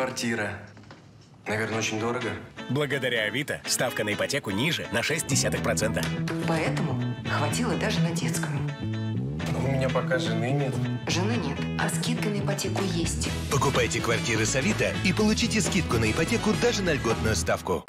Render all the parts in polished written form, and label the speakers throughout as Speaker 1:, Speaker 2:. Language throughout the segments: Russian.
Speaker 1: Квартира. Наверное, очень дорого.
Speaker 2: Благодаря Авито ставка на ипотеку ниже на 0,6%.
Speaker 3: Поэтому хватило даже на детскую.
Speaker 1: У меня пока жены нет.
Speaker 3: Жены нет, а скидка на ипотеку есть.
Speaker 4: Покупайте квартиры с Авито и получите скидку на ипотеку даже на льготную ставку.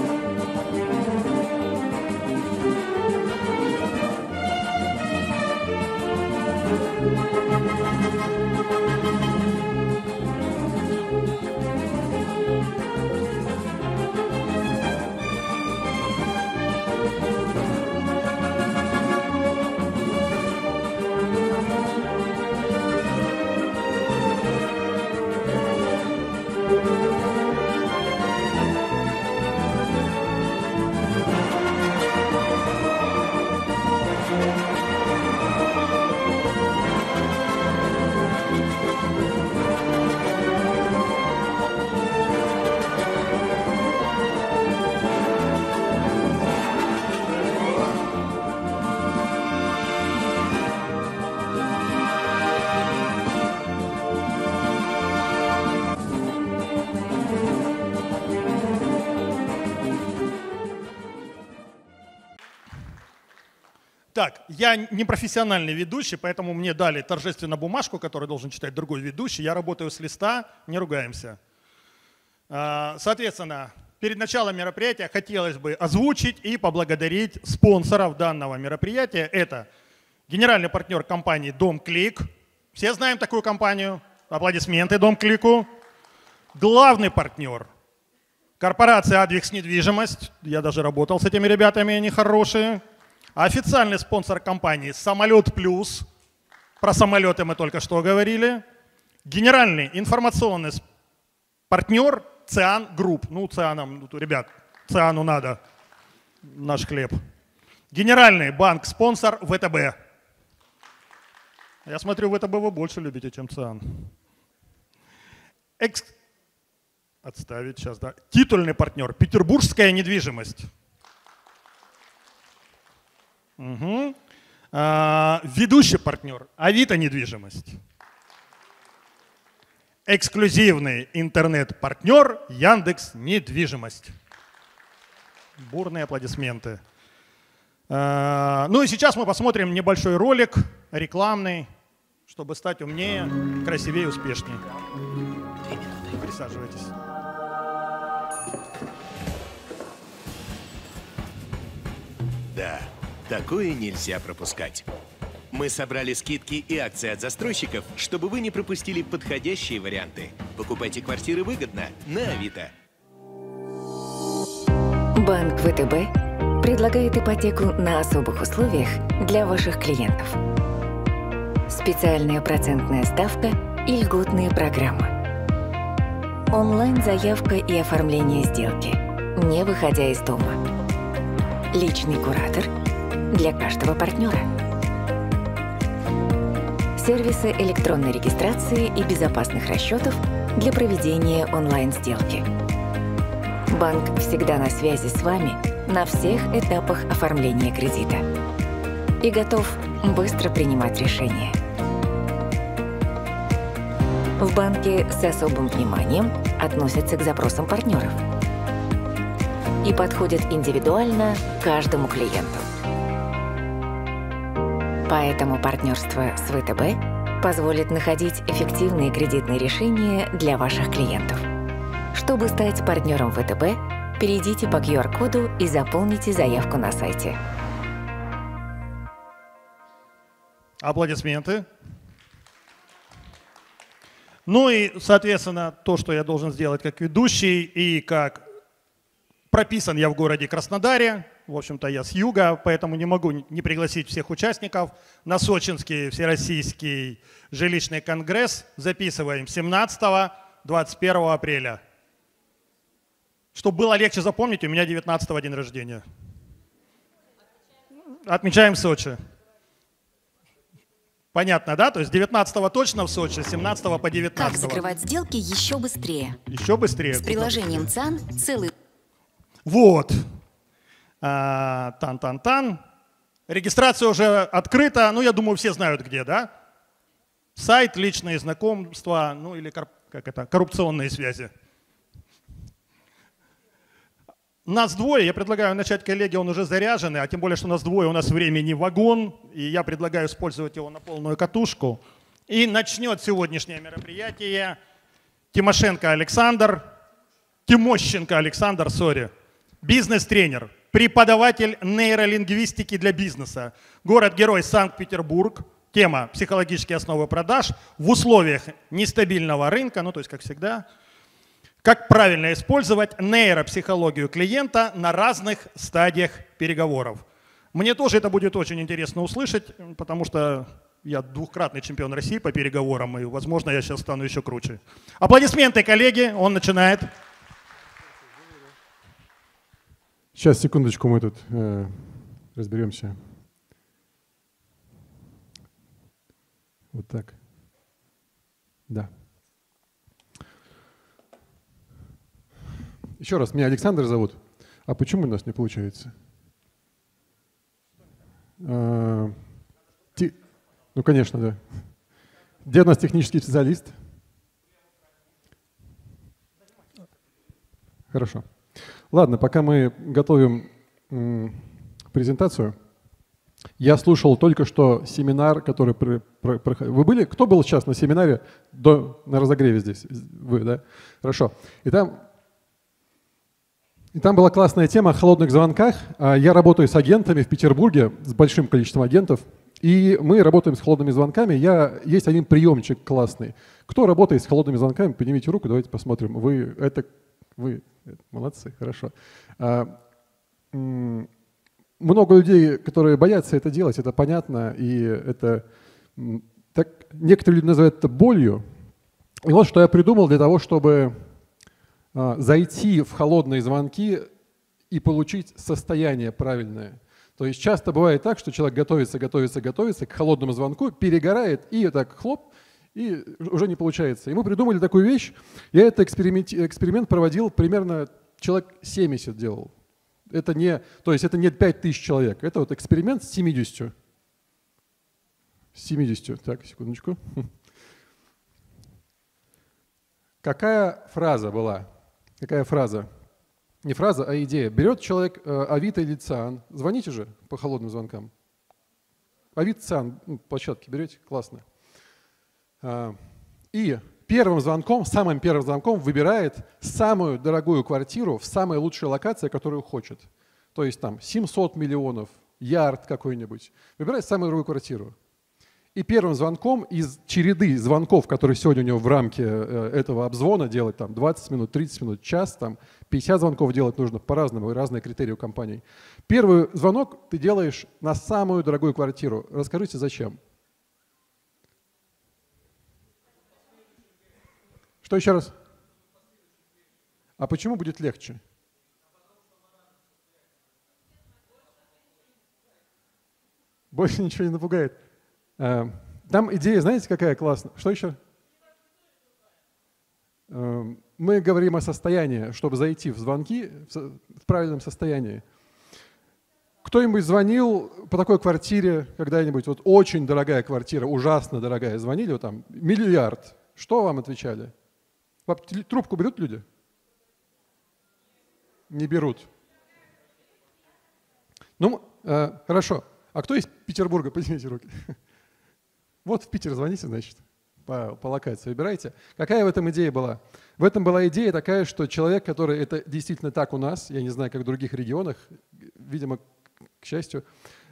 Speaker 5: Так, я не профессиональный ведущий, поэтому мне дали торжественно бумажку, которую должен читать другой ведущий. Я работаю с листа, не ругаемся. Соответственно, перед началом мероприятия хотелось бы озвучить и поблагодарить спонсоров данного мероприятия. Это генеральный партнер компании «Дом-Клик». Все знаем такую компанию? Аплодисменты «Дом-Клику». Главный партнер – корпорация «Адвикс Недвижимость». Я даже работал с этими ребятами, они хорошие. Официальный спонсор компании «Самолет Плюс». Про самолеты мы только что говорили. Генеральный информационный партнер «Циан Групп». Ну, Цианом, ребят, Циану надо, наш хлеб. Генеральный банк-спонсор ВТБ. Я смотрю, ВТБ вы больше любите, чем Циан. Отставить сейчас, да. Титульный партнер «Петербургская недвижимость». Угу. Ведущий партнер Авито недвижимость. Эксклюзивный интернет-партнер Яндекс недвижимость. Бурные аплодисменты. Ну и сейчас мы посмотрим небольшой ролик рекламный, чтобы стать умнее, красивее, успешнее. Присаживайтесь.
Speaker 4: Да. Такое нельзя пропускать. Мы собрали скидки и акции от застройщиков, чтобы вы не пропустили подходящие варианты. Покупайте квартиры выгодно на Авито.
Speaker 6: Банк ВТБ предлагает ипотеку на особых условиях для ваших клиентов. Специальная процентная ставка и льготные программы. Онлайн-заявка и оформление сделки, не выходя из дома. Личный куратор для каждого партнера. Сервисы электронной регистрации и безопасных расчетов для проведения онлайн-сделки. Банк всегда на связи с вами на всех этапах оформления кредита и готов быстро принимать решения. В банке с особым вниманием относятся к запросам партнеров и подходят индивидуально каждому клиенту. Поэтому партнерство с ВТБ позволит находить эффективные кредитные решения для ваших клиентов. Чтобы стать партнером ВТБ, перейдите по QR-коду и заполните заявку на сайте.
Speaker 5: Аплодисменты. Ну и, соответственно, то, что я должен сделать как ведущий и как прописан я в городе Краснодаре. В общем-то, я с юга, поэтому не могу не пригласить всех участников на Сочинский Всероссийский жилищный конгресс. Записываем 17-21 апреля. Чтобы было легче запомнить, у меня 19-го день рождения. Отмечаем в Сочи. Понятно, да? То есть 19-го точно в Сочи, 17-го по 19-го.
Speaker 7: Как закрывать сделки еще быстрее?
Speaker 5: Еще быстрее.
Speaker 7: С приложением ЦИАН целый...
Speaker 5: Вот. Тан-тан-тан. Регистрация уже открыта. Ну, я думаю, все знают где, да? Сайт, личные знакомства, ну или как это, коррупционные связи. Нас двое, я предлагаю начать, коллеги, он уже заряженный, а тем более, что нас двое, у нас времени вагон, и я предлагаю использовать его на полную катушку. И начнет сегодняшнее мероприятие Тимощенко Александр, бизнес-тренер, преподаватель нейролингвистики для бизнеса, город-герой Санкт-Петербург, тема «Психологические основы продаж в условиях нестабильного рынка», ну то есть как всегда, как правильно использовать нейропсихологию клиента на разных стадиях переговоров. Мне тоже это будет очень интересно услышать, потому что я двукратный чемпион России по переговорам, и, возможно, я сейчас стану еще круче. Аплодисменты, коллеги, он начинает.
Speaker 8: Сейчас, секундочку, мы тут разберемся. Вот так. Да. Еще раз, меня Александр зовут. А почему у нас не получается? Ну, конечно, да. Где у нас технический специалист? Хорошо. Ладно, пока мы готовим презентацию, я слушал только что семинар, который проходил. Вы были? Кто был сейчас на семинаре на разогреве здесь? Вы, да? Хорошо. И там была классная тема о холодных звонках. Я работаю с агентами в Петербурге, с большим количеством агентов, и мы работаем с холодными звонками. Есть один приемчик классный. Кто работает с холодными звонками, поднимите руку, давайте посмотрим. Вы молодцы, хорошо. Много людей, которые боятся это делать, это понятно, и это так, некоторые люди называют это болью. И вот что я придумал для того, чтобы зайти в холодные звонки и получить состояние правильное. То есть часто бывает так, что человек готовится к холодному звонку, перегорает и так хлоп, и уже не получается. И мы придумали такую вещь. Я этот эксперимент проводил примерно человек 70 делал. Это не 5000 человек, это вот эксперимент с 70. С 70, так, секундочку. Какая фраза была? Какая фраза? Не фраза, а идея. Берет человек Авито или ЦИАН. Звоните же по холодным звонкам. Авито, ЦИАН, площадки берете, классно. И самым первым звонком выбирает самую дорогую квартиру в самой лучшей локации, которую хочет. То есть там 700 миллионов, ярд какой-нибудь. Выбирает самую дорогую квартиру. И первым звонком из череды звонков, которые сегодня у него в рамке этого обзвона делать, там 20 минут, 30 минут, час, там 50 звонков делать нужно по-разному, разные критерии у компаний. Первый звонок ты делаешь на самую дорогую квартиру. Расскажите, зачем? Что еще раз? А почему будет легче? Больше ничего не напугает. Там идея, знаете, какая классная? Что еще? Мы говорим о состоянии, чтобы зайти в звонки в правильном состоянии. Кто-нибудь звонил по такой квартире когда-нибудь? Вот очень дорогая квартира, ужасно дорогая. Звонили, вот там, миллиард. Что вам отвечали? Трубку берут люди? Не берут. Ну, хорошо. А кто из Петербурга? Поднимите руки. Вот в Питер звоните, значит, по локации выбирайте. Какая в этом идея была? В этом была идея такая, что человек, который, это действительно так у нас, я не знаю, как в других регионах, видимо, к счастью,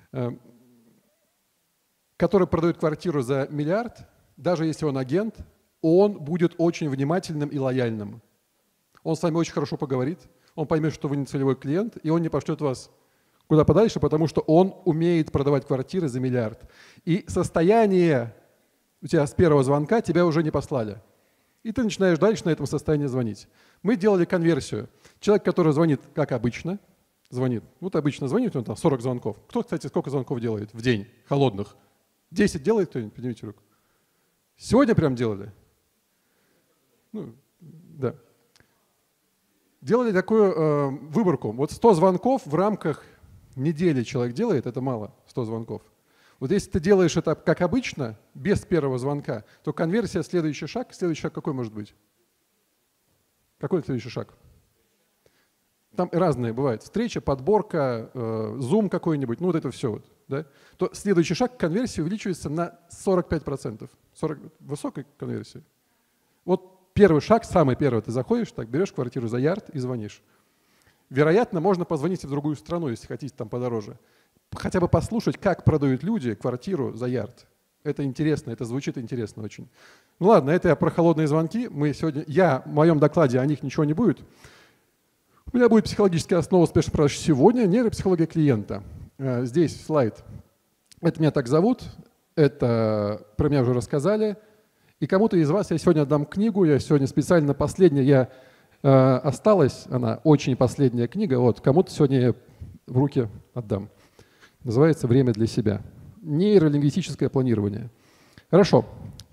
Speaker 8: который продает квартиру за миллиард, даже если он агент, он будет очень внимательным и лояльным. Он с вами очень хорошо поговорит, он поймет, что вы не целевой клиент, и он не пошлет вас куда подальше, потому что он умеет продавать квартиры за миллиард. И состояние у тебя с первого звонка тебя уже не послали. И ты начинаешь дальше на этом состоянии звонить. Мы делали конверсию. Человек, который звонит, как обычно, звонит. Вот обычно звонит, он там 40 звонков. Кто, кстати, сколько звонков делает в день, холодных? 10 делает кто-нибудь? Поднимите руку. Сегодня прям делали? Ну, да. Делали такую выборку. Вот 100 звонков в рамках недели человек делает, это мало, 100 звонков. Вот если ты делаешь это как обычно, без первого звонка, то конверсия, следующий шаг какой может быть? Какой следующий шаг? Там разные бывают. Встреча, подборка, Zoom какой-нибудь, ну вот это все. Вот, да? То следующий шаг конверсии увеличивается на 45%. 40, высокой конверсии. Вот первый шаг, самый первый, ты заходишь, так, берешь квартиру за ярд и звонишь. Вероятно, можно позвонить в другую страну, если хотите, там подороже. Хотя бы послушать, как продают люди квартиру за ярд. Это интересно, это звучит интересно очень. Ну ладно, это я про холодные звонки. Мы сегодня, в моем докладе о них ничего не будет. У меня будет психологическая основа успешных продаж сегодня, нейропсихология клиента. Здесь слайд. Это меня так зовут, это про меня уже рассказали. И кому-то из вас я сегодня отдам книгу, я сегодня специально последняя, осталась она, очень последняя книга, вот, кому-то сегодня я в руки отдам. Называется «Время для себя». Нейролингвистическое планирование. Хорошо.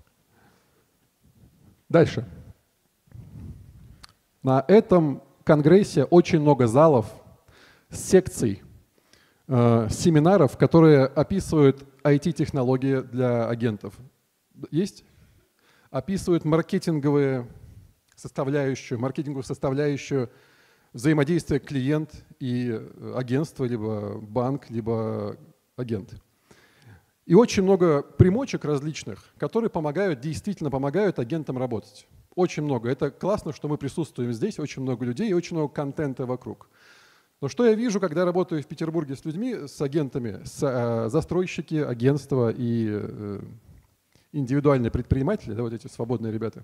Speaker 8: Дальше. На этом конгрессе очень много залов, секций, семинаров, которые описывают IT-технологии для агентов. Есть? Описывают маркетинговую составляющую взаимодействия клиент и агентство, либо банк, либо агент. И очень много примочек различных, которые действительно помогают агентам работать. Очень много. Это классно, что мы присутствуем здесь, очень много людей и очень много контента вокруг. Но что я вижу, когда работаю в Петербурге с людьми, с агентами, застройщики, агентства и индивидуальные предприниматели, да, вот эти свободные ребята,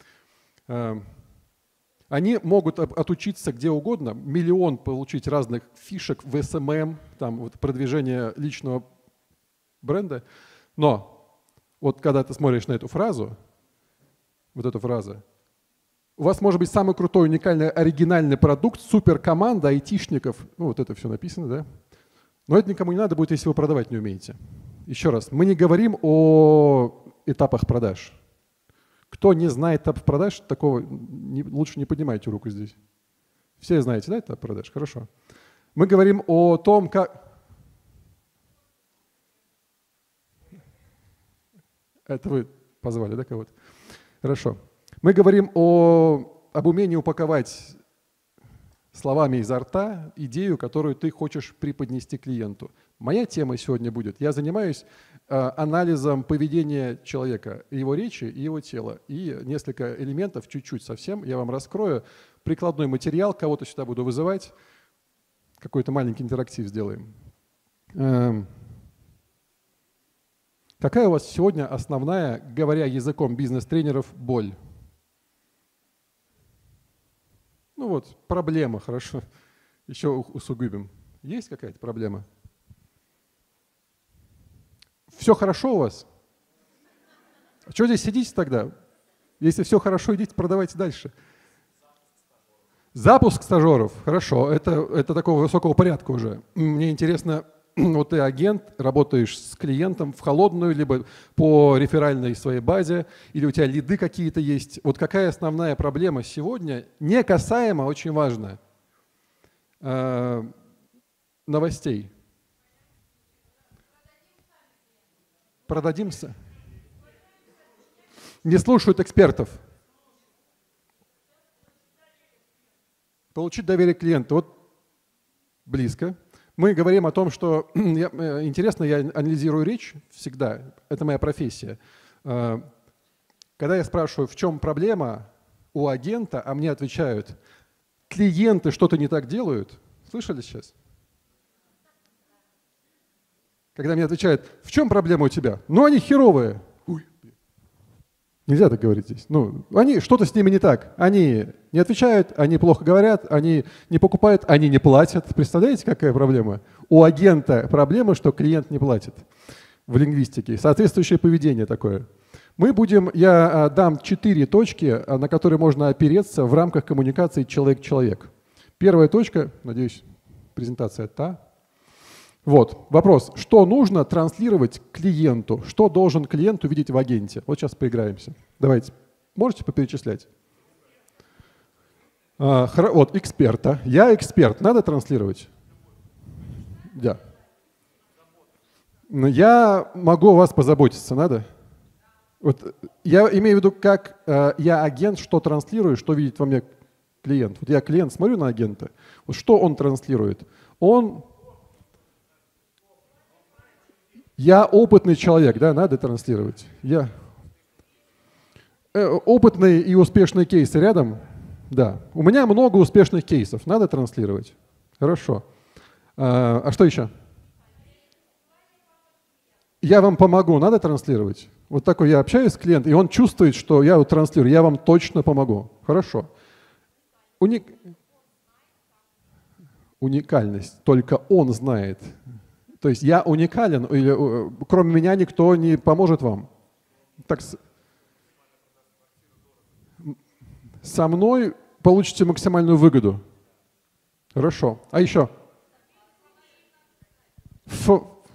Speaker 8: они могут отучиться где угодно, миллион получить разных фишек в SMM, там, вот, продвижение личного бренда, но вот когда ты смотришь на эту фразу, вот эта фраза, у вас может быть самый крутой, уникальный, оригинальный продукт, суперкоманда айтишников, ну вот это все написано, да? Но это никому не надо будет, если вы продавать не умеете. Еще раз, мы не говорим о этапах продаж. Кто не знает этап продаж, такого лучше не поднимайте руку здесь. Все знаете, да, этап продаж? Хорошо. Мы говорим о том, как... Это вы позвали, да, кого-то? Хорошо. Мы говорим об умении упаковать словами изо рта идею, которую ты хочешь преподнести клиенту. Моя тема сегодня будет, я занимаюсь анализом поведения человека, его речи и его тела. И несколько элементов, чуть-чуть совсем, я вам раскрою. Прикладной материал, кого-то сюда буду вызывать, какой-то маленький интерактив сделаем. Какая у вас сегодня основная, говоря языком бизнес-тренеров, боль? Ну вот, проблема, хорошо. Еще усугубим. Есть какая-то проблема? Все хорошо у вас? А что здесь сидите тогда? Если все хорошо, идите продавайте дальше. Запуск стажеров. Хорошо, это такого высокого порядка уже. Мне интересно, вот ты агент, работаешь с клиентом в холодную, либо по реферальной своей базе, или у тебя лиды какие-то есть. Вот какая основная проблема сегодня, не касаемо, очень важно, новостей? Продадимся? Не слушают экспертов. Получить доверие клиента. Вот близко. Мы говорим о том, что интересно, я анализирую речь всегда, это моя профессия. Когда я спрашиваю, в чем проблема у агента, а мне отвечают, клиенты что-то не так делают. Слышали сейчас? Когда мне отвечают, в чем проблема у тебя? Ну, они херовые. Ой. Нельзя так говорить здесь. Ну, что-то с ними не так. Они не отвечают, они плохо говорят, они не покупают, они не платят. Представляете, какая проблема? У агента проблема, что клиент не платит в лингвистике. Соответствующее поведение такое. Я дам 4 точки, на которые можно опереться в рамках коммуникации человек-человек. Первая точка, надеюсь, презентация та. Вот, вопрос. Что нужно транслировать клиенту? Что должен клиент увидеть в агенте? Вот сейчас поиграемся. Давайте. Можете поперечислять? Вот, эксперта. Я эксперт. Надо транслировать? Да. Я могу о вас позаботиться. Надо? Вот, я имею в виду, как я агент, что транслирую, что видит во мне клиент. Вот я клиент, смотрю на агента. Вот что он транслирует? Я опытный человек, да, надо транслировать. Я опытный и успешный кейс рядом, да. У меня много успешных кейсов, надо транслировать. Хорошо. А что еще? Я вам помогу, надо транслировать. Вот такой я общаюсь с клиентом, и он чувствует, что я вот транслирую, я вам точно помогу. Хорошо. Уникальность, только он знает. То есть я уникален, или кроме меня никто не поможет вам. Так, со мной получите максимальную выгоду. Хорошо. А еще? Вот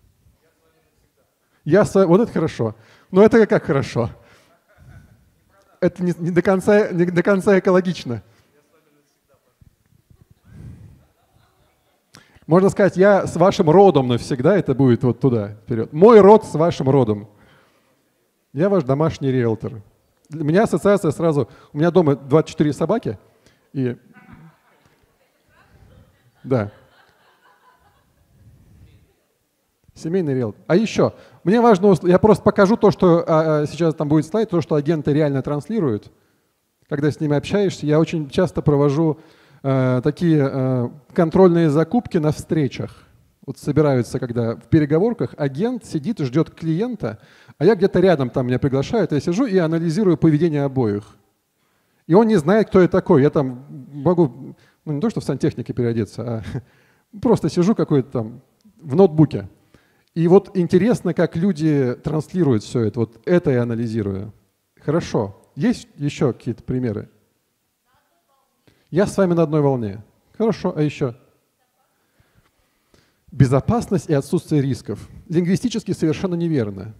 Speaker 8: это хорошо. Но это как хорошо? Это не до конца экологично. Можно сказать, я с вашим родом навсегда, это будет вот туда, вперед. Мой род с вашим родом. Я ваш домашний риэлтор. У меня ассоциация сразу, у меня дома 24 собаки, и да. Семейный риэлтор. А еще, мне важно, я просто покажу то, что сейчас там будет слайд, то, что агенты реально транслируют. Когда с ними общаешься, я очень часто провожу такие контрольные закупки на встречах. Вот собираются, когда в переговорках агент сидит и ждет клиента, а я где-то рядом, там меня приглашают, я сижу и анализирую поведение обоих. И он не знает, кто я такой. Я там могу, ну не то, что в сантехнике переодеться, а просто сижу какой-то там в ноутбуке. И вот интересно, как люди транслируют все это. Вот это я анализирую. Хорошо. Есть еще какие-то примеры? Я с вами на одной волне. Хорошо, а еще? Безопасность и отсутствие рисков. Лингвистически совершенно неверно.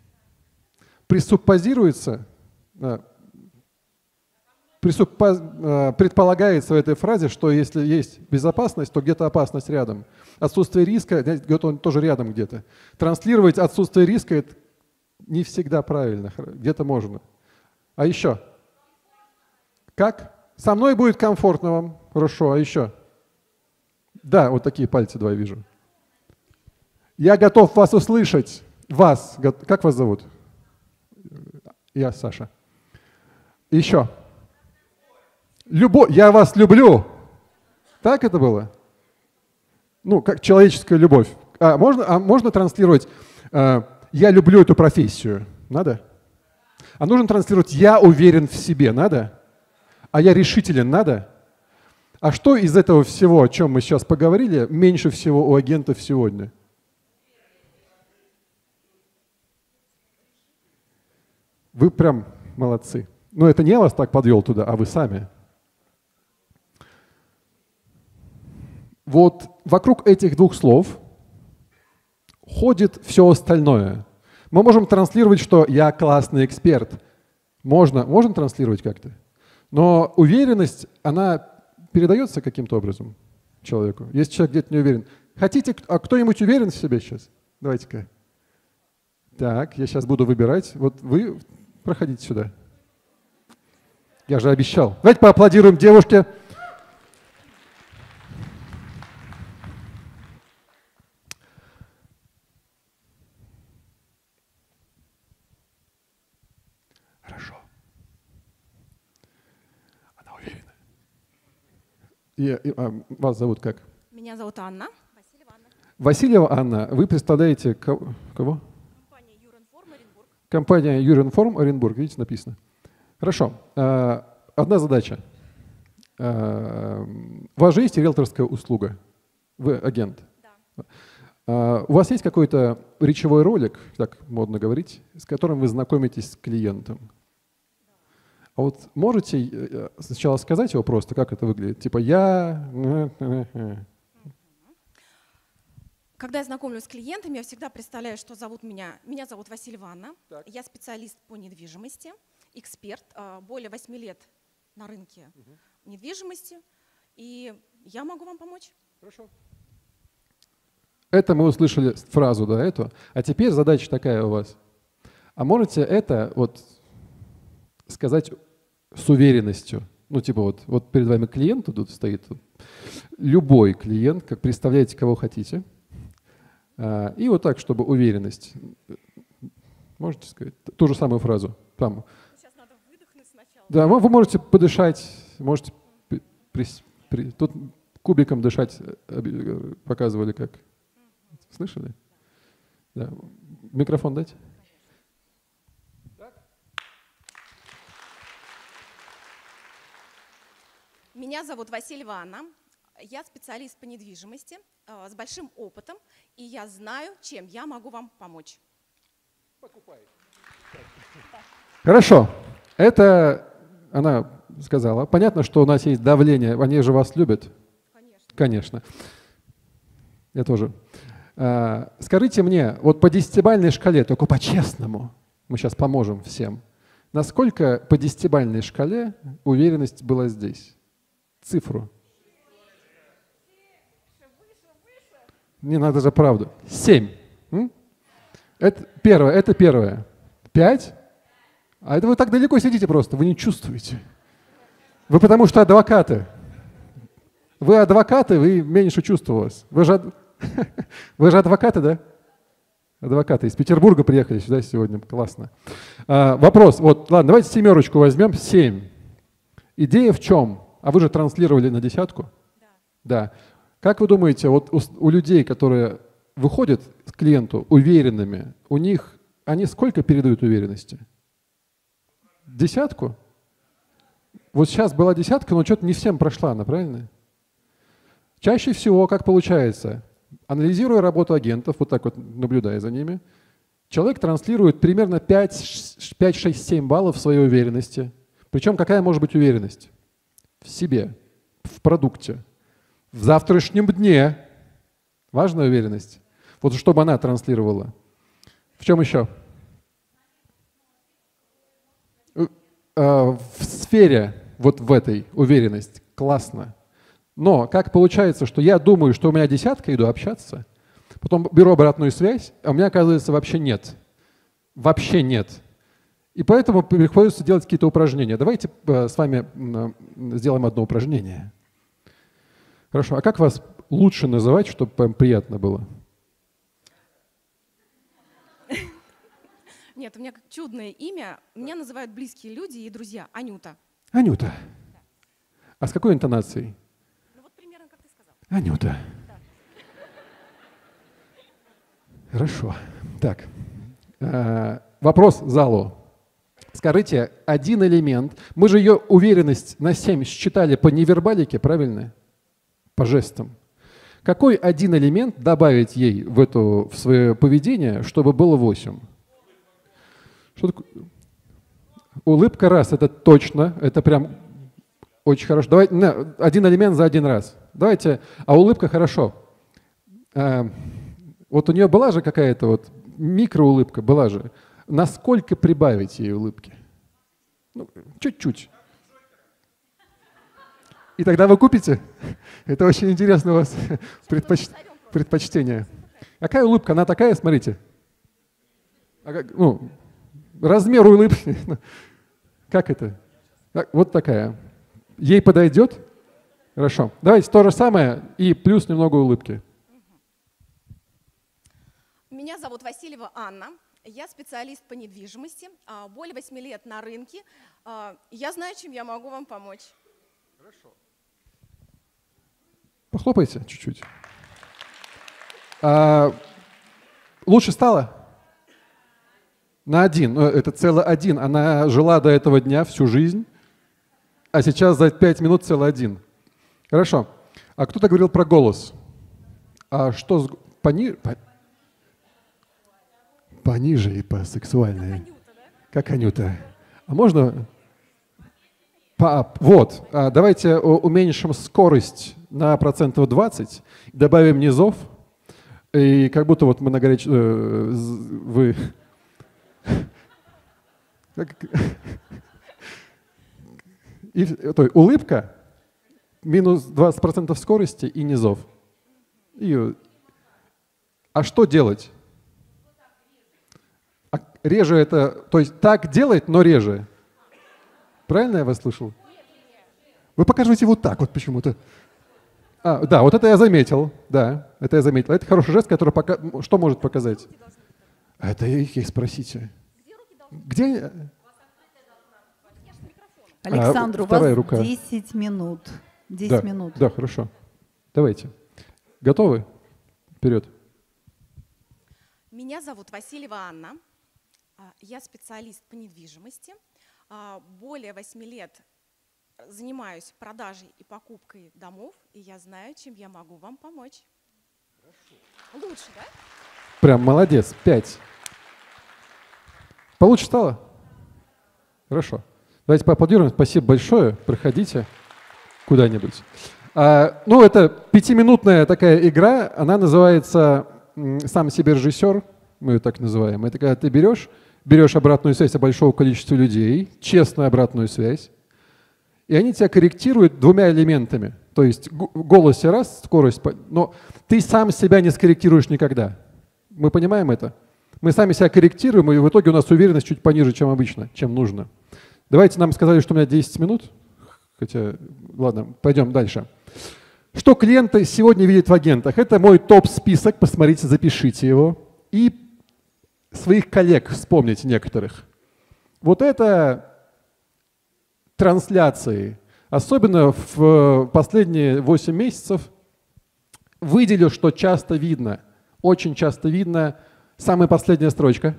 Speaker 8: Предполагается в этой фразе, что если есть безопасность, то где-то опасность рядом. Отсутствие риска, где-то он тоже рядом где-то. Транслировать отсутствие риска – это не всегда правильно, где-то можно. А еще? Как? Со мной будет комфортно вам. Хорошо, а еще? Да, вот такие пальцы два вижу. Я готов вас услышать. Вас. Как вас зовут? Я Саша. Еще. Я вас люблю. Так это было? Ну, как человеческая любовь. Можно транслировать «я люблю эту профессию»? Надо? А нужно транслировать «я уверен в себе»? Надо? А я решителен? Надо? А что из этого всего, о чем мы сейчас поговорили, меньше всего у агентов сегодня? Вы прям молодцы. Но это не я вас так подвел туда, а вы сами. Вот вокруг этих двух слов ходит все остальное. Мы можем транслировать, что я классный эксперт. Можно транслировать как-то. Но уверенность, она передается каким-то образом человеку. Если человек где-то не уверен. Хотите, кто-нибудь уверен в себе сейчас? Давайте-ка. Так, я сейчас буду выбирать. Вот вы проходите сюда. Я же обещал. Давайте поаплодируем девушке. Хорошо. Она уверена. Вас зовут как?
Speaker 9: Меня зовут Анна.
Speaker 8: Васильева Анна. Вы представляете кого?
Speaker 9: Компания Юринформ Оренбург.
Speaker 8: Компания Юринформ Оренбург. Видите, написано. Хорошо. Одна задача. У вас же есть риэлторская услуга? Вы агент?
Speaker 9: Да.
Speaker 8: У вас есть какой-то речевой ролик, так модно говорить, с которым вы знакомитесь с клиентом?
Speaker 9: Да.
Speaker 8: А вот можете сначала сказать его просто, как это выглядит? Типа я...
Speaker 9: Когда я знакомлюсь с клиентами, я всегда представляю, что зовут меня. Меня зовут Васильева Анна. Так. Я специалист по недвижимости, эксперт, более 8 лет на рынке недвижимости. И я могу вам помочь.
Speaker 8: Хорошо. Это мы услышали фразу до этого. А теперь задача такая у вас. А можете это вот сказать с уверенностью? Ну, типа вот перед вами клиент тут стоит. Любой клиент, как представляете, кого хотите. И вот так, чтобы уверенность. Можете сказать ту же самую фразу? Там.
Speaker 9: Сейчас надо выдохнуть сначала.
Speaker 8: Да, вы можете подышать, можете тут кубиком дышать показывали как. Слышали? Да. Микрофон дайте.
Speaker 9: Меня зовут Васильева Анна. Я специалист по недвижимости с большим опытом, и я знаю, чем я могу вам помочь.
Speaker 8: Хорошо. Это она сказала. Понятно, что у нас есть давление. Они же вас любят? Конечно. Я тоже. Скажите мне, вот по 10-бальной шкале, только по-честному, мы сейчас поможем всем, насколько по 10-бальной шкале уверенность была здесь? Цифру. Не надо же правду. 7. Это первое. 5. А это вы так далеко сидите просто, вы не чувствуете. Вы потому что адвокаты. Вы адвокаты, вы меньше чувства у вас. Вы же адвокаты, да? Адвокаты из Петербурга приехали сюда сегодня. Классно. Вопрос. Вот, ладно, давайте 7 возьмем. 7. Идея в чем? А вы же транслировали на 10? Да. Как вы думаете, вот у людей, которые выходят к клиенту уверенными, у них, они сколько передают уверенности? 10? Вот сейчас была 10, но что-то не всем прошла она, правильно? Чаще всего, как получается, анализируя работу агентов, вот так вот наблюдая за ними, человек транслирует примерно 5, 6, 7 баллов своей уверенности. Причем какая может быть уверенность? В себе, в продукте, в завтрашнем дне. Важная уверенность. Вот чтобы она транслировала. В чем еще? В сфере вот в этой уверенность. Классно. Но как получается, что я думаю, что у меня 10, иду общаться, потом беру обратную связь, а у меня, оказывается, вообще нет. Вообще нет. И поэтому приходится делать какие-то упражнения. Давайте с вами сделаем одно упражнение. Хорошо. А как вас лучше называть, чтобы вам приятно было?
Speaker 9: Нет, у меня чудное имя. Меня называют близкие люди и друзья. Анюта.
Speaker 8: Анюта. А с какой интонацией?
Speaker 9: Ну вот примерно, как ты сказал.
Speaker 8: Анюта. Да. Хорошо. Так. Вопрос залу. Скажите, один элемент. Мы же ее уверенность на 7 считали по невербалике, правильно? По жестам. Какой один элемент добавить ей в свое поведение, чтобы было 8? Что такое? Улыбка раз, это точно, это прям очень хорошо. Давайте один элемент за один раз. Давайте, а улыбка хорошо. Вот у нее была же какая-то вот микроулыбка, была же. Насколько прибавить ей улыбки? Ну, чуть-чуть. И тогда вы купите? Это очень интересно у вас предпочтение. Какая улыбка? Она такая, смотрите. Ну, размер улыбки. Как это? Вот такая. Ей подойдет? Хорошо. Давайте то же самое и плюс немного улыбки.
Speaker 9: Меня зовут Васильева Анна. Я специалист по недвижимости. Более 8 лет на рынке. Я знаю, чем я могу вам помочь.
Speaker 8: Хорошо. Похлопайте чуть-чуть. Лучше стало? На 1. Это целый 1. Она жила до этого дня всю жизнь, а сейчас за 5 минут целый 1. Хорошо. А кто-то говорил про голос. А что пониже и посексуальнее? Как Анюта. А можно? Вот. Давайте уменьшим скорость на 20%, добавим низов, и как будто вот мы на вы... улыбка, минус 20% скорости и низов. А что делать? Реже это, то есть так делать, но реже. Правильно я вас слышал? Вы показываете вот так вот почему-то. Да, вот это я заметил. Да, это я заметил. Это хороший жест, который что может показать? Это их спросите. Где?
Speaker 10: Александр, у вас
Speaker 8: рука.
Speaker 10: 10 минут. 10 минут.
Speaker 8: Да, хорошо. Давайте. Готовы? Вперед.
Speaker 9: Меня зовут Васильева Анна. Я специалист по недвижимости. Более 8 лет занимаюсь продажей и покупкой домов, и я знаю, чем я могу вам помочь. Лучше, да?
Speaker 8: Прям молодец. 5. Получше стало? Хорошо. Давайте поаплодируем. Спасибо большое. Проходите куда-нибудь. Это 5-минутная такая игра. Она называется «Сам себе режиссер». Мы ее так называем. Это когда ты берешь обратную связь от большого количества людей, честную обратную связь, и они тебя корректируют 2 элементами. То есть в голосе раз, скорость, но ты сам себя не скорректируешь никогда. Мы понимаем это? Мы сами себя корректируем, и в итоге у нас уверенность чуть пониже, чем обычно, чем нужно. Давайте, нам сказали, что у меня 10 минут. Хотя, ладно, пойдем дальше. Что клиенты сегодня видят в агентах? Это мой топ-список, посмотрите, запишите его. И своих коллег вспомните некоторых. Вот это трансляции. Особенно в последние 8 месяцев выделю, что часто видно. Очень часто видно. Самая последняя строчка.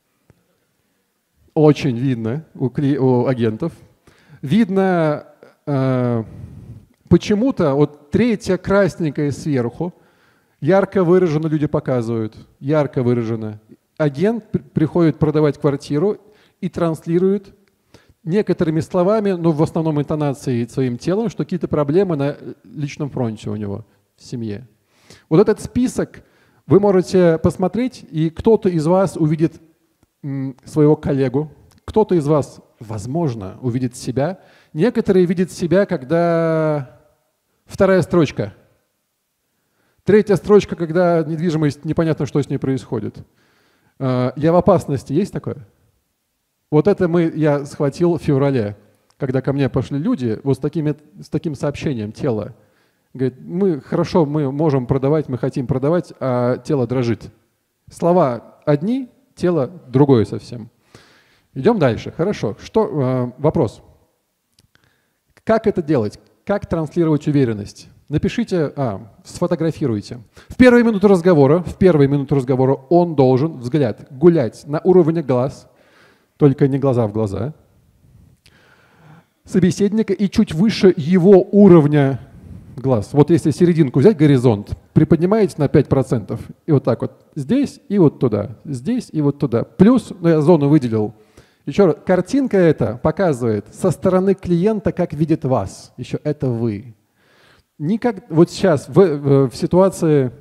Speaker 8: Очень видно у агентов. Видно почему-то, вот 3-я красненькая сверху, ярко выраженно люди показывают. Ярко выраженно. Агент приходит продавать квартиру и транслирует некоторыми словами, но в основном интонацией своим телом, что какие-то проблемы на личном фронте у него в семье. Вот этот список вы можете посмотреть, и кто-то из вас увидит своего коллегу, кто-то из вас, возможно, увидит себя. Некоторые видят себя, когда 2-я строчка. 3-я строчка, когда недвижимость, непонятно, что с ней происходит. Я в опасности. Есть такое? Вот это я схватил в феврале, когда ко мне пошли люди вот с таким сообщением тела. Говорит, мы можем продавать, мы хотим продавать, а тело дрожит. Слова одни, тело другое совсем. Идем дальше. Хорошо. Вопрос. Как это делать? Как транслировать уверенность? Напишите, сфотографируйте. В первые минуты разговора он должен взгляд гулять на уровне глаз, только не глаза в глаза, собеседника и чуть выше его уровня глаз. Вот если серединку взять, горизонт, приподнимаете на 5%, и вот так вот здесь и вот туда, здесь и вот туда. Плюс, я зону выделил. Еще раз, картинка эта показывает со стороны клиента, как видит вас. Еще это вы. Вот сейчас в ситуации,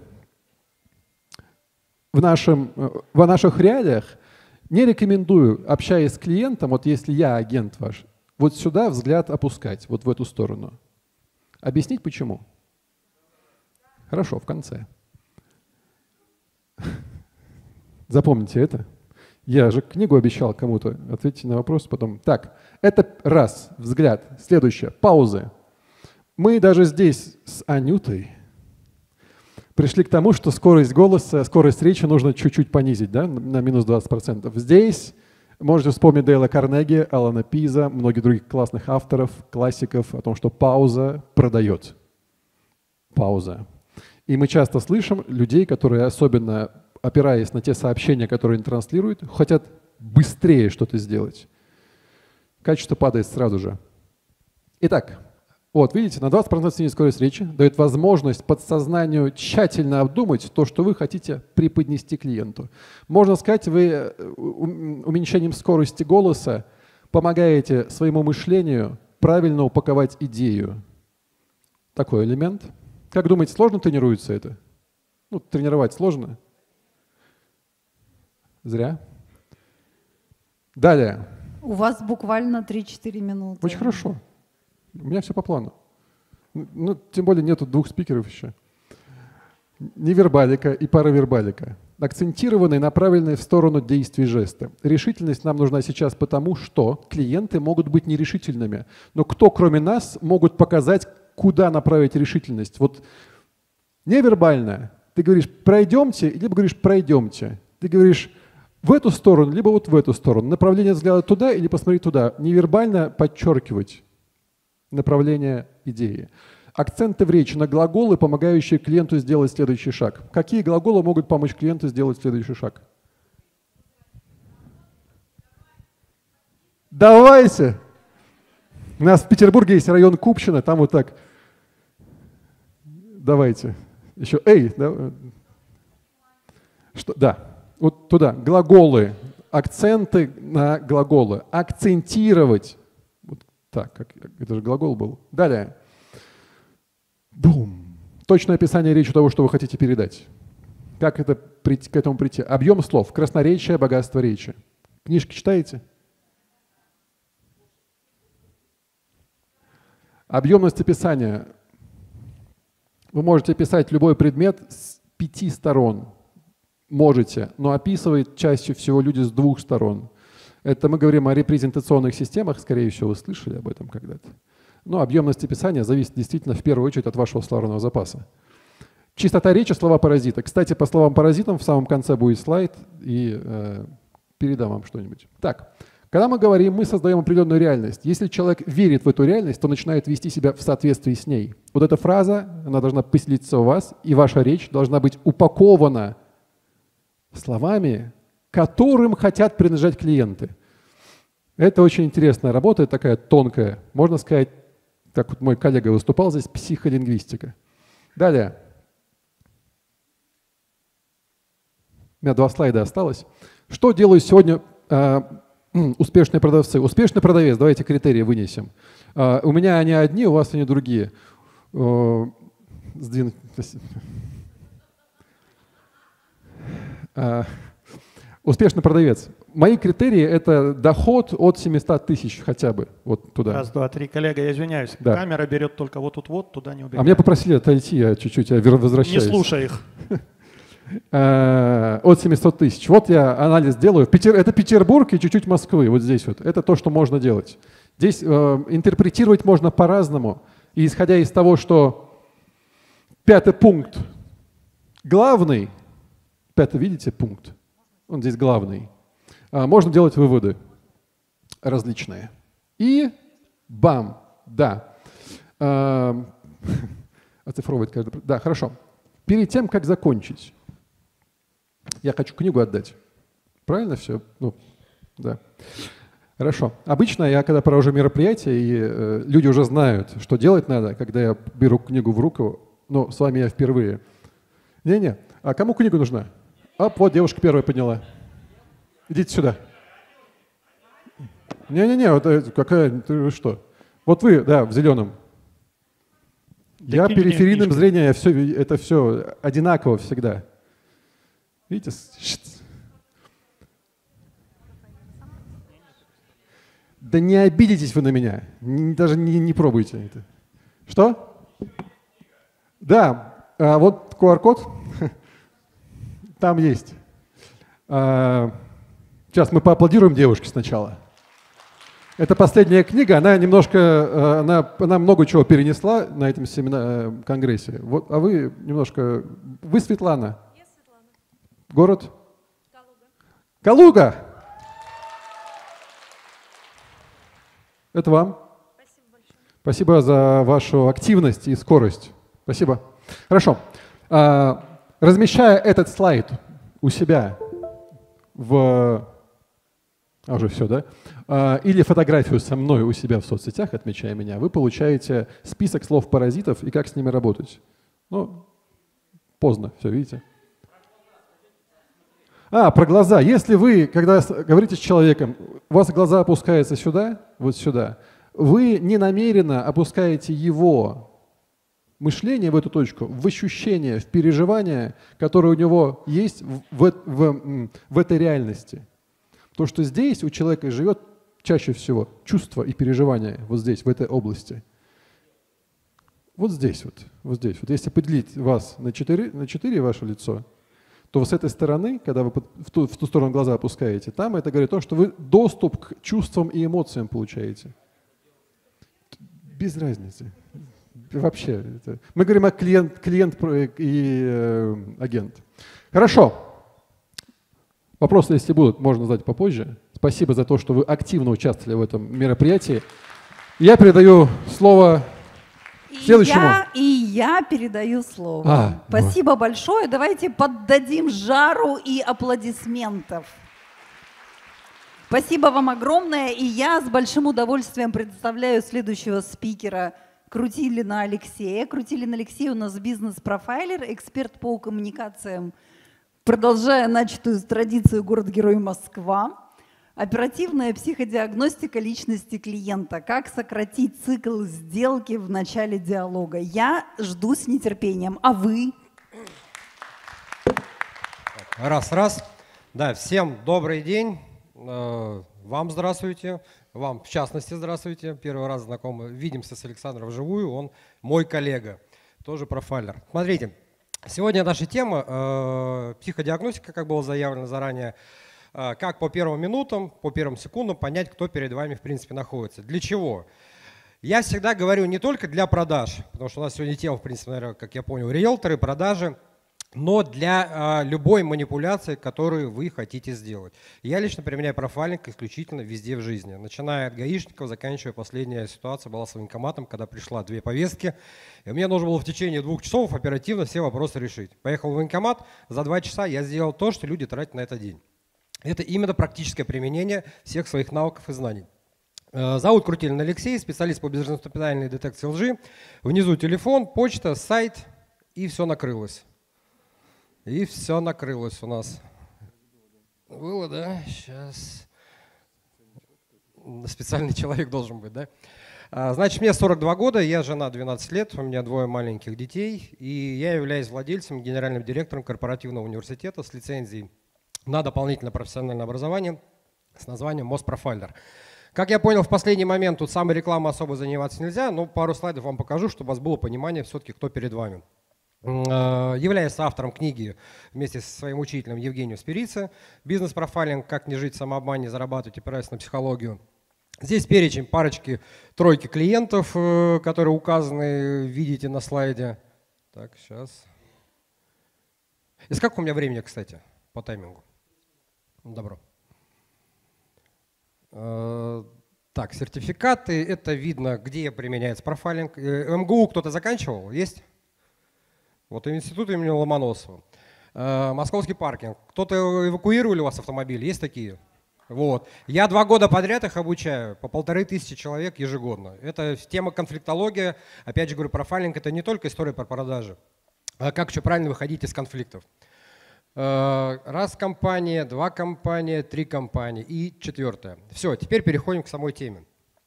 Speaker 8: в наших реалиях, не рекомендую, общаясь с клиентом, вот если я агент ваш, вот сюда взгляд опускать, вот в эту сторону. Объяснить почему? Хорошо, в конце. Запомните это. Я же книгу обещал кому-то. Ответьте на вопрос потом. Так, это раз, взгляд. Следующее, паузы. Мы даже здесь с Анютой пришли к тому, что скорость голоса, скорость речи нужно чуть-чуть понизить, да, на минус 20%. Здесь можете вспомнить Дейла Карнеги, Алана Пиза, многих других классных авторов, классиков о том, что пауза продает. Пауза. И мы часто слышим людей, которые, особенно опираясь на те сообщения, которые они транслируют, хотят быстрее что-то сделать. Качество падает сразу же. Итак, вот видите, на 20% снизить скорость речи дает возможность подсознанию тщательно обдумать то, что вы хотите преподнести клиенту. Можно сказать, вы уменьшением скорости голоса помогаете своему мышлению правильно упаковать идею. Такой элемент. Как думаете, сложно тренируется это? Тренировать сложно? Зря. Далее.
Speaker 10: У вас буквально 3-4 минуты.
Speaker 8: Очень хорошо. У меня все по плану. Тем более нету 2 спикеров еще. Невербалика и паравербалика. акцентированные, направленные в сторону действий жеста. Решительность нам нужна сейчас потому, что клиенты могут быть нерешительными. Но кто, кроме нас, могут показать, куда направить решительность? Вот невербально ты говоришь «пройдемте», либо говоришь «пройдемте». Ты говоришь в эту сторону, либо вот в эту сторону. Направление взгляда туда или посмотреть туда. Невербально подчеркивать направление идеи. Акценты в речи на глаголы, помогающие клиенту сделать следующий шаг. Какие глаголы могут помочь клиенту сделать следующий шаг? Давайте! У нас в Петербурге есть район Купчино, там вот так. Давайте. Еще эй. Да. Что? Да. Вот туда. Глаголы. Акценты на глаголы. Акцентировать. Вот так. Это же глагол был. Далее. Бум. Точное описание речи того, что вы хотите передать. Как это к этому прийти? Объем слов. Красноречие, богатство речи. Книжки читаете? Объемность описания. Вы можете описать любой предмет с 5 сторон. Можете, но описывают чаще всего люди с 2 сторон. Это мы говорим о репрезентационных системах, скорее всего, вы слышали об этом когда-то. Но объемность описания зависит действительно в первую очередь от вашего словарного запаса. Чистота речи, слова-паразиты. Кстати, по словам-паразитам в самом конце будет слайд, и передам вам что-нибудь. Так, когда мы говорим, мы создаем определенную реальность. Если человек верит в эту реальность, то начинает вести себя в соответствии с ней. Вот эта фраза, она должна поселиться у вас, и ваша речь должна быть упакована словами, которым хотят принадлежать клиенты. Это очень интересная работа, такая тонкая. Можно сказать, как вот мой коллега выступал здесь, психолингвистика. Далее. У меня 2 слайда осталось. Что делают сегодня успешные продавцы? Успешный продавец, давайте критерии вынесем. У меня они одни, у вас они другие. Успешный продавец. Мои критерии – это доход от 700 тысяч хотя бы. Вот туда.
Speaker 5: Раз, два, три. Коллега, я извиняюсь.
Speaker 8: Да.
Speaker 5: Камера берет только вот тут, вот, туда не убегай.
Speaker 8: А меня попросили отойти, я чуть-чуть возвращаюсь.
Speaker 5: Не слушай их.
Speaker 8: От 700 тысяч. Вот я анализ делаю. Это Петербург и чуть-чуть Москвы. Вот здесь вот. Это то, что можно делать. Здесь интерпретировать можно по-разному. И исходя из того, что 5-й пункт главный, 5-й, видите, пункт, он здесь главный, можно делать выводы различные. И бам, да. Оцифровывать каждый. Да, хорошо. Перед тем, как закончить, я хочу книгу отдать. Правильно все? Ну, да. Хорошо. Обычно я, когда провожу мероприятие, и люди уже знают, что делать надо, когда я беру книгу в руку, но с вами я впервые. Не-не. А кому книга нужна? Вот девушка первая подняла. Идите сюда. Не-не-не, вот какая, ты что? Вот вы, да, в зеленом. Я периферийным зрением, это все одинаково всегда. Видите? Да не обидитесь вы на меня, даже не пробуйте это. Что? Да, вот QR-код, там есть. Сейчас мы поаплодируем девушке сначала. Это последняя книга, она немножко, она много чего перенесла на этом конгрессе. Вот, а вы немножко, вы Светлана? Я Светлана. Город? Калуга. Калуга! Это вам. Спасибо большое. Спасибо за вашу активность и скорость. Спасибо. Хорошо. Размещая этот слайд у себя уже все, да? Или фотографию со мной у себя в соцсетях, отмечая меня, вы получаете список слов-паразитов и как с ними работать. Ну, поздно, все, видите? Про глаза. Если вы, когда говорите с человеком, у вас глаза опускаются сюда, вот сюда, вы ненамеренно опускаете его мышление в эту точку, в ощущение, в переживание, которое у него есть в этой реальности. То, что здесь у человека живет чаще всего чувство и переживание вот здесь, в этой области. Вот здесь вот, вот здесь. Вот если поделить вас на 4 ваше лицо, то с этой стороны, когда вы в ту сторону глаза опускаете, там это говорит о том, что вы доступ к чувствам и эмоциям получаете. Без разницы. Вообще. Мы говорим о клиент и агент. Хорошо. Вопросы, если будут, можно задать попозже. Спасибо за то, что вы активно участвовали в этом мероприятии. Я передаю слово следующему.
Speaker 10: Я передаю слово. Спасибо большое. Давайте поддадим жару и аплодисментов. Спасибо вам огромное. И я с большим удовольствием представляю следующего спикера Крутилина Алексея. Крутилин Алексей у нас бизнес-профайлер, эксперт по коммуникациям, продолжая начатую традицию город-герой Москва. Оперативная психодиагностика личности клиента. Как сократить цикл сделки в начале диалога. Я жду с нетерпением. А вы?
Speaker 11: Раз. Да, всем добрый день. Вам здравствуйте. Вам, в частности, здравствуйте. Первый раз знакомы. Видимся с Александром вживую. Он мой коллега, тоже профайлер. Смотрите, сегодня наша тема психодиагностика, как было заявлено заранее. Как по первым минутам, по первым секундам понять, кто перед вами в принципе находится. Для чего? Я всегда говорю не только для продаж, потому что у нас сегодня тема, в принципе, наверное, как я понял, риэлторы, продажи, но для любой манипуляции, которую вы хотите сделать. Я лично применяю профайлинг исключительно везде в жизни. Начиная от гаишников, заканчивая, последняя ситуация была с военкоматом, когда пришла 2 повестки. И мне нужно было в течение 2 часов оперативно все вопросы решить. Поехал в военкомат, за 2 часа я сделал то, что люди тратят на этот день. Это именно практическое применение всех своих навыков и знаний. Зовут Крутилин Алексей, специалист по безинструментальной детекции лжи. Внизу телефон, почта, сайт, и все накрылось. И все накрылось у нас. Было, да? Сейчас. Специальный человек должен быть, да? Значит, мне 42 года, я жена 12 лет, у меня 2 маленьких детей, и я являюсь владельцем, генеральным директором корпоративного университета с лицензией на дополнительное профессиональное образование с названием Моспрофайлер. Как я понял, в последний момент тут самой рекламой особо заниматься нельзя, но пару слайдов вам покажу, чтобы у вас было понимание все-таки, кто перед вами. Являюсь автором книги вместе со своим учителем Евгением Спирице «Бизнес-профайлинг. Как не жить в самообмане, зарабатывать, опираясь на психологию». Здесь перечень парочки, тройки клиентов, которые указаны, видите на слайде. Так, сейчас. И сколько у меня времени, кстати, по таймингу? Добро. Так, сертификаты, это видно, где применяется профайлинг. МГУ кто-то заканчивал? Есть? Вот институт имени Ломоносова. Московский паркинг. Кто-то эвакуировали у вас автомобили? Есть такие? Вот. Я 2 года подряд их обучаю, по 1500 человек ежегодно. Это тема конфликтология. Опять же говорю, профайлинг — это не только история про продажи, а как еще правильно выходить из конфликтов. 1 компания, 2 компания, 3 компании и 4. Все, теперь переходим к самой теме.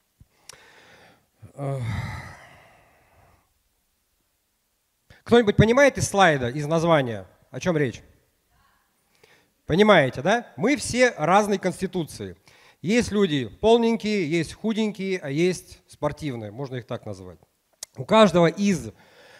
Speaker 11: Кто-нибудь понимает из слайда, из названия, о чем речь? Понимаете, да? Мы все разной конституции. Есть люди полненькие, есть худенькие, а есть спортивные, можно их так назвать. У каждого из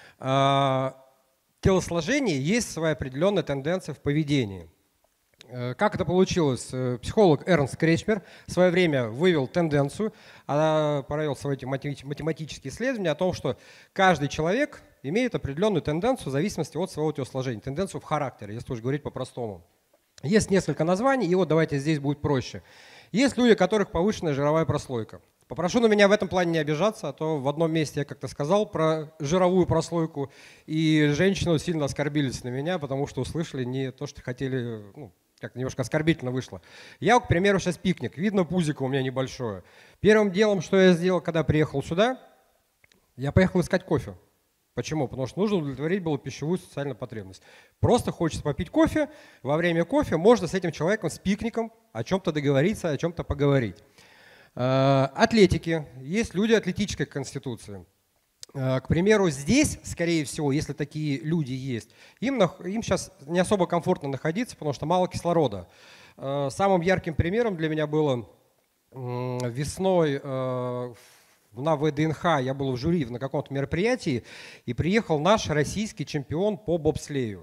Speaker 11: телосложений есть своя определенная тенденция в поведении. Как это получилось? Психолог Эрнст Кречмер в свое время вывел тенденцию, провел свои математические исследования о том, что каждый человек имеет определенную тенденцию в зависимости от своего телосложения, тенденцию в характере, если уж говорить по-простому. Есть несколько названий, и вот давайте здесь будет проще. Есть люди, у которых повышенная жировая прослойка. Попрошу на меня в этом плане не обижаться, а то в одном месте я как-то сказал про жировую прослойку, и женщины сильно оскорбились на меня, потому что услышали не то, что хотели, ну, как-то немножко оскорбительно вышло. Я, к примеру, сейчас пикник, видно, пузико у меня небольшое. Первым делом, что я сделал, когда приехал сюда, я поехал искать кофе. Почему? Потому что нужно удовлетворить было пищевую социальную потребность. Просто хочется попить кофе, во время кофе можно с этим человеком, с пикником, о чем-то договориться, о чем-то поговорить. Атлетики. Есть люди атлетической конституции. К примеру, здесь, скорее всего, если такие люди есть, им сейчас не особо комфортно находиться, потому что мало кислорода. Самым ярким примером для меня было весной на ВДНХ, я был в жюри на каком-то мероприятии, и приехал наш российский чемпион по бобслею.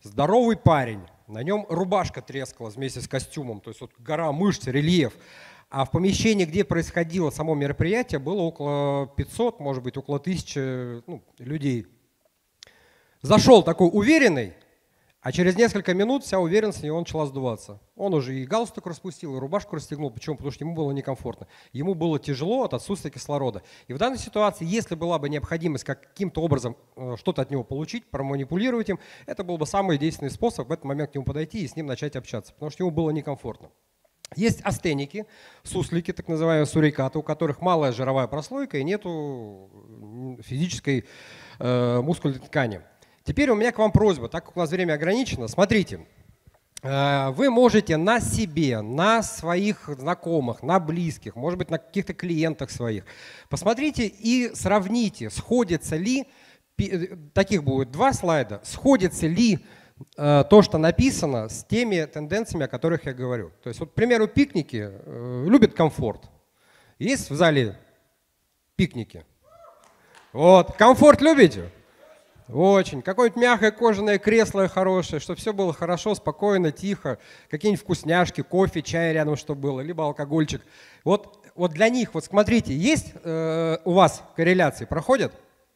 Speaker 11: Здоровый парень, на нем рубашка трескалась вместе с костюмом, то есть вот гора мышц, рельеф. А в помещении, где происходило само мероприятие, было около 500, может быть, около 1000 людей. Зашел такой уверенный, а через несколько минут вся уверенность с него начала сдуваться. Он уже и галстук распустил, и рубашку расстегнул. Почему? Потому что ему было некомфортно. Ему было тяжело от отсутствия кислорода. И в данной ситуации, если была бы необходимость каким-то образом что-то от него получить, проманипулировать им, это был бы самый действенный способ в этот момент к нему подойти и с ним начать общаться, потому что ему было некомфортно. Есть астеники, суслики, так называемые сурикаты, у которых малая жировая прослойка и нету физической мускульной ткани. Теперь у меня к вам просьба, так как у нас время ограничено, смотрите, вы можете на себе, на своих знакомых, на близких, может быть, на каких-то клиентах своих, посмотрите и сравните, сходится ли, таких будет 2 слайда, сходится ли то, что написано, с теми тенденциями, о которых я говорю. То есть, вот, к примеру, пикники любят комфорт. Есть в зале пикники? Вот, комфорт любите? Очень. Какое-нибудь мягкое кожаное кресло хорошее, чтобы все было хорошо, спокойно, тихо. Какие-нибудь вкусняшки, кофе, чай рядом, чтобы было, либо алкогольчик. Вот для них, вот смотрите, есть у вас корреляции, проходят?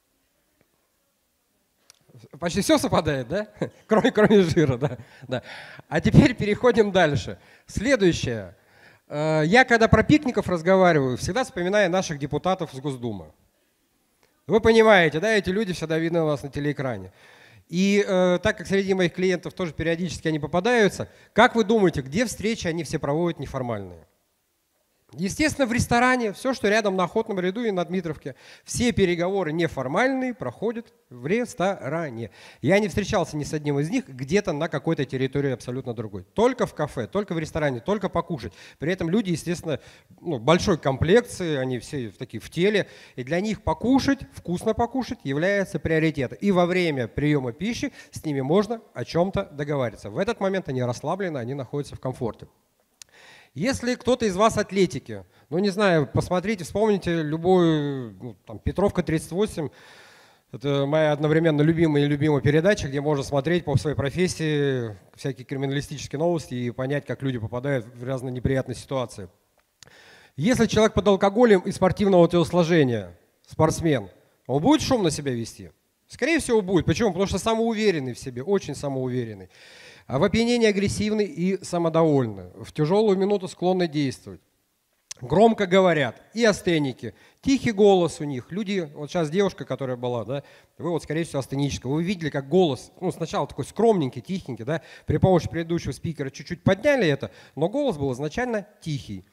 Speaker 11: Почти все совпадает, да? Кроме жира, да? Да. А теперь переходим дальше. Следующее. Я, когда про пикников разговариваю, всегда вспоминаю наших депутатов из Госдумы. Вы понимаете, да, эти люди всегда видны у вас на телеэкране. И так как среди моих клиентов тоже периодически они попадаются, как вы думаете, где встречи они все проводят неформальные? Естественно, в ресторане, все, что рядом на Охотном ряду и на Дмитровке. Все переговоры неформальные проходят в ресторане. Я не встречался ни с одним из них где-то на какой-то территории абсолютно другой. Только в кафе, только в ресторане, только покушать. При этом люди, естественно, большой комплекции, они все такие в теле. И для них покушать, вкусно покушать является приоритетом. И во время приема пищи с ними можно о чем-то договариваться. В этот момент они расслаблены, они находятся в комфорте. Если кто-то из вас атлетики, не знаю, посмотрите, вспомните любую, Петровка 38, это моя одновременно любимая и нелюбимая передача, где можно смотреть по своей профессии всякие криминалистические новости и понять, как люди попадают в разные неприятные ситуации. Если человек под алкоголем и спортивного телосложения, спортсмен, он будет шумно себя вести? Скорее всего, будет. Почему? Потому что самоуверенный в себе, очень самоуверенный. А в опьянении агрессивный и самодовольный, в тяжелую минуту склонны действовать. Громко говорят и астеники, тихий голос у них. Люди, вот сейчас девушка, которая была, да, вы вот, скорее всего, астеническая, вы видели, как голос, сначала такой скромненький, тихенький, да, при помощи предыдущего спикера чуть-чуть подняли это, но голос был изначально тихий.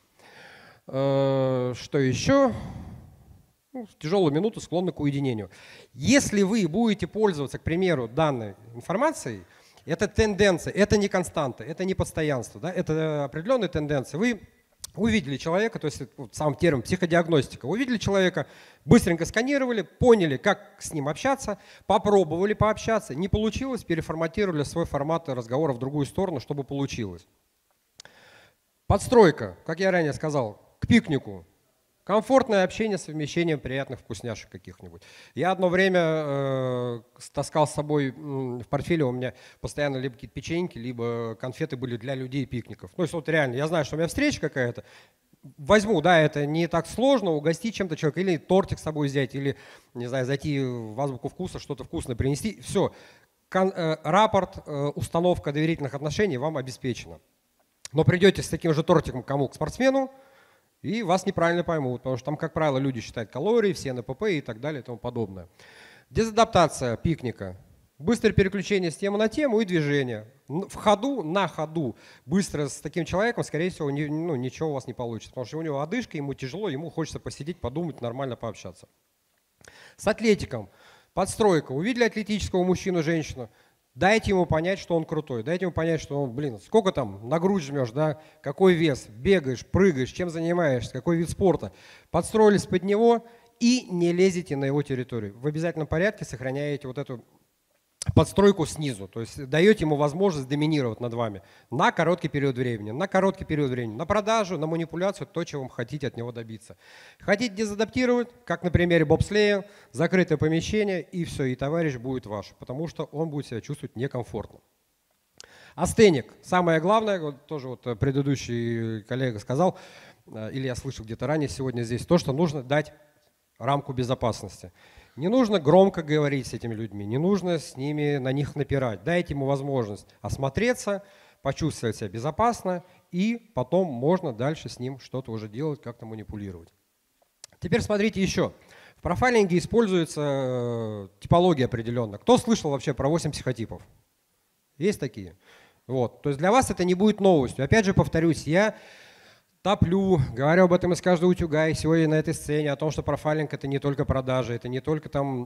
Speaker 11: Что еще? В тяжелую минуту склонны к уединению. Если вы будете пользоваться, к примеру, данной информацией, это тенденция, это не константа, это не постоянство, да? Это определенные тенденции. Вы увидели человека, то есть сам термин психодиагностика, увидели человека, быстренько сканировали, поняли, как с ним общаться, попробовали пообщаться, не получилось, переформатировали свой формат разговора в другую сторону, чтобы получилось. Подстройка, как я ранее сказал, к пикнику. Комфортное общение с совмещением приятных вкусняшек каких-нибудь. Я одно время таскал с собой в портфеле, у меня постоянно либо какие-то печеньки, либо конфеты были для людей пикников. То есть вот реально, я знаю, что у меня встреча какая-то, возьму, да, это не так сложно, угостить чем-то человека, или тортик с собой взять, или, не знаю, зайти в азбуку вкуса, что-то вкусное принести. Все, рапорт, установка доверительных отношений вам обеспечена. Но придете с таким же тортиком кому? К спортсмену, и вас неправильно поймут, потому что там, как правило, люди считают калории, все НПП и так далее и тому подобное. Дезадаптация пикника. Быстрое переключение с темы на тему и движение. В ходу, на ходу, быстро с таким человеком, скорее всего, ничего у вас не получится, потому что у него одышка, ему тяжело, ему хочется посидеть, подумать, нормально пообщаться. С атлетиком. Подстройка. Увидели атлетического мужчину, женщину, дайте ему понять, что он крутой, дайте ему понять, что он, сколько там на грудь жмешь, да, какой вес, бегаешь, прыгаешь, чем занимаешься, какой вид спорта. Подстроились под него и не лезете на его территорию. В обязательном порядке сохраняете вот эту подстройку снизу, то есть даете ему возможность доминировать над вами на короткий период времени, на продажу, на манипуляцию, то, чего вы хотите от него добиться. Хотите дезадаптировать, как на примере бобслея, закрытое помещение, и все, и товарищ будет ваш, потому что он будет себя чувствовать некомфортно. Астеник. Самое главное, вот тоже вот предыдущий коллега сказал, или я слышал где-то ранее сегодня здесь, то, что нужно дать рамку безопасности. Не нужно громко говорить с этими людьми, не нужно с ними на них напирать. Дайте ему возможность осмотреться, почувствовать себя безопасно, и потом можно дальше с ним что-то уже делать, как-то манипулировать. Теперь смотрите еще. В профайлинге используется типология определенная. Кто слышал вообще про 8 психотипов? Есть такие? Вот. То есть для вас это не будет новостью. Опять же повторюсь, я топлю, говорю об этом из каждого утюга, и сегодня на этой сцене, о том, что профайлинг — это не только продажи, это не только там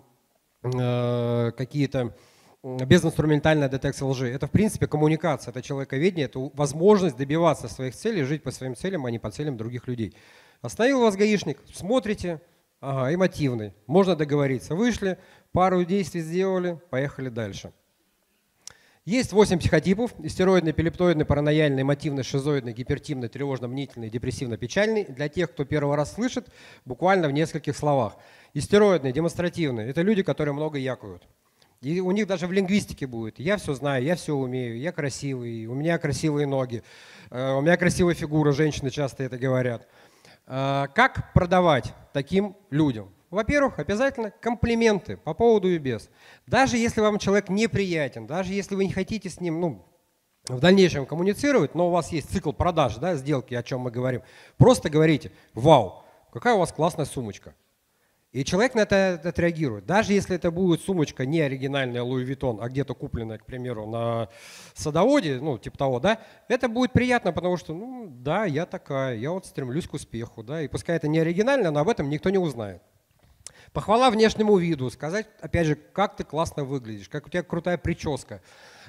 Speaker 11: какие-то безинструментальная детекция лжи. Это, в принципе, коммуникация, это человековедение, это возможность добиваться своих целей, жить по своим целям, а не по целям других людей. Остановил вас гаишник, смотрите, ага, эмотивный, можно договориться. Вышли, пару действий сделали, поехали дальше. Есть 8 психотипов: истероидный, эпилептоидный, паранояльный, эмотивный, шизоидный, гипертимный, тревожно-мнительный, депрессивно-печальный. Для тех, кто первый раз слышит, буквально в нескольких словах. Истероидный, демонстративный – это люди, которые много якают. И у них даже в лингвистике будет: я все знаю, я все умею, я красивый, у меня красивые ноги, у меня красивая фигура, женщины часто это говорят. Как продавать таким людям? Во-первых, обязательно комплименты по поводу и без. Даже если вам человек неприятен, даже если вы не хотите с ним в дальнейшем коммуницировать, но у вас есть цикл продаж, да, сделки, о чем мы говорим, просто говорите: вау, какая у вас классная сумочка. И человек на это отреагирует. Даже если это будет сумочка не оригинальная Louis Vuitton, а где-то купленная, к примеру, на садоводе, типа того, да, это будет приятно, потому что, да, я такая, я вот стремлюсь к успеху, да, и пускай это не оригинально, но об этом никто не узнает. Похвала внешнему виду, сказать, опять же, как ты классно выглядишь, как у тебя крутая прическа.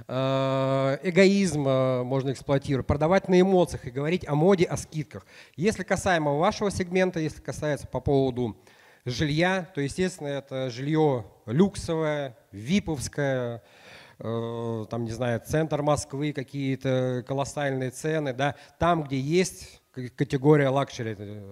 Speaker 11: Эгоизм можно эксплуатировать, продавать на эмоциях и говорить о моде, о скидках. Если касаемо вашего сегмента, если касается по поводу жилья, то, естественно, это жилье люксовое, виповское, там, не знаю, центр Москвы, какие-то колоссальные цены, да, там, где есть категория лакшери,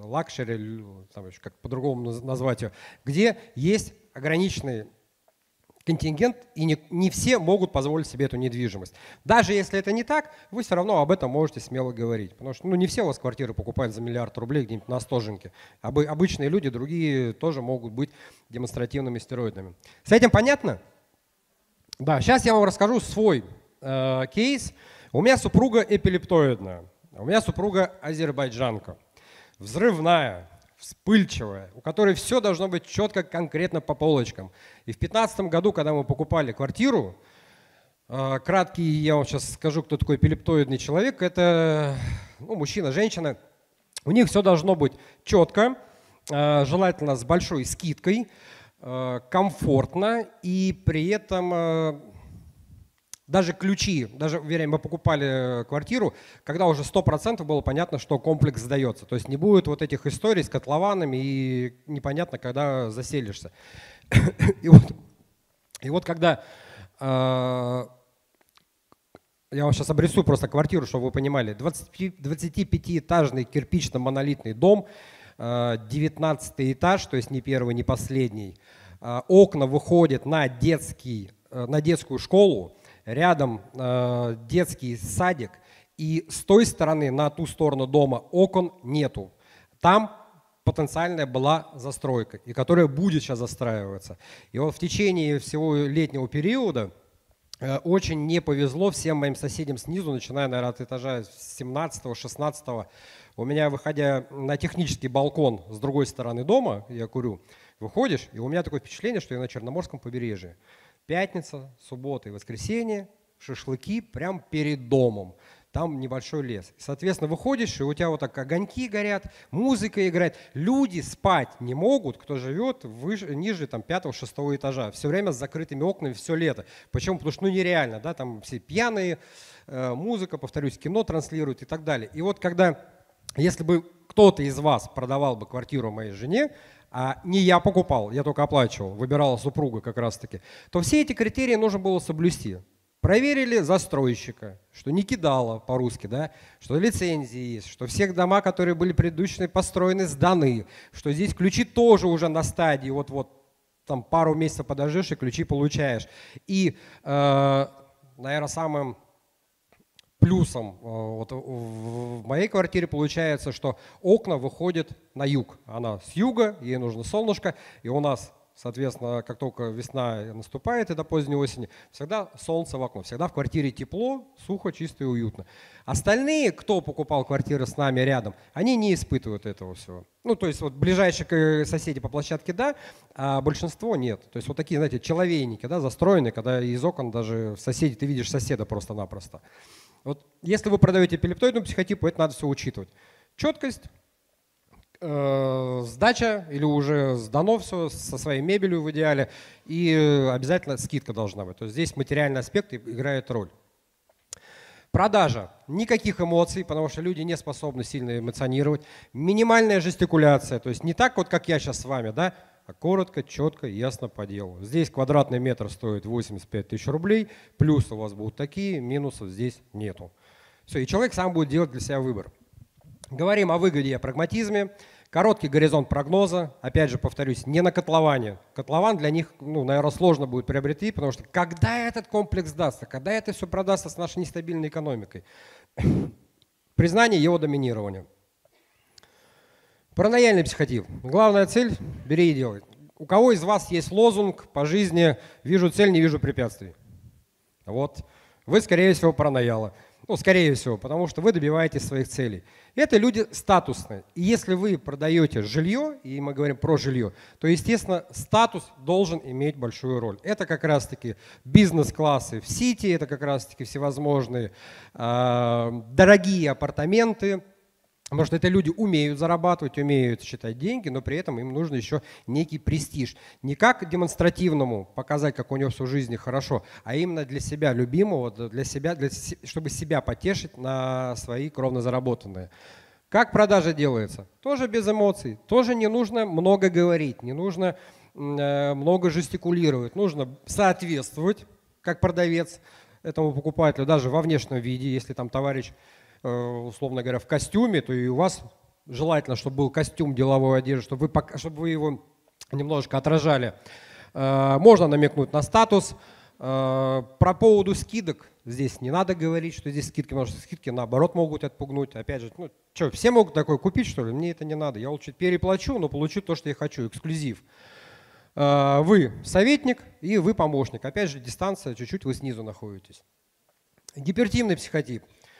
Speaker 11: там еще как по-другому назвать ее, где есть ограниченный контингент, и не все могут позволить себе эту недвижимость. Даже если это не так, вы все равно об этом можете смело говорить. Потому что не все у вас квартиры покупают за $1 миллиард где-нибудь на Остоженке. Обычные люди, другие тоже могут быть демонстративными стероидами. С этим понятно? Да, сейчас я вам расскажу свой кейс. У меня супруга эпилептоидная, у меня супруга азербайджанка, взрывная, вспыльчивая, у которой все должно быть четко, конкретно по полочкам. И в 2015 году, когда мы покупали квартиру, краткий, я вам сейчас скажу, кто такой эпилептоидный человек, это мужчина, женщина, у них все должно быть четко, желательно с большой скидкой, комфортно, и при этом даже ключи, даже, уверен, мы покупали квартиру, когда уже 100% было понятно, что комплекс сдается. То есть не будет вот этих историй с котлованами и непонятно, когда заселишься. И вот когда я вам сейчас обрисую просто квартиру, чтобы вы понимали. 25-этажный кирпично-монолитный дом, 19 этаж, то есть не первый, не последний. Окна выходят на детскую школу. Рядом детский садик, и с той стороны, на ту сторону дома, окон нету. Там потенциальная была застройка, и которая будет сейчас застраиваться. И вот в течение всего летнего периода очень не повезло всем моим соседям снизу, начиная, наверное, от этажа 17-16. У меня, выходя на технический балкон с другой стороны дома, я курю, выходишь, и у меня такое впечатление, что я на Черноморском побережье. Пятница, суббота и воскресенье, шашлыки прямо перед домом. Там небольшой лес. Соответственно, выходишь, и у тебя вот так огоньки горят, музыка играет. Люди спать не могут, кто живет ниже 5-6 этажа. Все время с закрытыми окнами все лето. Почему? Потому что нереально, да, там все пьяные, музыка, повторюсь, кино транслируют и так далее. И вот если бы кто-то из вас продавал бы квартиру моей жене, а не я покупал, я только оплачивал, выбирала супруга как раз-таки, то все эти критерии нужно было соблюсти. Проверили застройщика, что не кидало по-русски, да, что лицензии есть, что все дома, которые были предыдущие построены, сданы, что здесь ключи тоже уже на стадии, вот там пару месяцев подождешь и ключи получаешь. И, наверное, самым плюсом вот в моей квартире получается, что окна выходят на юг. Она с юга, ей нужно солнышко, и у нас, соответственно, как только весна наступает и до поздней осени, всегда солнце в окно, всегда в квартире тепло, сухо, чисто и уютно. Остальные, кто покупал квартиры с нами рядом, они не испытывают этого всего. Ну, то есть вот ближайшие соседи по площадке, да, а большинство нет. То есть вот такие, знаете, человейники, да, застроенные, когда из окон даже соседи, ты видишь соседа просто-напросто. Вот если вы продаете эпилептоидному психотипу, это надо все учитывать. Четкость, сдача или уже сдано все со своей мебелью в идеале, и обязательно скидка должна быть. То есть здесь материальный аспект играет роль. Продажа. Никаких эмоций, потому что люди не способны сильно эмоционировать. Минимальная жестикуляция, то есть не так вот, как я сейчас с вами, да, а коротко, четко, ясно по делу. Здесь квадратный метр стоит 85 тысяч рублей, плюсы у вас будут такие, минусов здесь нету. Все, и человек сам будет делать для себя выбор. Говорим о выгоде и о прагматизме. Короткий горизонт прогноза, опять же повторюсь, не на котловане. Котлован для них, ну, наверное, сложно будет приобрести, потому что когда этот комплекс дастся, когда это все продастся с нашей нестабильной экономикой? Признание его доминирования. Паранояльный психотип. Главная цель – бери и делай. У кого из вас есть лозунг по жизни «вижу цель, не вижу препятствий»? Вот. Вы, скорее всего, параноялы. Ну, скорее всего, потому что вы добиваетесь своих целей. Это люди статусные. И если вы продаете жилье, и мы говорим про жилье, то, естественно, статус должен иметь большую роль. Это как раз-таки бизнес-классы в Сити, это как раз-таки всевозможные дорогие апартаменты, потому что это люди умеют зарабатывать, умеют считать деньги, но при этом им нужно еще некий престиж. Не как демонстративному показать, как у него все в жизни хорошо, а именно для себя любимого, для себя, чтобы себя потешить на свои кровно заработанные. Как продажа делается? Тоже без эмоций, тоже не нужно много говорить, не нужно много жестикулировать, нужно соответствовать, как продавец, этому покупателю, даже во внешнем виде, если там товарищ, условно говоря, в костюме, то и у вас желательно, чтобы был костюм деловой одежды, чтобы вы его немножко отражали. Можно намекнуть на статус. Про поводу скидок здесь не надо говорить, что здесь скидки, потому что скидки наоборот могут отпугнуть. Опять же, ну что, все могут такое купить, что ли? Мне это не надо. Я лучше переплачу, но получу то, что я хочу, эксклюзив. Вы советник и вы помощник. Опять же, дистанция, чуть-чуть вы снизу находитесь. Гипертимный психотип.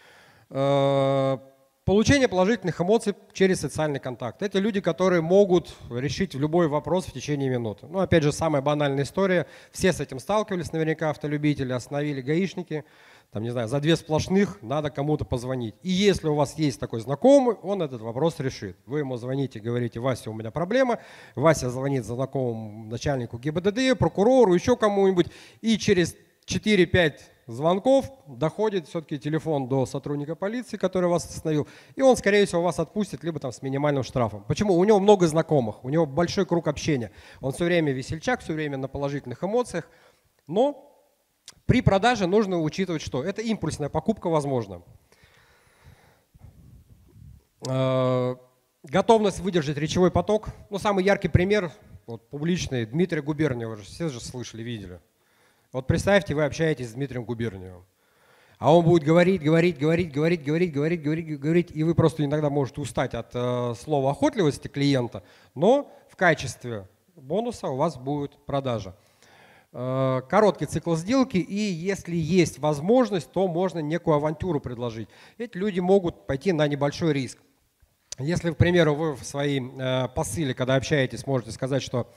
Speaker 11: Получение положительных эмоций через социальный контакт. Это люди, которые могут решить любой вопрос в течение минуты. Ну, опять же, самая банальная история. Все с этим сталкивались, наверняка, автолюбители, остановили гаишники. Там, не знаю, за 2 сплошных надо кому-то позвонить. И если у вас есть такой знакомый, он этот вопрос решит. Вы ему звоните, говорите: Вася, у меня проблема. Вася звонит знакомому начальнику ГИБДД, прокурору, еще кому-нибудь. И через 4-5 звонков доходит все-таки телефон до сотрудника полиции, который вас остановил, и он, скорее всего, вас отпустит, либо там с минимальным штрафом. Почему? У него много знакомых, у него большой круг общения. Он все время весельчак, все время на положительных эмоциях. Но при продаже нужно учитывать, что это импульсная покупка возможна. Готовность выдержать речевой поток. Ну, самый яркий пример, вот, публичный, Дмитрия Губерниева, все же слышали, видели. Вот представьте, вы общаетесь с Дмитрием Губерниевым, а он будет говорить, и вы просто иногда можете устать от слова охотливости клиента, но в качестве бонуса у вас будет продажа. Короткий цикл сделки, и если есть возможность, то можно некую авантюру предложить. Эти люди могут пойти на небольшой риск. Если, к примеру, вы в своем посыле, когда общаетесь, можете сказать, что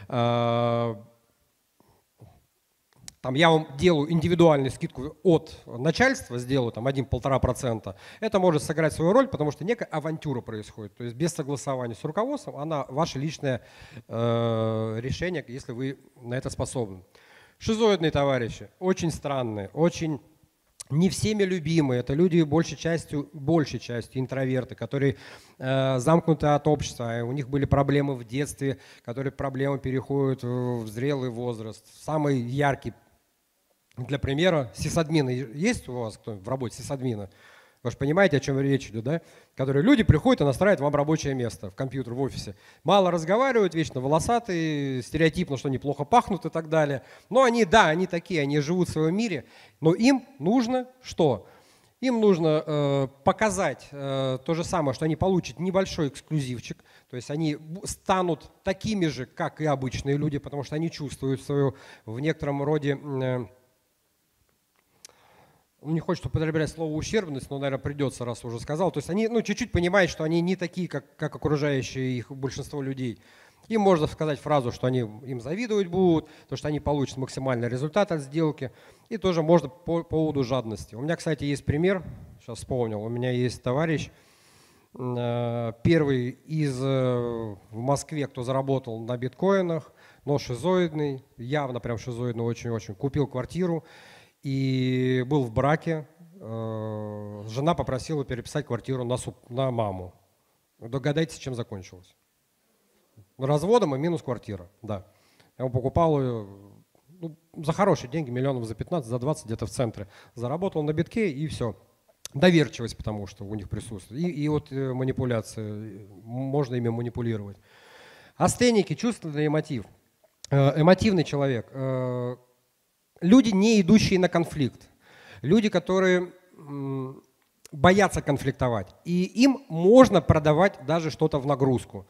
Speaker 11: там, я вам делаю индивидуальную скидку от начальства, сделаю там 1–1,5%, это может сыграть свою роль, потому что некая авантюра происходит. То есть без согласования с руководством, она ваше личное решение, если вы на это способны. Шизоидные товарищи, очень странные, очень не всеми любимые. Это люди большей частью интроверты, которые замкнуты от общества. У них были проблемы в детстве, которые проблемы переходят в зрелый возраст. Самый яркий, для примера, сисадмины. Есть у вас кто в работе сисадмина? Вы же понимаете, о чем речь идет, да? Которые люди приходят и настраивают вам рабочее место в компьютер, в офисе. Мало разговаривают, вечно волосатые, стереотипно, что неплохо пахнут и так далее. Но они, да, они такие, они живут в своем мире, но им нужно что? Им нужно показать то же самое, что они получат небольшой эксклюзивчик, то есть они станут такими же, как и обычные люди, потому что они чувствуют свою в некотором роде, не хочется употреблять слово ущербность, но, наверное, придется, раз уже сказал, то есть они чуть-чуть понимают, что они не такие, как окружающие их большинство людей. Им можно сказать фразу, что они им завидовать будут, то, что они получат максимальный результат от сделки. И тоже можно по поводу жадности. У меня, кстати, есть пример, сейчас вспомнил, у меня есть товарищ, первый в Москве, кто заработал на биткоинах, но шизоидный, явно прям шизоидный очень-очень, купил квартиру и был в браке. Жена попросила переписать квартиру на маму. Догадайтесь, чем закончилось. Разводом и минус квартира, да. Я ему покупал ее за хорошие деньги, миллионов за 15, за 20 где-то в центре. Заработал на битке и все. Доверчивость, потому что у них присутствует. И вот манипуляция, можно ими манипулировать. Астеники, чувственный мотив. Эмотивный человек. Люди, не идущие на конфликт. Люди, которые боятся конфликтовать. И им можно продавать даже что-то в нагрузку.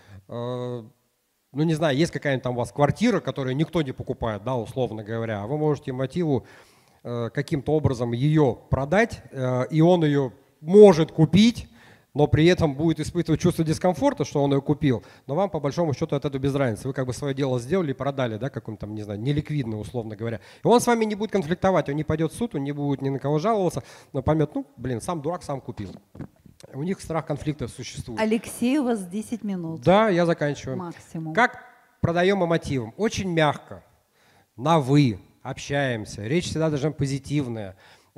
Speaker 11: Не знаю, есть какая-нибудь там у вас квартира, которую никто не покупает, да, условно говоря, а вы можете мотиву каким-то образом ее продать, и он ее может купить, но при этом будет испытывать чувство дискомфорта, что он ее купил, но вам по большому счету от этого без разницы. Вы как бы свое дело сделали и продали, да, каком-то там, не знаю, неликвидно, условно говоря. И он с вами не будет конфликтовать, он не пойдет в суд, он не будет ни на кого жаловаться, но поймет, сам дурак, сам купил. У них страх конфликта существует.
Speaker 10: Алексей, у вас 10 минут.
Speaker 11: Да, я заканчиваю.
Speaker 10: Максимум.
Speaker 11: Как продаем эмотивом? Очень мягко, на «вы», общаемся. Речь всегда должна быть позитивная.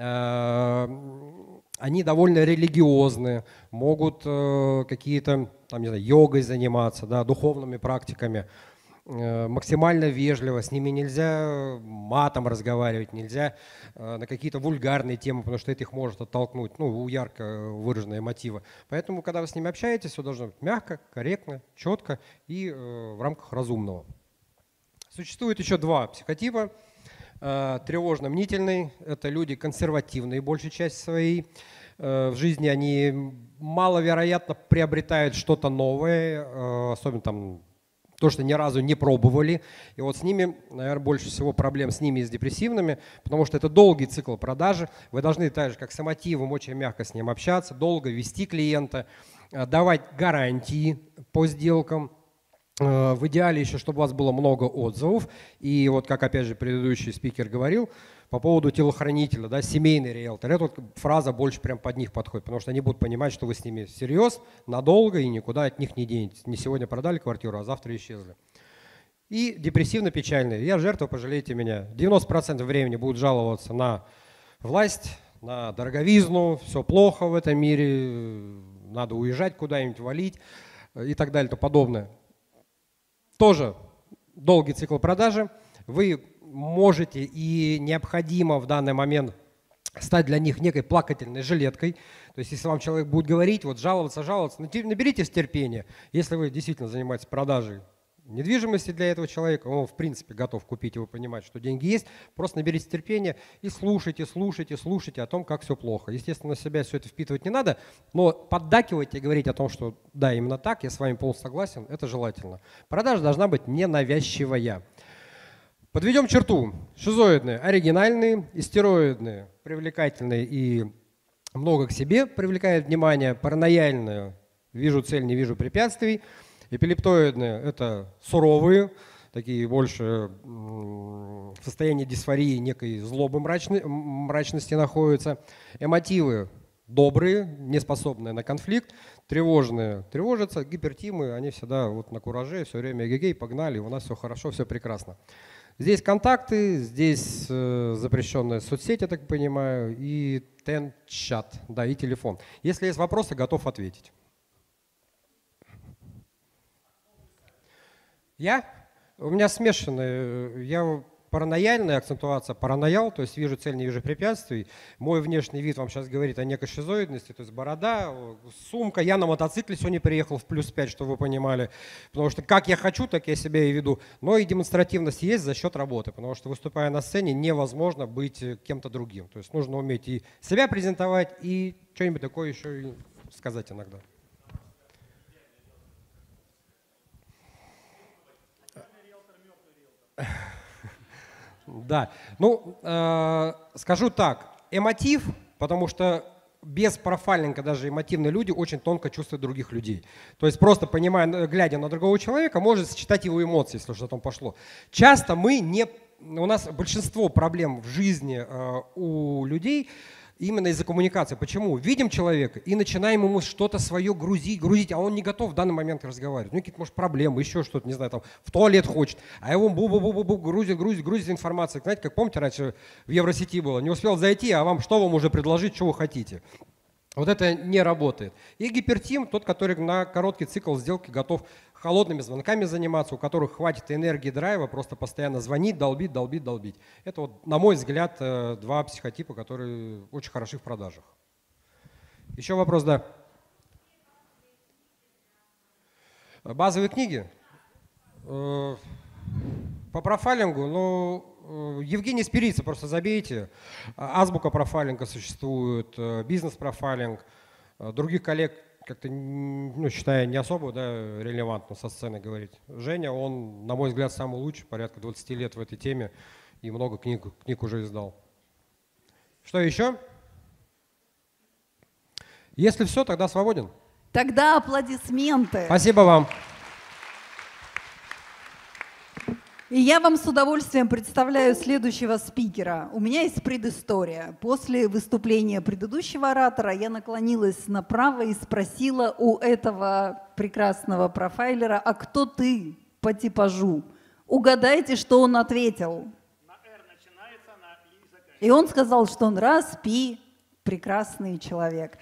Speaker 11: Они довольно религиозные, могут какие-то, йогой заниматься, да, духовными практиками. Максимально вежливо, с ними нельзя матом разговаривать, нельзя на какие-то вульгарные темы, потому что это их может оттолкнуть, у ярко выраженные мотивы. Поэтому, когда вы с ними общаетесь, все должно быть мягко, корректно, четко и в рамках разумного. Существует еще два психотипа. Тревожно-мнительный – это люди консервативные, большей частью своей. В жизни они маловероятно приобретают что-то новое, особенно то, что ни разу не пробовали. И вот с ними, наверное, больше всего проблем с ними и с депрессивными, потому что это долгий цикл продажи. Вы должны так же, как с эмотивом, очень мягко с ним общаться, долго вести клиента, давать гарантии по сделкам. В идеале еще, чтобы у вас было много отзывов. И вот, как опять же предыдущий спикер говорил, по поводу телохранителя, да, семейный риэлтор, эта вот фраза больше прям под них подходит, потому что они будут понимать, что вы с ними всерьез, надолго и никуда от них не денетесь. Не сегодня продали квартиру, а завтра исчезли. И депрессивно-печальные. Я жертва, пожалейте меня. 90% времени будут жаловаться на власть, на дороговизну, все плохо в этом мире, надо уезжать куда-нибудь, валить и так далее и тому подобное. Тоже долгий цикл продажи. Вы можете и необходимо в данный момент стать для них некой плакательной жилеткой. То есть если вам человек будет говорить, жаловаться, наберитесь терпения. Если вы действительно занимаетесь продажей недвижимости для этого человека, он в принципе готов купить, и вы понимаете, что деньги есть, просто наберитесь терпения и слушайте о том, как все плохо. Естественно, на себя все это впитывать не надо, но поддакивать и говорить о том, что да, именно так, я с вами полностью согласен, это желательно. Продажа должна быть ненавязчивая. Подведем черту. Шизоидные, оригинальные, истероидные, привлекательные и много к себе привлекает внимание, паранояльные, вижу цель, не вижу препятствий. Эпилептоидные – это суровые, такие больше в состоянии дисфории, некой злобы, мрачности находятся. Эмотивы – добрые, не способные на конфликт. Тревожные – тревожатся. Гипертимы – они всегда на кураже, все время эгегей, погнали, у нас все хорошо, все прекрасно. Здесь контакты, здесь запрещенная соцсеть, я так понимаю, и чат, да, и телефон. Если есть вопросы, готов ответить. У меня смешанные. Я паранояльная акцентуация, параноял, то есть вижу цель, не вижу препятствий. Мой внешний вид вам сейчас говорит о некой шизоидности, то есть борода, сумка. Я на мотоцикле сегодня приехал в +5, чтобы вы понимали. Потому что как я хочу, так я себя и веду. Но и демонстративность есть за счет работы, потому что выступая на сцене невозможно быть кем-то другим. То есть нужно уметь и себя презентовать, и что-нибудь такое еще и сказать иногда. Да, ну, скажу так, эмотив, потому что без профайлинга даже эмотивные люди очень тонко чувствуют других людей. То есть просто понимая, глядя на другого человека, может считать его эмоции, если что-то там пошло. Часто у нас большинство проблем в жизни у людей именно из-за коммуникации. Почему? Видим человека и начинаем ему что-то свое грузить, а он не готов в данный момент разговаривать. Ну, какие-то, может, проблемы, еще что-то, не знаю, там, в туалет хочет, а его бу-бу-бу-бу грузит информация. Знаете, как помните, раньше в Евросети было, не успел зайти, а что вам уже предложить, что вы хотите. Вот это не работает. И гипертим, тот, который на короткий цикл сделки готов холодными звонками заниматься, у которых хватит энергии, драйва, просто постоянно звонить, долбить. Это, вот, на мой взгляд, два психотипа, которые очень хороши в продажах. Еще вопрос, да. Базовые книги? По профайлингу, ну, Евгений Спирица просто забейте. Азбука профайлинга существует, бизнес-профайлинг. Других коллег как-то, ну, считаю, не особо, да, релевантно со сцены говорить. Женя, он, на мой взгляд, самый лучший, порядка 20 лет в этой теме и много книг уже издал. Что еще? Если все, тогда свободен.
Speaker 10: Тогда аплодисменты.
Speaker 11: Спасибо вам.
Speaker 10: И я вам с удовольствием представляю следующего спикера. У меня есть предыстория. После выступления предыдущего оратора я наклонилась направо и спросила у этого прекрасного профайлера: а кто ты по типажу? Угадайте, что он ответил.
Speaker 5: На «Р» начинается, на «И» заканчивается.
Speaker 10: И он сказал, что он раз-пи прекрасный человек.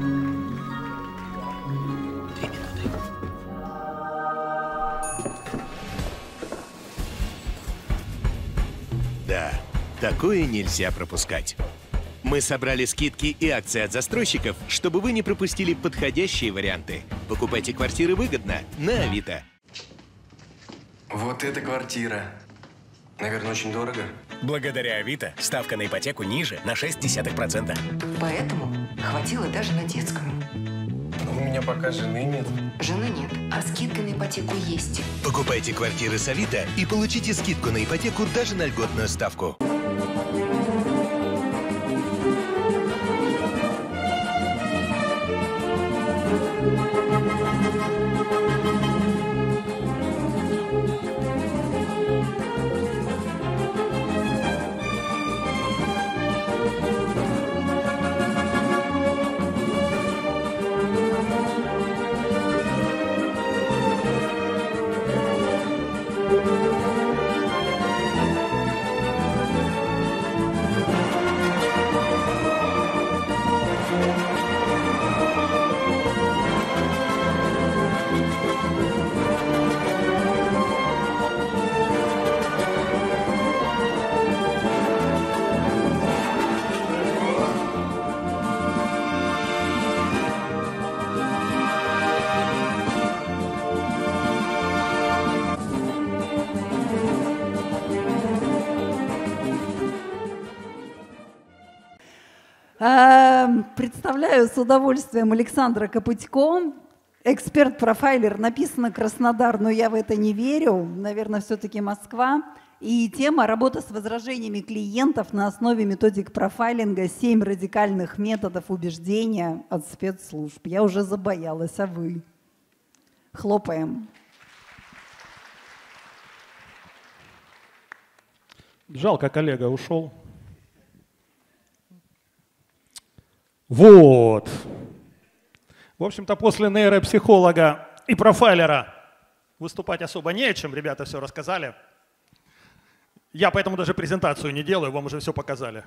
Speaker 4: Да, такое нельзя пропускать. Мы собрали скидки и акции от застройщиков, чтобы вы не пропустили подходящие варианты. Покупайте квартиры выгодно на Авито.
Speaker 1: Вот эта квартира. Наверное, очень дорого.
Speaker 2: Благодаря Авито ставка на ипотеку ниже на 0,6%.
Speaker 3: Поэтому хватило даже на детскую.
Speaker 1: У меня пока жены нет.
Speaker 3: Жены нет, а скидка на ипотеку есть.
Speaker 4: Покупайте квартиры с Авито и получите скидку на ипотеку даже на льготную ставку.
Speaker 10: Представляю с удовольствием Александра Копытько, эксперт-профайлер. Написано Краснодар, но я в это не верю. Наверное, все-таки Москва. И тема «Работа с возражениями клиентов на основе методик профайлинга. 7 радикальных методов убеждения от спецслужб». Я уже забоялась, а вы? Хлопаем.
Speaker 5: Жалко, коллега ушел. Вот. В общем-то, после нейропсихолога и профайлера выступать особо не о чем, ребята все рассказали. Я поэтому даже презентацию не делаю, вам уже все показали.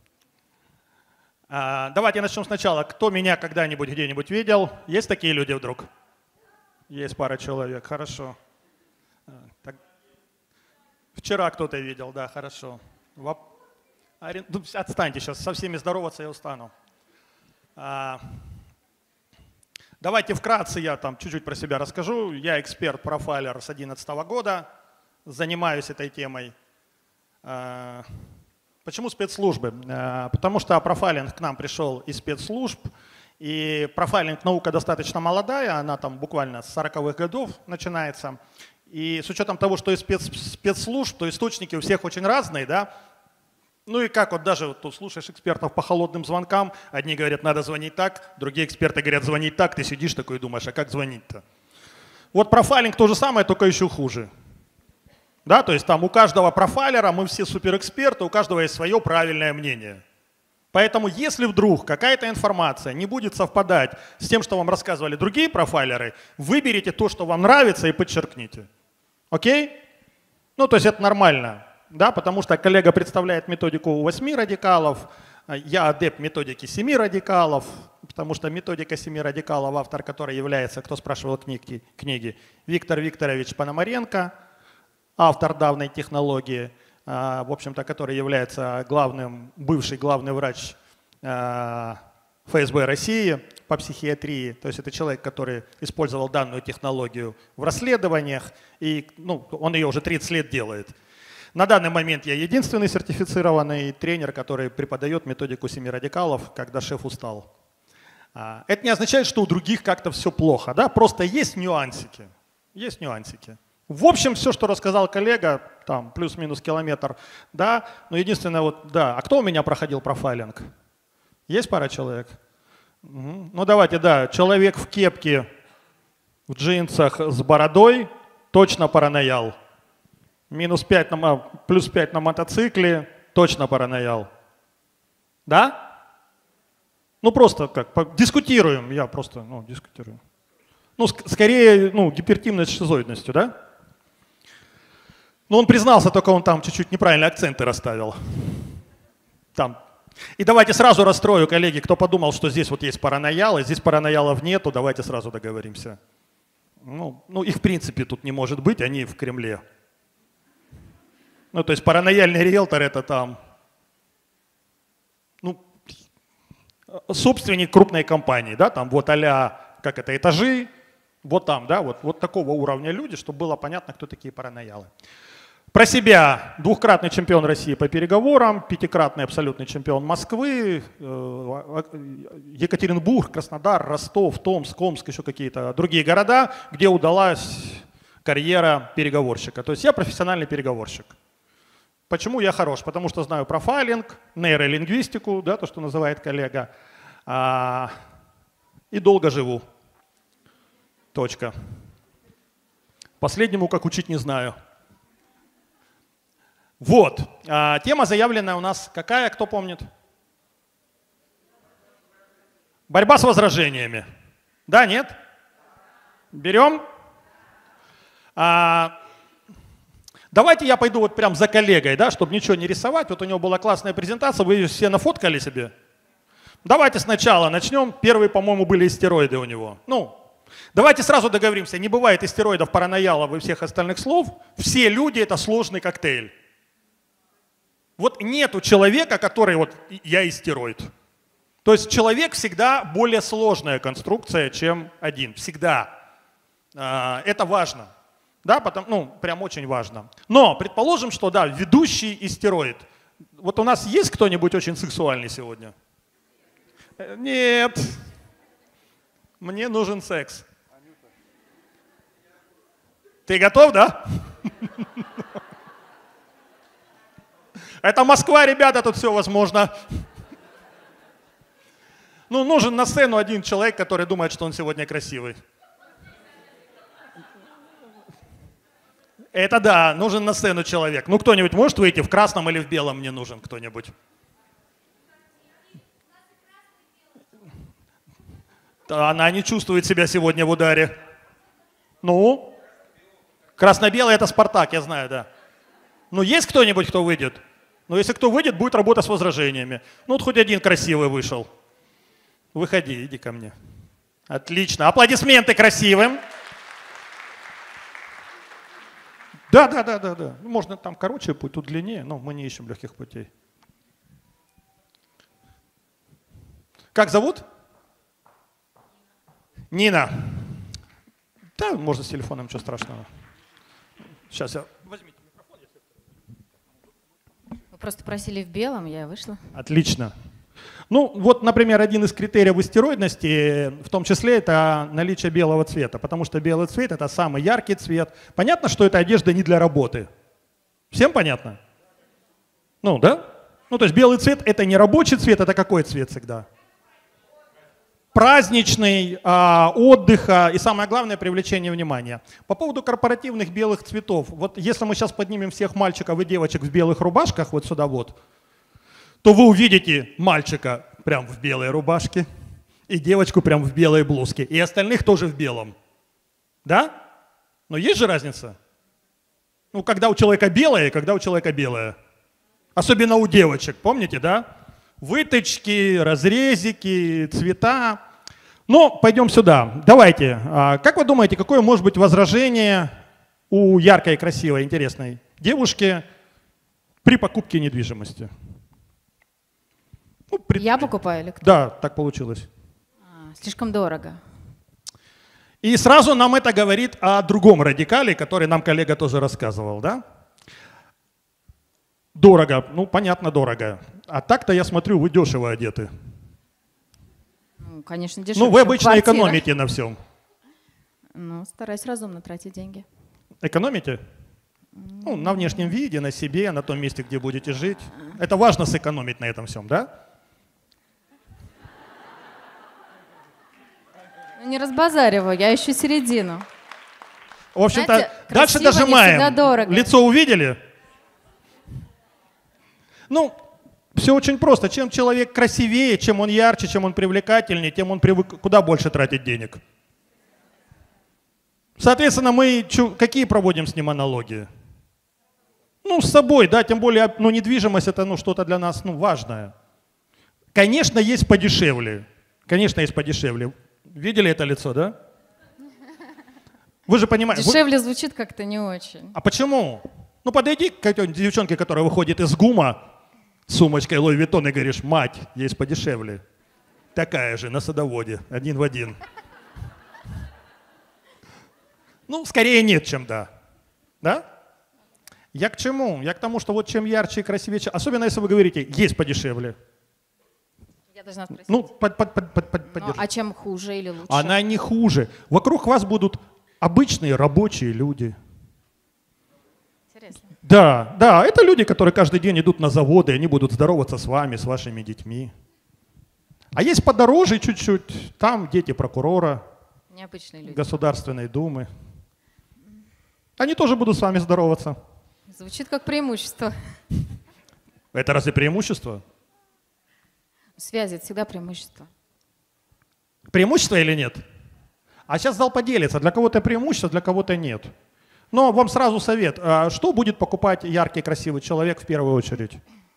Speaker 5: Давайте начнем сначала. Кто меня когда-нибудь где-нибудь видел? Есть такие люди вдруг? Есть пара человек, хорошо. Так. Вчера кто-то видел, да, хорошо. Отстаньте сейчас, со всеми здороваться я устану. Давайте вкратце я там чуть-чуть про себя расскажу. Я эксперт-профайлер с 2011 года, занимаюсь этой темой. Почему спецслужбы? Потому что профайлинг к нам пришел из спецслужб, и профайлинг наука достаточно молодая, она там буквально с 40-х годов начинается. И с учетом того, что из спецслужб, то источники у всех очень разные, да. Ну и как вот даже вот, тут слушаешь экспертов по холодным звонкам, одни говорят, надо звонить так, другие эксперты говорят, звонить так, ты сидишь такой и думаешь, а как звонить-то? Вот профайлинг то же самое, только еще хуже. Да, то есть там у каждого профайлера, мы все суперэксперты, у каждого есть свое правильное мнение. Поэтому если вдруг какая-то информация не будет совпадать с тем, что вам рассказывали другие профайлеры, выберите то, что вам нравится, и подчеркните. Окей? Ну, то есть это нормально, да, потому что коллега представляет методику 8 радикалов, я адепт методики 7 радикалов, потому что методика 7 радикалов, автор которой является, кто спрашивал книги, Виктор Викторович Пономаренко, автор данной технологии, в общем-то, который является бывший главный врач ФСБ России по психиатрии. То есть это человек, который использовал данную технологию в расследованиях, и он ее уже 30 лет делает. На данный момент я единственный сертифицированный тренер, который преподает методику 7 радикалов, когда шеф устал. Это не означает, что у других как-то все плохо, да? Просто есть нюансики. Есть нюансики. В общем, все, что рассказал коллега, там плюс-минус километр, да, но единственное, вот, да, а кто у меня проходил профайлинг? Есть пара человек? Угу. Ну давайте, да, человек в кепке, в джинсах с бородой точно параноял. Плюс 5 на мотоцикле точно параноял. Да? Ну просто как, дискутируем, я просто, дискутирую. Ну, скорее, гипертимность с шизоидностью, да? Но он признался, только он там чуть-чуть неправильные акценты расставил. Там. И давайте сразу расстрою, коллеги, кто подумал, что здесь вот есть параноялы, здесь параноялов нету, давайте сразу договоримся. Их в принципе тут не может быть, они в Кремле. То есть паранояльный риэлтор это там, собственник крупной компании, да, там вот а-ля, как это, этажи, вот там, да, вот такого уровня люди, чтобы было понятно, кто такие параноялы. Про себя. 2-кратный чемпион России по переговорам, 5-кратный абсолютный чемпион Москвы, Екатеринбург, Краснодар, Ростов, Томск, Омск, еще какие-то другие города, где удалась карьера переговорщика. То есть я профессиональный переговорщик. Почему я хорош? Потому что знаю профайлинг, нейролингвистику, да, то, что называет коллега, и долго живу. Точка. Последнему как учить не знаю. Вот. Тема заявленная у нас какая, кто помнит? Борьба с возражениями. Да, нет? Берем? Давайте я пойду вот прям за коллегой, да, чтобы ничего не рисовать. Вот у него была классная презентация, вы ее все нафоткали себе. Давайте сначала начнем. Первые, по-моему, были истероиды у него. Давайте сразу договоримся. Не бывает истероидов, параноялов и всех остальных слов. Все люди — это сложный коктейль. Вот нету человека, который вот я истероид. То есть человек всегда более сложная конструкция, чем один. Всегда. Это важно. Да, прям очень важно. Но предположим, что да, ведущий истероид. Вот у нас есть кто-нибудь очень сексуальный сегодня? Нет. Мне нужен секс. Ты готов, да? Это Москва, ребята, тут все возможно. Нужен на сцену один человек, который думает, что он сегодня красивый. Это да, нужен на сцену человек. Кто-нибудь может выйти в красном или в белом? Мне нужен кто-нибудь. Она не чувствует себя сегодня в ударе. Красно-белый — это Спартак, я знаю, да. Есть кто-нибудь, кто выйдет? Если кто выйдет, будет работа с возражениями. Вот хоть один красивый вышел. Выходи, иди ко мне. Отлично. Аплодисменты красивым. Да. Можно там короче путь, тут длиннее, но мы не ищем легких путей. Как зовут? Нина. Да, можно с телефоном, ничего страшного. Сейчас я... Возьмите микрофон.
Speaker 12: Вы просто просили в белом, я вышла.
Speaker 5: Отлично. Ну, вот, например, один из критериев истероидности, в том числе, это наличие белого цвета, потому что белый цвет – это самый яркий цвет. Понятно, что эта одежда не для работы? Всем понятно? Ну, да? Ну, то есть белый цвет – это не рабочий цвет, это какой цвет всегда? Праздничный, отдыха и, самое главное, привлечение внимания. По поводу корпоративных белых цветов. Вот если мы сейчас поднимем всех мальчиков и девочек в белых рубашках вот сюда вот, то вы увидите мальчика прям в белой рубашке и девочку прям в белой блузке, и остальных тоже в белом. Да? Но есть же разница? Ну, когда у человека белое и когда у человека белое. Особенно у девочек, помните, да? Выточки, разрезики, цвета. Но пойдем сюда. Давайте. Как вы думаете, какое может быть возражение у яркой, красивой, интересной девушки при покупке недвижимости? Ну,
Speaker 12: Я покупаю или кто?
Speaker 5: Да, так получилось.
Speaker 12: Слишком дорого.
Speaker 5: И сразу нам это говорит о другом радикале, который нам коллега тоже рассказывал, да? Дорого. Ну, понятно, дорого. А так-то, я смотрю, вы дешево одеты.
Speaker 12: Ну, конечно, дешево.
Speaker 5: Ну, вы обычно
Speaker 12: квартира.
Speaker 5: экономите на всем.
Speaker 12: Ну, стараюсь разумно тратить деньги.
Speaker 5: Экономите? Ну, на внешнем виде, на себе, на том месте, где будете жить. Это важно сэкономить на этом всем, да?
Speaker 12: Ну, не разбазариваю, я ищу середину.
Speaker 5: В общем-то,
Speaker 12: Знаете,
Speaker 5: дальше
Speaker 12: красиво не всегда
Speaker 5: дожимаем.
Speaker 12: дорого.
Speaker 5: Лицо увидели? Ну, все очень просто. Чем человек красивее, чем он ярче, чем он привлекательнее, тем он привык куда больше тратить денег. Соответственно, мы какие проводим с ним аналогии? Ну, с собой, да, тем более, ну, недвижимость это, ну, что-то для нас, ну, важное. Конечно, есть подешевле. Конечно, есть подешевле. Видели это лицо, да? Вы же понимаете.
Speaker 12: Дешевле звучит как-то не очень.
Speaker 5: А почему? Ну, подойди к какой-нибудь девчонке, которая выходит из ГУМа с сумочкой Луи Виттон и говоришь: мать, есть подешевле. Такая же, на садоводе, один в один. Ну, скорее нет, чем да. Да? Я к чему? Я к тому, что вот чем ярче и красивее, особенно если вы говорите, есть подешевле.
Speaker 12: Я должна спросить.
Speaker 5: Ну,
Speaker 12: А чем хуже или лучше?
Speaker 5: Она не хуже. Вокруг вас будут обычные рабочие люди.
Speaker 12: Интересно.
Speaker 5: Да, да, это люди, которые каждый день идут на заводы, и они будут здороваться с вами, с вашими детьми. А есть подороже чуть-чуть, там дети прокурора,
Speaker 12: Необычные люди.
Speaker 5: Государственной Думы. Они тоже будут с вами здороваться.
Speaker 12: Звучит как преимущество.
Speaker 5: Это разве преимущество?
Speaker 12: Связи — это всегда преимущество.
Speaker 5: Преимущество или нет? А сейчас зал поделится. Для кого-то преимущество, для кого-то нет. Но вам сразу совет. Что будет покупать яркий, красивый человек в первую очередь?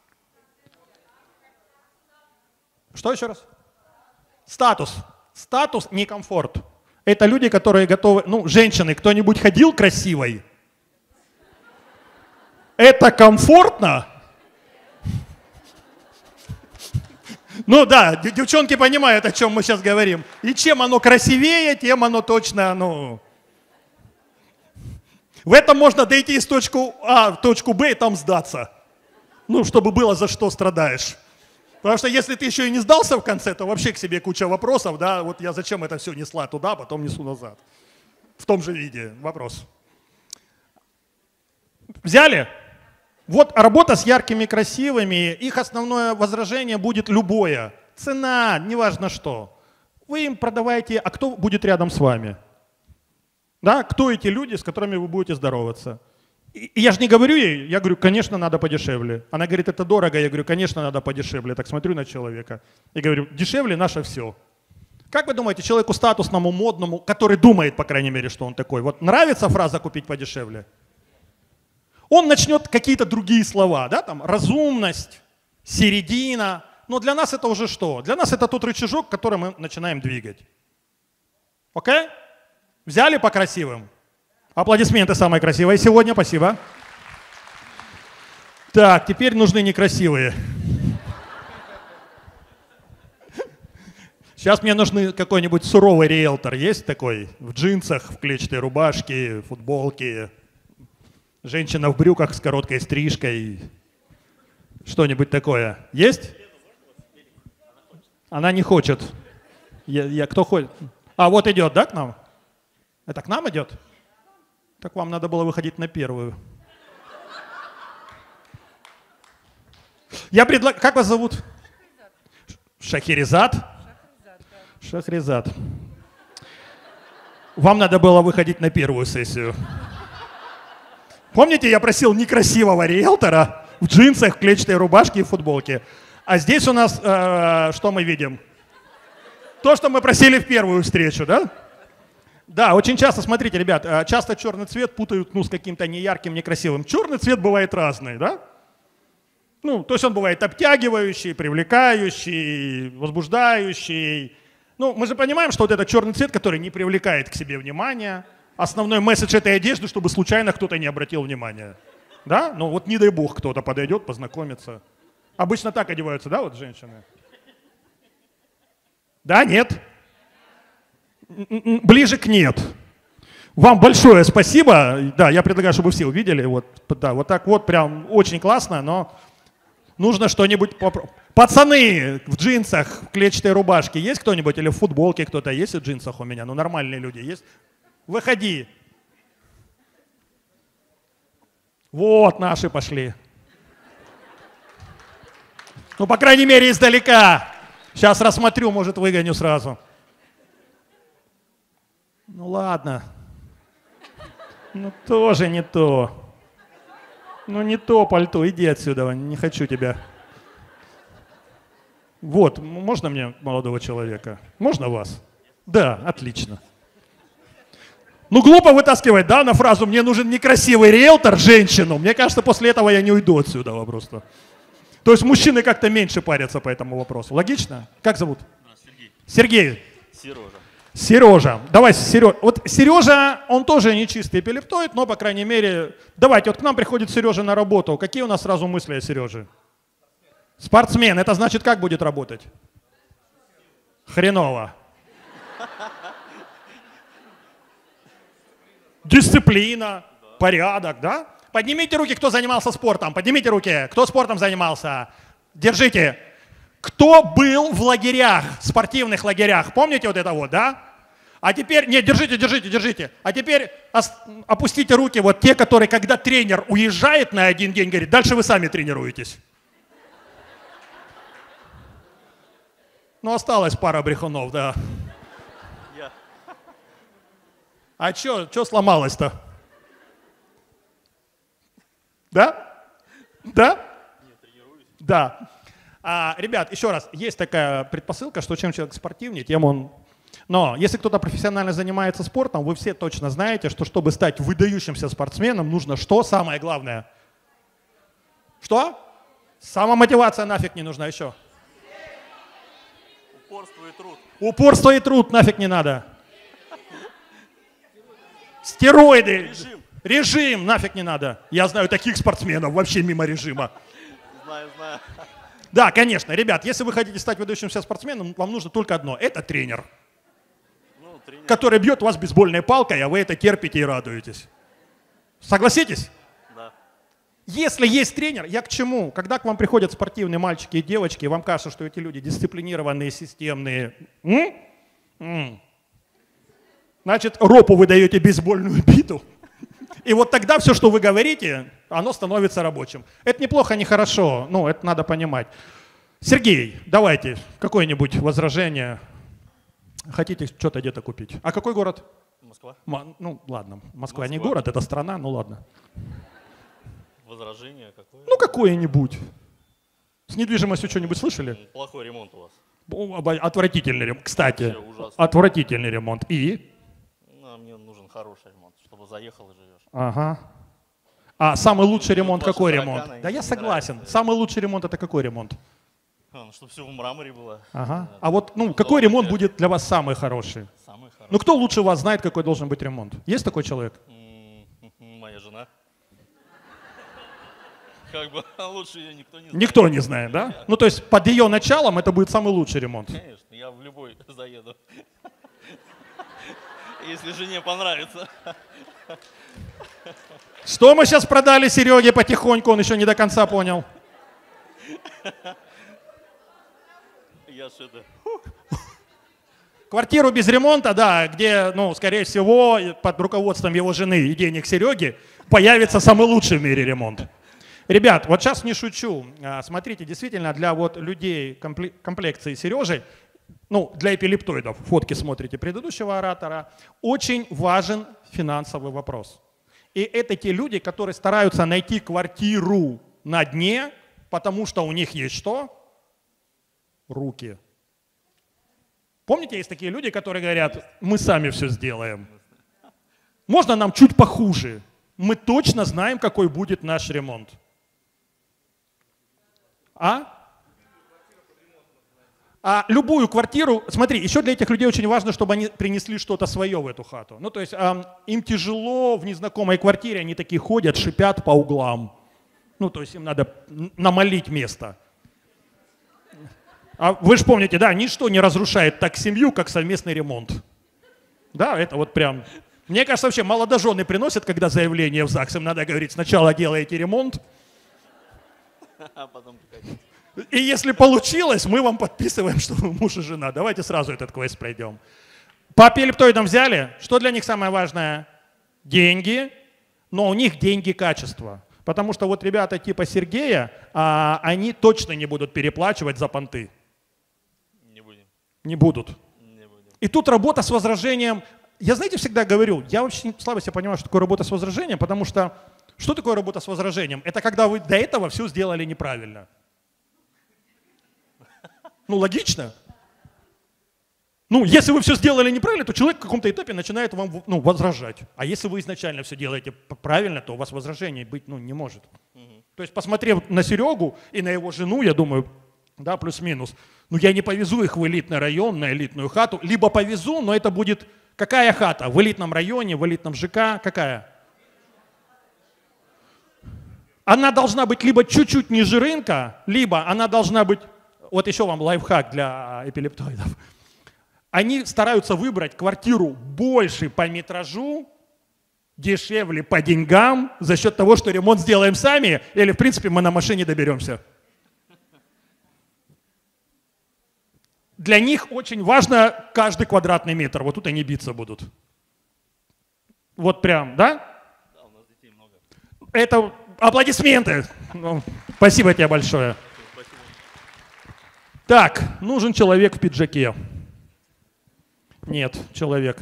Speaker 5: Что еще раз? Статус. Статус, не комфорт. Это люди, которые готовы... Ну, женщины, кто-нибудь ходил красивой? Это комфортно? Ну да, девчонки понимают, о чем мы сейчас говорим. И чем оно красивее, тем оно точно, ну... В этом можно дойти из точки А в точку Б и там сдаться. Ну, чтобы было за что страдаешь. Потому что если ты еще и не сдался в конце, то вообще к себе куча вопросов, да, вот я зачем это все несла туда, потом несу назад. В том же виде вопрос. Взяли? Вот работа с яркими, красивыми, их основное возражение будет любое. Цена, неважно что. Вы им продаваете, а кто будет рядом с вами? Да, кто эти люди, с которыми вы будете здороваться? И я же не говорю ей, я говорю, конечно, надо подешевле. Она говорит, это дорого, я говорю, конечно, надо подешевле. Так смотрю на человека и говорю, дешевле наше все. Как вы думаете, человеку статусному, модному, который думает, по крайней мере, что он такой, вот нравится фраза «купить подешевле»? Он начнет какие-то другие слова, да, там, разумность, середина. Но для нас это уже что? Для нас это тот рычажок, который мы начинаем двигать. Окей? Взяли по красивым? Аплодисменты самой красивой сегодня, спасибо. Так, теперь нужны некрасивые. Сейчас мне нужны какой-нибудь суровый риэлтор. Есть такой? В джинсах, в клетчатой рубашке, футболке. Женщина в брюках с короткой стрижкой. Что-нибудь такое. Есть? Она не хочет. Кто ходит? А, вот идет, да, к нам? Это к нам идет? Так вам надо было выходить на первую. Я предлагаю... Как вас зовут? Шахерезад? Шахрезад. Вам надо было выходить на первую сессию. Помните, я просил некрасивого риэлтора в джинсах, в клетчатой рубашке и в футболке. А здесь у нас что мы видим? То, что мы просили в первую встречу, да? Да, очень часто, смотрите, ребят, часто черный цвет путают с каким-то неярким, некрасивым. Черный цвет бывает разный, да? То есть он бывает обтягивающий, привлекающий, возбуждающий. Мы же понимаем, что вот этот черный цвет, который не привлекает к себе внимания. Основной месседж этой одежды, чтобы случайно кто-то не обратил внимания. Да? Вот не дай бог кто-то подойдет, познакомится. Обычно так одеваются, да, вот женщины? Да, нет? Ближе к нет. Вам большое спасибо. Да, я предлагаю, чтобы все увидели. Вот так вот прям очень классно, но нужно что-нибудь попробовать. Пацаны в джинсах, в клетчатой рубашке есть кто-нибудь? Или в футболке кто-то есть в джинсах у меня? Нормальные люди есть? Выходи. Вот наши пошли. По крайней мере, издалека. Сейчас рассмотрю, может, выгоню сразу. Ладно. Тоже не то. Не то пальто, иди отсюда, не хочу тебя. Вот, можно мне молодого человека? Можно вас? Да, отлично. Глупо вытаскивать, да, на фразу «мне нужен некрасивый риэлтор, женщину». Мне кажется, после этого я не уйду отсюда просто. То есть мужчины как-то меньше парятся по этому вопросу. Логично? Как зовут?
Speaker 13: Сергей.
Speaker 5: Сергей.
Speaker 13: Сережа.
Speaker 5: Сережа. Давай, Сережа. Вот Сережа, он тоже не чистый эпилептоид, но, по крайней мере... Давайте, вот к нам приходит Сережа на работу. Какие у нас сразу мысли о Сереже? Спортсмен. Это значит, как будет работать? Хреново. Дисциплина, порядок, да? Поднимите руки, кто занимался спортом. Поднимите руки, кто спортом занимался. Держите. Кто был в лагерях, спортивных лагерях? Помните вот это вот, да? А теперь, нет, держите. А теперь опустите руки, вот те, которые, когда тренер уезжает на один день, говорит, дальше вы сами тренируетесь. Осталась пара брехунов, да. А что сломалось-то? Да? Да?
Speaker 13: Нет, тренируюсь.
Speaker 5: Да. Ребят, еще раз, есть такая предпосылка, что чем человек спортивнее, тем он... Но если кто-то профессионально занимается спортом, вы все точно знаете, что чтобы стать выдающимся спортсменом, нужно что самое главное? Что? Самомотивация нафиг не нужна еще.
Speaker 13: Упорство и труд.
Speaker 5: Упорство и труд нафиг не надо. Стероиды. Режим нафиг не надо. Я знаю таких спортсменов вообще мимо режима.
Speaker 13: Знаю.
Speaker 5: Да, конечно. Ребят, если вы хотите стать выдающимся спортсменом, вам нужно только одно. Это тренер.
Speaker 13: Тренер.
Speaker 5: Который бьет вас бейсбольной палкой, а вы это терпите и радуетесь. Согласитесь?
Speaker 13: Да.
Speaker 5: Если есть тренер, я к чему? Когда к вам приходят спортивные мальчики и девочки, вам кажется, что эти люди дисциплинированные, системные. Значит, ропу вы даете бейсбольную биту. И вот тогда все, что вы говорите, оно становится рабочим. Это неплохо, не хорошо, это надо понимать. Сергей, давайте, какое-нибудь возражение. Хотите что-то где-то купить? А какой город?
Speaker 13: Москва.
Speaker 5: Ладно, Москва не город, это страна, ладно.
Speaker 13: Возражение какое?
Speaker 5: Какое-нибудь. С недвижимостью что-нибудь слышали?
Speaker 13: Плохой ремонт у вас.
Speaker 5: Отвратительный ремонт. Кстати,
Speaker 13: ужасно.
Speaker 5: отвратительный ремонт. И?
Speaker 13: Мне нужен хороший ремонт, чтобы заехал и живешь.
Speaker 5: Ага. А самый лучший ремонт какой ремонт? Да я согласен. Самый лучший ремонт это какой ремонт?
Speaker 13: Чтобы все в мраморе было.
Speaker 5: Ага. А вот какой ремонт будет для вас самый хороший?
Speaker 13: Самый хороший.
Speaker 5: Кто лучше вас знает, какой должен быть ремонт? Есть такой человек?
Speaker 13: Как бы лучше ее никто не знает.
Speaker 5: Никто не знает, да? Ну, то есть под ее началом это будет самый лучший ремонт.
Speaker 13: Конечно, я в любой заеду. Если жене понравится.
Speaker 5: Что мы сейчас продали Сереге потихоньку, он еще не до конца понял.
Speaker 13: Я ж это...
Speaker 5: Квартиру без ремонта, да, где, ну, скорее всего, под руководством его жены и денег Сереги появится самый лучший в мире ремонт. Ребят, вот сейчас не шучу. Смотрите, действительно, для вот людей комплекции Сережи, ну, для эпилептоидов, фотки смотрите предыдущего оратора, очень важен финансовый вопрос. И это те люди, которые стараются найти квартиру на дне, потому что у них есть что? Руки. Помните, есть такие люди, которые говорят, мы сами все сделаем. Можно нам чуть похуже? Мы точно знаем, какой будет наш ремонт. А любую квартиру, смотри, еще для этих людей очень важно, чтобы они принесли что-то свое в эту хату. Ну, то есть им тяжело в незнакомой квартире, они такие ходят, шипят по углам. Ну, то есть им надо намолить место. А вы же помните, да, ничто не разрушает так семью, как совместный ремонт. Да, это вот прям... Мне кажется, вообще молодожены приносят, когда заявление в ЗАГС, им надо говорить, сначала делаете ремонт,
Speaker 13: А потом...
Speaker 5: и если получилось, мы вам подписываем, что вы муж и жена. Давайте сразу этот квест пройдем. По эпилептоидам взяли. Что для них самое важное? Деньги, но у них деньги качества. Потому что вот ребята типа Сергея, они точно не будут переплачивать за понты. Не будут. И тут работа с возражением. Я, знаете, всегда говорю, я очень слабо себе понимаю, что такое работа с возражением, потому что что такое работа с возражением? Это когда вы до этого все сделали неправильно. Ну, логично. Ну, если вы все сделали неправильно, то человек в каком-то этапе начинает вам возражать. А если вы изначально все делаете правильно, то у вас возражений быть не может. То есть, посмотрев на Серегу и на его жену, я думаю, да, плюс-минус, я не повезу их в элитный район, на элитную хату, либо повезу, но это будет какая хата? В элитном районе, в элитном ЖК, какая? Она должна быть либо чуть-чуть ниже рынка, либо она должна быть, вот еще вам лайфхак для эпилептоидов. Они стараются выбрать квартиру больше по метражу, дешевле по деньгам, за счет того, что ремонт сделаем сами, или в принципе мы на машине доберемся. Для них очень важно каждый квадратный метр. Вот тут они биться будут. Вот прям, да?
Speaker 13: Да, у нас детей много.
Speaker 5: Это аплодисменты. Спасибо тебе большое.
Speaker 13: Спасибо.
Speaker 5: Так, нужен человек в пиджаке. Нет, человек.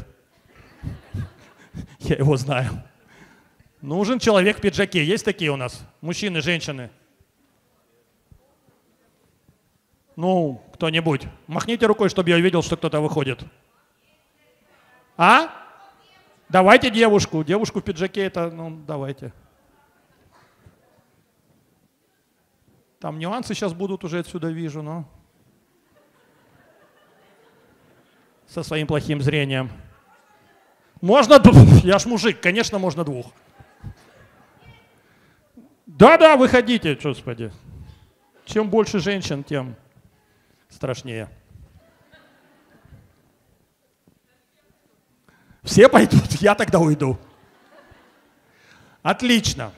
Speaker 5: Я его знаю. Нужен человек в пиджаке. Есть такие у нас? Мужчины, женщины? Ну, кто-нибудь. Махните рукой, чтобы я увидел, что кто-то выходит. А? Давайте девушку. Девушку в пиджаке это, давайте. Там нюансы сейчас будут, уже отсюда вижу, но... Со своим плохим зрением. Можно двух? Я ж мужик, конечно, можно двух. Да-да, выходите, господи. Чем больше женщин, тем страшнее. Все пойдут, я тогда уйду. Отлично.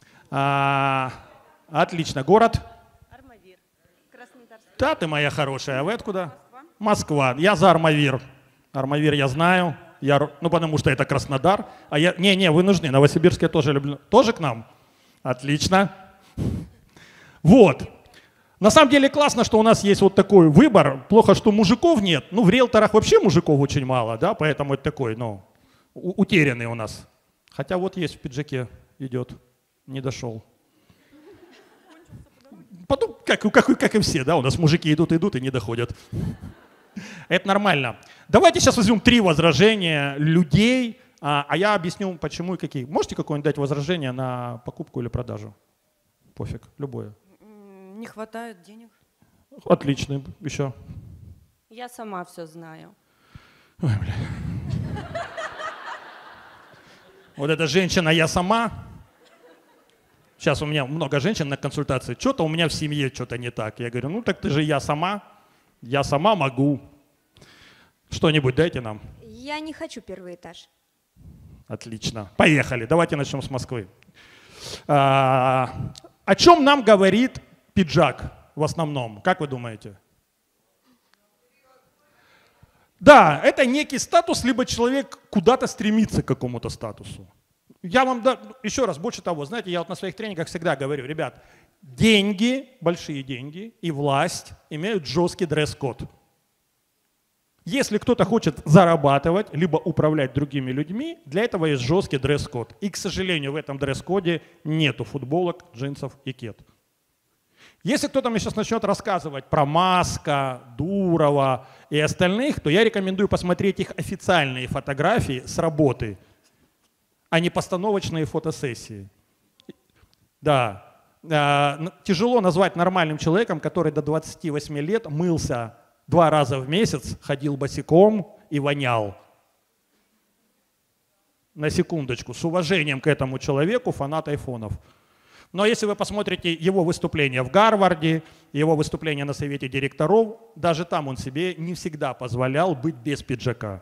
Speaker 5: Отлично. Город?
Speaker 14: Армавир. Краснодарский.
Speaker 5: Да, ты моя хорошая. А вы откуда? Москва. Я за Армавир. Армавир я знаю. Потому что это Краснодар. Не, вы нужны. Новосибирск я тоже люблю. Тоже к нам? Отлично. Вот. На самом деле классно, что у нас есть вот такой выбор. Плохо, что мужиков нет. В риэлторах вообще мужиков очень мало, да, поэтому это такой, утерянный у нас. Хотя вот есть в пиджаке, идет, не дошел. Потом, как и все, да, у нас мужики идут и не доходят. Это нормально. Давайте сейчас возьмем 3 возражения людей, а я объясню, почему и какие. Можете какое-нибудь дать возражение на покупку или продажу? Пофиг, любое.
Speaker 14: Не хватает денег.
Speaker 5: Отлично. Еще.
Speaker 14: Я сама все знаю.
Speaker 5: Ой, бля. Вот эта женщина «я сама». Сейчас у меня много женщин на консультации. Что-то у меня в семье что-то не так. Я говорю, ну так ты же я сама могу. Что-нибудь дайте нам.
Speaker 15: Я не хочу первый этаж.
Speaker 5: Отлично. Поехали. Давайте начнем с Москвы. О чем нам говорит пиджак в основном? Как вы думаете? Да, это некий статус, либо человек куда-то стремится к какому-то статусу. Я вам, еще раз, больше того, знаете, я вот на своих тренингах всегда говорю, ребят, деньги, большие деньги и власть имеют жесткий дресс-код. Если кто-то хочет зарабатывать, либо управлять другими людьми, для этого есть жесткий дресс-код. И, к сожалению, в этом дресс-коде нету футболок, джинсов и кед. Если кто-то мне сейчас начнет рассказывать про Маска, Дурова и остальных, то я рекомендую посмотреть их официальные фотографии с работы, а не постановочные фотосессии. Да, тяжело назвать нормальным человеком, который до 28 лет мылся 2 раза в месяц, ходил босиком и вонял. На секундочку, с уважением к этому человеку, фанат айфонов. Но если вы посмотрите его выступления в Гарварде, его выступления на совете директоров, даже там он себе не всегда позволял быть без пиджака.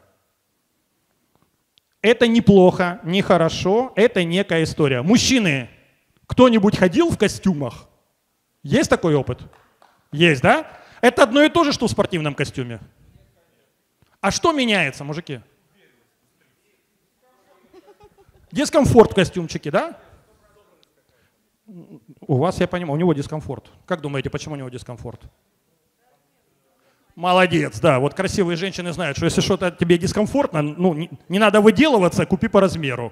Speaker 5: Это неплохо, нехорошо, это некая история. Мужчины, кто-нибудь ходил в костюмах? Есть такой опыт? Есть, да? Это одно и то же, что в спортивном костюме. А что меняется, мужики? Дискомфорт в костюмчике, да? У вас, я понимаю, у него дискомфорт. Как думаете, почему у него дискомфорт? Молодец, да. Вот красивые женщины знают, что если что-то тебе дискомфортно, ну, не надо выделываться, купи по размеру.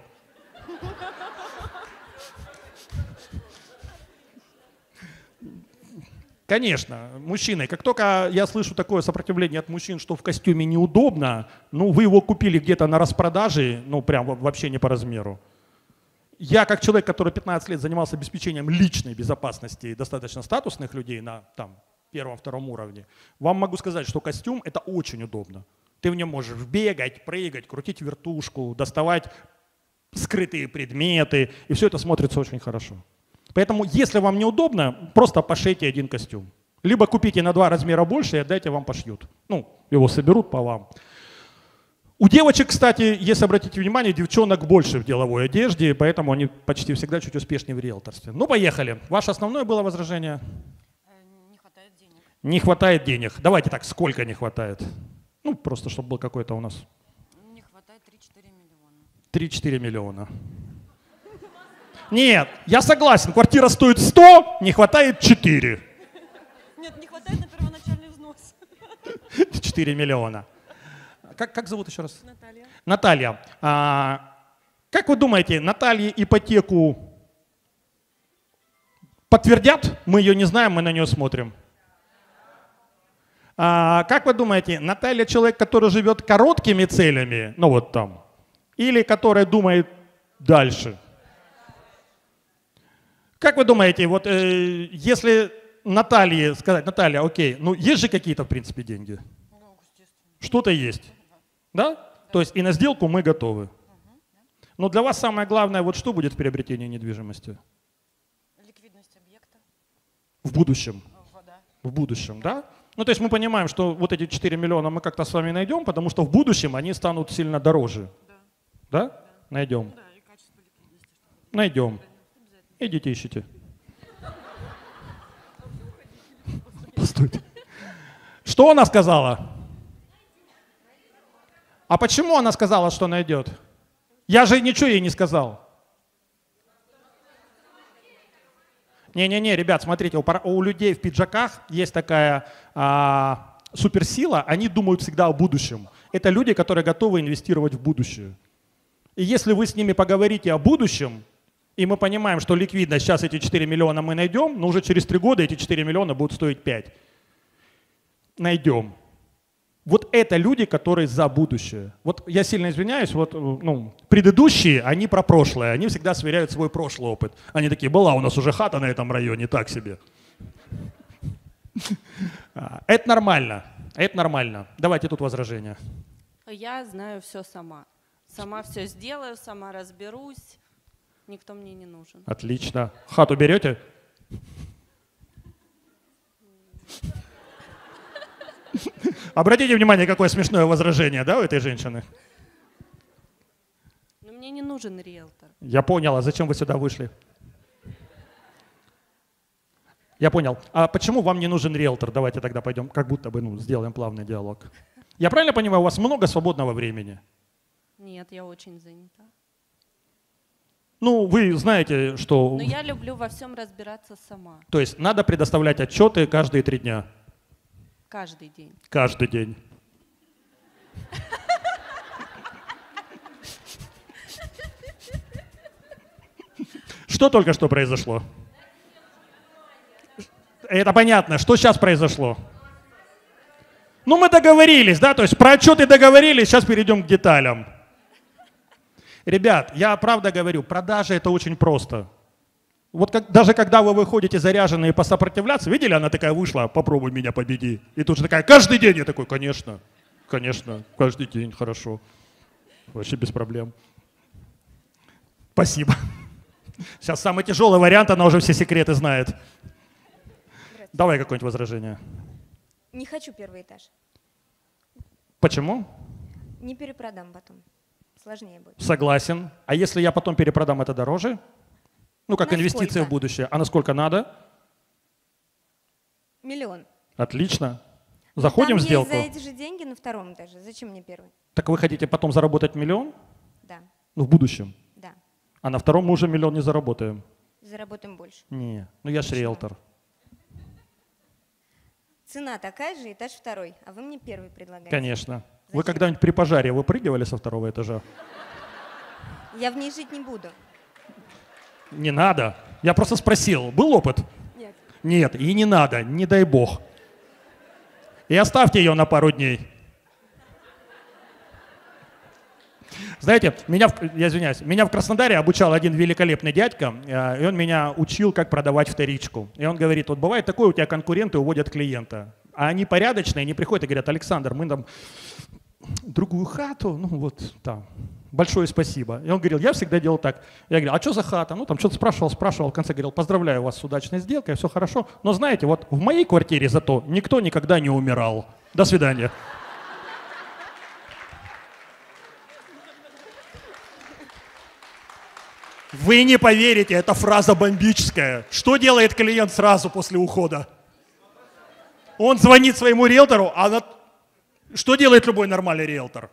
Speaker 5: Конечно, мужчины, как только я слышу такое сопротивление от мужчин, что в костюме неудобно, ну, вы его купили где-то на распродаже, ну, прям вообще не по размеру. Я, как человек, который 15 лет занимался обеспечением личной безопасности достаточно статусных людей на там, 1-2 уровне, вам могу сказать, что костюм – это очень удобно. Ты в нем можешь бегать, прыгать, крутить вертушку, доставать скрытые предметы, и все это смотрится очень хорошо. Поэтому, если вам неудобно, просто пошейте один костюм. Либо купите на 2 размера больше и отдайте, вам пошьют. Ну, его соберут по вам. У девочек, кстати, если обратите внимание, девчонок больше в деловой одежде, поэтому они почти всегда чуть успешнее в риэлторстве. Ну, поехали. Ваше основное было возражение?
Speaker 14: Не хватает денег.
Speaker 5: Не хватает денег. Давайте так, сколько не хватает? Ну, просто, чтобы был какой-то у нас.
Speaker 14: Не хватает 3-4 миллиона.
Speaker 5: 3-4 миллиона. Нет, я согласен, квартира стоит 100, не хватает 4.
Speaker 14: Нет, не хватает на первоначальный взнос.
Speaker 5: 4 миллиона. Как зовут еще раз?
Speaker 14: Наталья.
Speaker 5: Наталья. Как вы думаете, Наталье ипотеку подтвердят? Мы ее не знаем, мы на нее смотрим. Как вы думаете, Наталья человек, который живет короткими целями, ну вот там, или который думает дальше? Как вы думаете, вот если Наталье сказать, Наталья, окей, ну есть же какие-то в принципе деньги? Что-то есть, да? То есть и на сделку мы готовы. Но для вас самое главное, вот что будет в приобретении недвижимости?
Speaker 14: Ликвидность объекта.
Speaker 5: В будущем. В будущем, да? Ну то есть мы понимаем, что вот эти 4 миллиона мы как-то с вами найдем, потому что в будущем они станут сильно дороже. Да? Найдем. Найдем. Идите ищите. Постойте. Что она сказала? А почему она сказала, что найдет? Я же ничего ей не сказал. Не-не-не, ребят, смотрите, у людей в пиджаках есть такая суперсила, они думают всегда о будущем. Это люди, которые готовы инвестировать в будущее. И если вы с ними поговорите о будущем, и мы понимаем, что ликвидно сейчас эти 4 миллиона мы найдем, но уже через 3 года эти 4 миллиона будут стоить 5. Найдем. Вот это люди, которые за будущее. Вот я сильно извиняюсь, вот, ну, предыдущие, они про прошлое, они всегда сверяют свой прошлый опыт. Они такие, была у нас уже хата на этом районе, так себе. Это нормально, это нормально. Давайте тут возражения.
Speaker 14: Я знаю все сама. Сама все сделаю, сама разберусь. Никто мне не нужен.
Speaker 5: Отлично. Хату берете? Обратите внимание, какое смешное возражение, да, у этой женщины?
Speaker 14: Но мне не нужен риэлтор.
Speaker 5: Я понял, а зачем вы сюда вышли? Я понял. А почему вам не нужен риэлтор? Давайте тогда пойдем, как будто бы сделаем плавный диалог. Я правильно понимаю, у вас много свободного времени?
Speaker 14: Нет, я очень занята.
Speaker 5: Ну, вы знаете, что...
Speaker 14: Но я люблю во всем разбираться сама.
Speaker 5: То есть надо предоставлять отчеты каждые 3 дня?
Speaker 14: Каждый день.
Speaker 5: Каждый день. Что только что произошло? Это понятно. Что сейчас произошло? Ну, мы договорились, да? То есть про отчеты договорились, сейчас перейдем к деталям. Ребят, я правда говорю, продажи это очень просто. Вот даже когда вы выходите заряженные посопротивляться, видели, она такая вышла, попробуй меня победи. И тут же такая, каждый день. Я такой, конечно, конечно, каждый день, хорошо. Вообще без проблем. Спасибо. Сейчас самый тяжелый вариант, она уже все секреты знает. Давай какое-нибудь возражение.
Speaker 15: Не хочу первый этаж.
Speaker 5: Почему?
Speaker 15: Не перепродам потом. Сложнее будет.
Speaker 5: Согласен. А если я потом перепродам, это дороже? Ну, как инвестиция в будущее. А насколько надо?
Speaker 15: 1 000 000.
Speaker 5: Отлично. Заходим в сделку.
Speaker 15: Там есть за эти же деньги на 2-м этаже. Зачем мне первый?
Speaker 5: Так вы хотите потом заработать 1 000 000?
Speaker 15: Да.
Speaker 5: Ну, в будущем?
Speaker 15: Да.
Speaker 5: А на 2-м мы уже 1 000 000 не заработаем?
Speaker 15: Заработаем больше.
Speaker 5: Не, ну я ж риэлтор.
Speaker 15: Цена такая же, этаж 2-й, а вы мне первый предлагаете.
Speaker 5: Конечно.
Speaker 15: Зачем?
Speaker 5: Вы когда-нибудь при пожаре выпрыгивали со 2-го этажа?
Speaker 15: Я в ней жить не буду.
Speaker 5: Не надо. Я просто спросил, был опыт?
Speaker 15: Нет.
Speaker 5: Нет, и не надо, не дай бог. И оставьте ее на пару дней. Знаете, я извиняюсь, меня в Краснодаре обучал один великолепный дядька, и он меня учил, как продавать вторичку. И он говорит, вот бывает такое, у тебя конкуренты уводят клиента, а они порядочные, они приходят и говорят, Александр, мы там другую хату, ну вот там, большое спасибо. И он говорил, я всегда делал так. Я говорил, а что за хата? Ну там что-то спрашивал, в конце говорил, поздравляю вас с удачной сделкой, все хорошо. Но знаете, вот в моей квартире зато никто никогда не умирал. До свидания. Вы не поверите, эта фраза бомбическая. Что делает клиент сразу после ухода? Он звонит своему риэлтору, что делает любой нормальный риэлтор?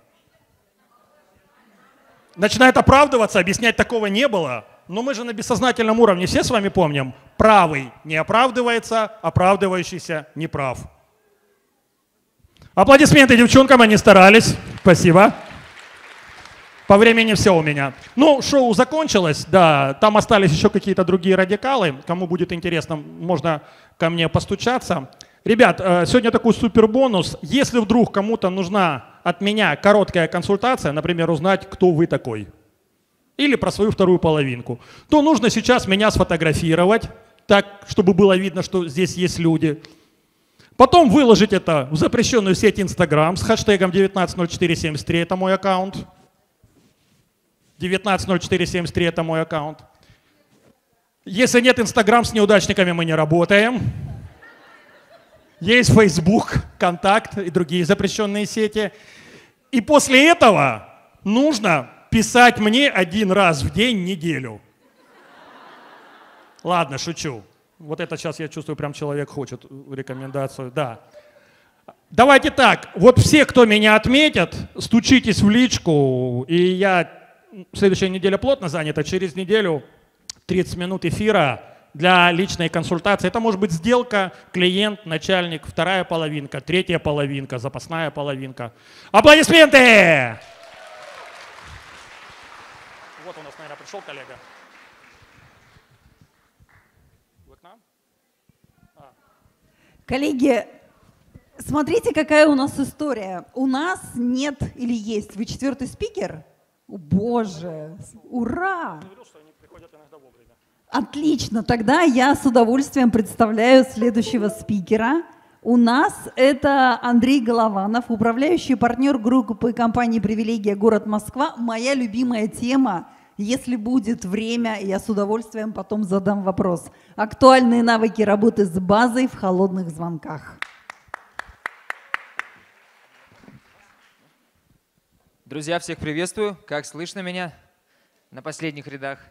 Speaker 5: Начинает оправдываться, объяснять такого не было. Но мы же на бессознательном уровне все с вами помним. Правый не оправдывается, оправдывающийся не прав. Аплодисменты девчонкам, они старались. Спасибо. По времени все у меня. Ну, шоу закончилось, да, там остались еще какие-то другие радикалы. Кому будет интересно, можно ко мне постучаться. Ребят, сегодня такой супер бонус. Если вдруг кому-то нужна от меня короткая консультация, например, узнать, кто вы такой, или про свою вторую половинку, то нужно сейчас меня сфотографировать, так, чтобы было видно, что здесь есть люди. Потом выложить это в запрещенную сеть Instagram с хэштегом 190473, это мой аккаунт. 190473 это мой аккаунт. Если нет Instagram, с неудачниками мы не работаем. Есть Facebook, Контакт и другие запрещенные сети. И после этого нужно писать мне 1 раз в день неделю. Ладно, шучу. Вот это сейчас я чувствую, прям человек хочет рекомендацию. Да. Давайте так, вот все, кто меня отметят, стучитесь в личку, и я... Следующая неделя плотно занята, через неделю 30 минут эфира для личной консультации. Это может быть сделка, клиент, начальник, вторая половинка, третья половинка, запасная половинка. Аплодисменты! Вот у нас, наверное, пришел коллега. Вы к нам?
Speaker 10: Коллеги, смотрите, какая у нас история. У нас нет или есть. Вы 4-й спикер? О, Боже, ура! Отлично, тогда я с удовольствием представляю следующего спикера. У нас это Андрей Голованов, управляющий партнер группы компании «Привилегия. Город Москва». Моя любимая тема. Если будет время, я с удовольствием потом задам вопрос. Актуальные навыки работы с базой в холодных звонках.
Speaker 16: Друзья, всех приветствую. Как слышно меня на последних рядах?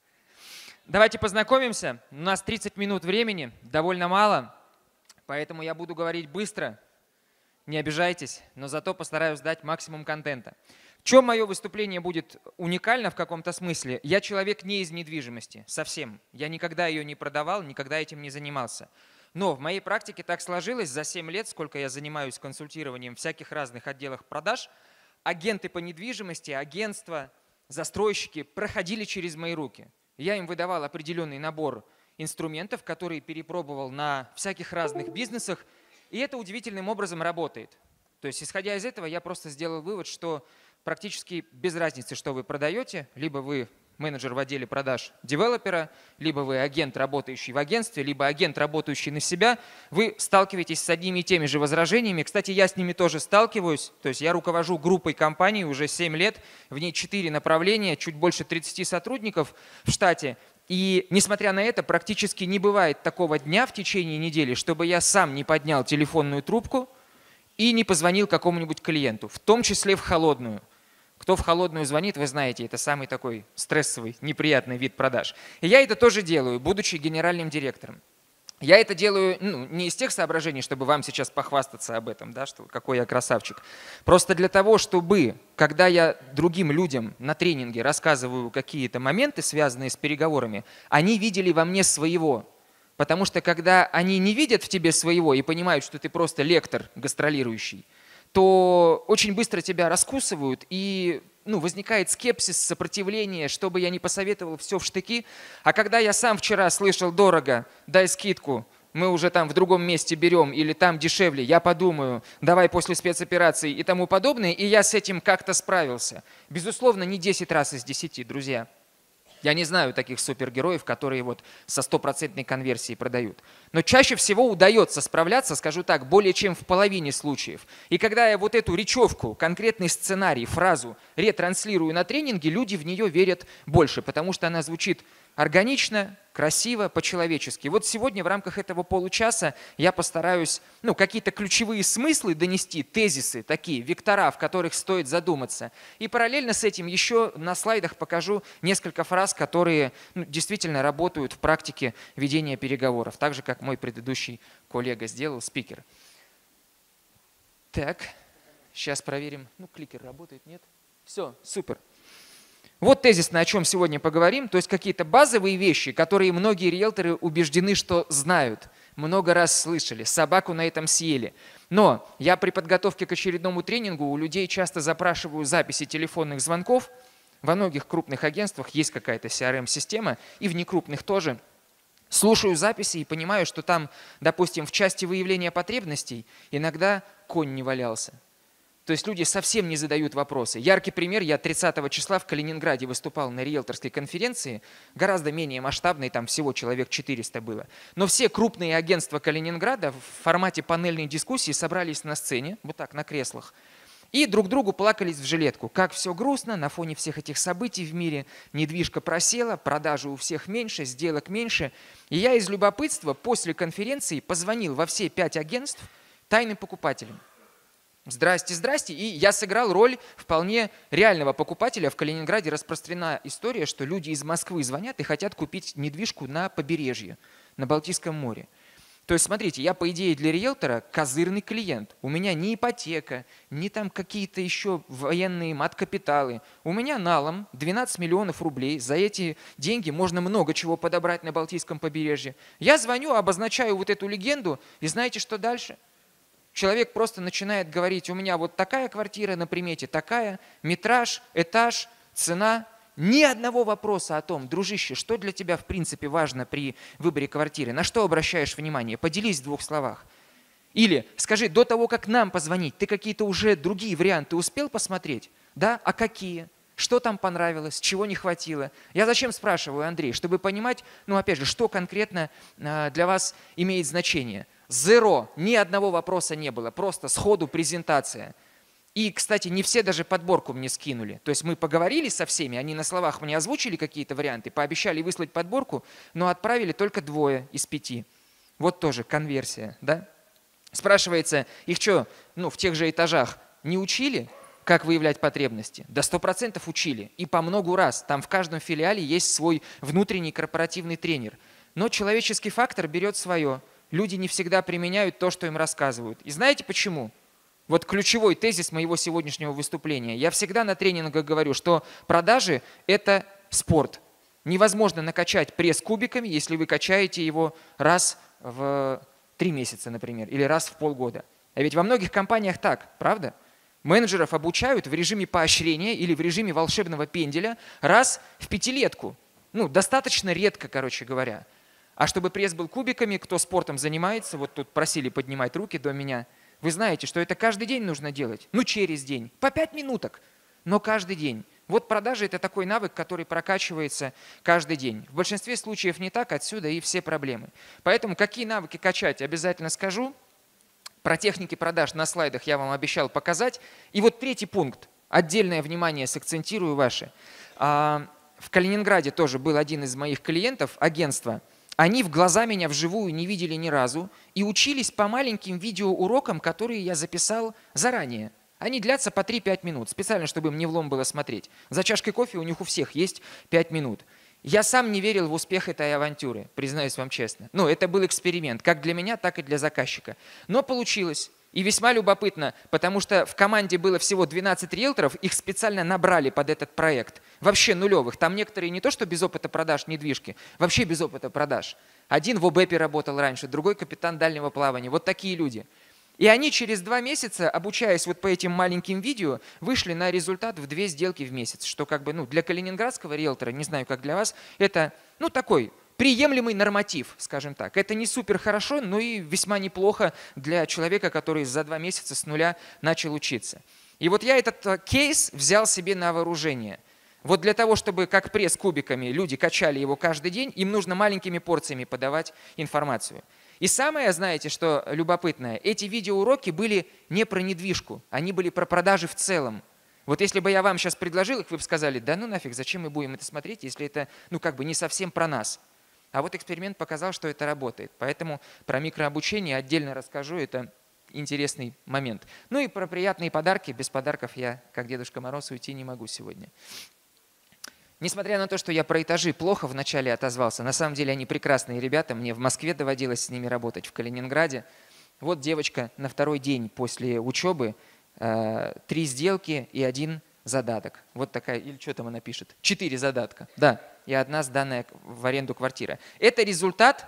Speaker 16: Давайте познакомимся. У нас 30 минут времени, довольно мало, поэтому я буду говорить быстро. Не обижайтесь, но зато постараюсь дать максимум контента. В чем мое выступление будет уникально в каком-то смысле? Я человек не из недвижимости, совсем. Я никогда ее не продавал, никогда этим не занимался. Но в моей практике так сложилось, за 7 лет, сколько я занимаюсь консультированием в всяких разных отделах продаж, агенты по недвижимости, агентства, застройщики проходили через мои руки. Я им выдавал определенный набор инструментов, которые перепробовал на всяких разных бизнесах, и это удивительным образом работает. То есть, исходя из этого, я просто сделал вывод, что практически без разницы, что вы продаете, либо вы менеджер в отделе продаж девелопера, либо вы агент, работающий в агентстве, либо агент, работающий на себя, вы сталкиваетесь с одними и теми же возражениями. Кстати, я с ними тоже сталкиваюсь. То есть я руковожу группой компаний уже 7 лет, в ней 4 направления, чуть больше 30 сотрудников в штате. И несмотря на это, практически не бывает такого дня в течение недели, чтобы я сам не поднял телефонную трубку и не позвонил какому-нибудь клиенту, в том числе в холодную. Кто в холодную звонит, вы знаете, это самый такой стрессовый, неприятный вид продаж. И я это тоже делаю, будучи генеральным директором. Я это делаю не из тех соображений, чтобы вам сейчас похвастаться об этом, да, что какой я красавчик. Просто для того, чтобы, когда я другим людям на тренинге рассказываю какие-то моменты, связанные с переговорами, они видели во мне своего. Потому что когда они не видят в тебе своего и понимают, что ты просто лектор гастролирующий, то очень быстро тебя раскусывают, и возникает скепсис, сопротивление, что бы я ни посоветовал, все в штыки. А когда я сам вчера слышал: дорого, дай скидку, мы уже там в другом месте берем, или там дешевле, я подумаю, давай после спецоперации и тому подобное, и я с этим как-то справился. Безусловно, не 10 раз из 10, друзья. Я не знаю таких супергероев, которые вот со 100% конверсией продают. Но чаще всего удается справляться, скажу так, более чем в половине случаев. И когда я вот эту речевку, конкретный сценарий, фразу ретранслирую на тренинге, люди в нее верят больше, потому что она звучит органично, красиво, по-человечески. Вот сегодня в рамках этого получаса я постараюсь какие-то ключевые смыслы донести, тезисы такие, вектора, в которых стоит задуматься. И параллельно с этим еще на слайдах покажу несколько фраз, которые действительно работают в практике ведения переговоров, так же, как мой предыдущий коллега сделал, спикер. Так, сейчас проверим. Кликер работает, нет? Все, супер. Вот тезисно, о чем сегодня поговорим, то есть какие-то базовые вещи, которые многие риэлторы убеждены, что знают, много раз слышали, собаку на этом съели. Но я при подготовке к очередному тренингу у людей часто запрашиваю записи телефонных звонков. Во многих крупных агентствах есть какая-то CRM-система, и в некрупных тоже. Слушаю записи и понимаю, что там, допустим, в части выявления потребностей иногда конь не валялся. То есть люди совсем не задают вопросы. Яркий пример: я 30 числа в Калининграде выступал на риэлторской конференции, гораздо менее масштабной, там всего человек 400 было. Но все крупные агентства Калининграда в формате панельной дискуссии собрались на сцене, вот так, на креслах, и друг другу плакались в жилетку. Как все грустно на фоне всех этих событий в мире. Недвижка просела, продажи у всех меньше, сделок меньше. И я из любопытства после конференции позвонил во все 5 агентств тайным покупателям. Здрасте, здрасте. И я сыграл роль вполне реального покупателя. В Калининграде распространена история, что люди из Москвы звонят и хотят купить недвижку на побережье, на Балтийском море. То есть, смотрите, я, по идее, для риэлтора козырный клиент. У меня ни ипотека, ни там какие-то еще военные маткапиталы. У меня налом 12 миллионов рублей. За эти деньги можно много чего подобрать на Балтийском побережье. Я звоню, обозначаю вот эту легенду, и знаете, что дальше? Человек просто начинает говорить: у меня вот такая квартира на примете, такая, метраж, этаж, цена. Ни одного вопроса о том: дружище, что для тебя в принципе важно при выборе квартиры, на что обращаешь внимание, поделись в 2 словах. Или скажи: до того, как нам позвонить, ты какие-то уже другие варианты успел посмотреть? Да? А какие? Что там понравилось, чего не хватило? Я зачем спрашиваю, Андрей? Чтобы понимать, опять же, что конкретно для вас имеет значение. Зеро, ни одного вопроса не было, просто сходу презентация. И, кстати, не все даже подборку мне скинули. То есть мы поговорили со всеми, они на словах мне озвучили какие-то варианты, пообещали выслать подборку, но отправили только 2 из 5. Вот тоже конверсия, да? Спрашивается, их что, в тех же этажах не учили, как выявлять потребности? Да 100% учили. И по многу раз. Там в каждом филиале есть свой внутренний корпоративный тренер. Но человеческий фактор берет свое. Люди не всегда применяют то, что им рассказывают. И знаете почему? Вот ключевой тезис моего сегодняшнего выступления. Я всегда на тренингах говорю, что продажи – это спорт. Невозможно накачать пресс кубиками, если вы качаете его раз в 3 месяца, например, или раз в полгода. А ведь во многих компаниях так, правда? Менеджеров обучают в режиме поощрения или в режиме волшебного пенделя раз в 5-летку. Достаточно редко, короче говоря. А чтобы пресс был кубиками, кто спортом занимается, вот тут просили поднимать руки до меня, вы знаете, что это каждый день нужно делать. Через день. По 5 минуток. Но каждый день. Вот продажи – это такой навык, который прокачивается каждый день. В большинстве случаев не так, отсюда и все проблемы. Поэтому какие навыки качать, обязательно скажу. Про техники продаж на слайдах я вам обещал показать. И вот 3-й пункт. Отдельное внимание сакцентирую ваше. В Калининграде тоже был один из моих клиентов, агентство. Они в глаза меня вживую не видели ни разу и учились по маленьким видеоурокам, которые я записал заранее. Они длятся по 3-5 минут, специально, чтобы им не влом было смотреть. За чашкой кофе у них у всех есть 5 минут. Я сам не верил в успех этой авантюры, признаюсь вам честно. Это был эксперимент, как для меня, так и для заказчика. Но получилось. И весьма любопытно, потому что в команде было всего 12 риэлторов, их специально набрали под этот проект. Вообще нулевых. Там некоторые не то, что без опыта продаж недвижки, вообще без опыта продаж. Один в ОБЭПе работал раньше, другой капитан дальнего плавания. Вот такие люди. И они через 2 месяца, обучаясь вот по этим маленьким видео, вышли на результат в 2 сделки в месяц. Что для калининградского риэлтора, не знаю, как для вас, это такой приемлемый норматив, скажем так. Это не супер хорошо, но и весьма неплохо для человека, который за 2 месяца с нуля начал учиться. И вот я этот кейс взял себе на вооружение. Вот для того, чтобы как пресс кубиками люди качали его каждый день, им нужно маленькими порциями подавать информацию. И самое, знаете, что любопытное, эти видеоуроки были не про недвижку, они были про продажи в целом. Вот если бы я вам сейчас предложил их, вы бы сказали, да ну нафиг, зачем мы будем это смотреть, если это не совсем про нас. А вот эксперимент показал, что это работает. Поэтому про микрообучение отдельно расскажу, это интересный момент. И про приятные подарки. Без подарков я, как Дедушка Мороз, уйти не могу сегодня. Несмотря на то, что я про этажи плохо вначале отозвался, на самом деле они прекрасные ребята. Мне в Москве доводилось с ними работать, в Калининграде. Вот девочка на 2-й день после учебы, 3 сделки и 1 задаток. Вот такая, или что там она пишет? 4 задатка, да, и 1 сданная в аренду квартира. Это результат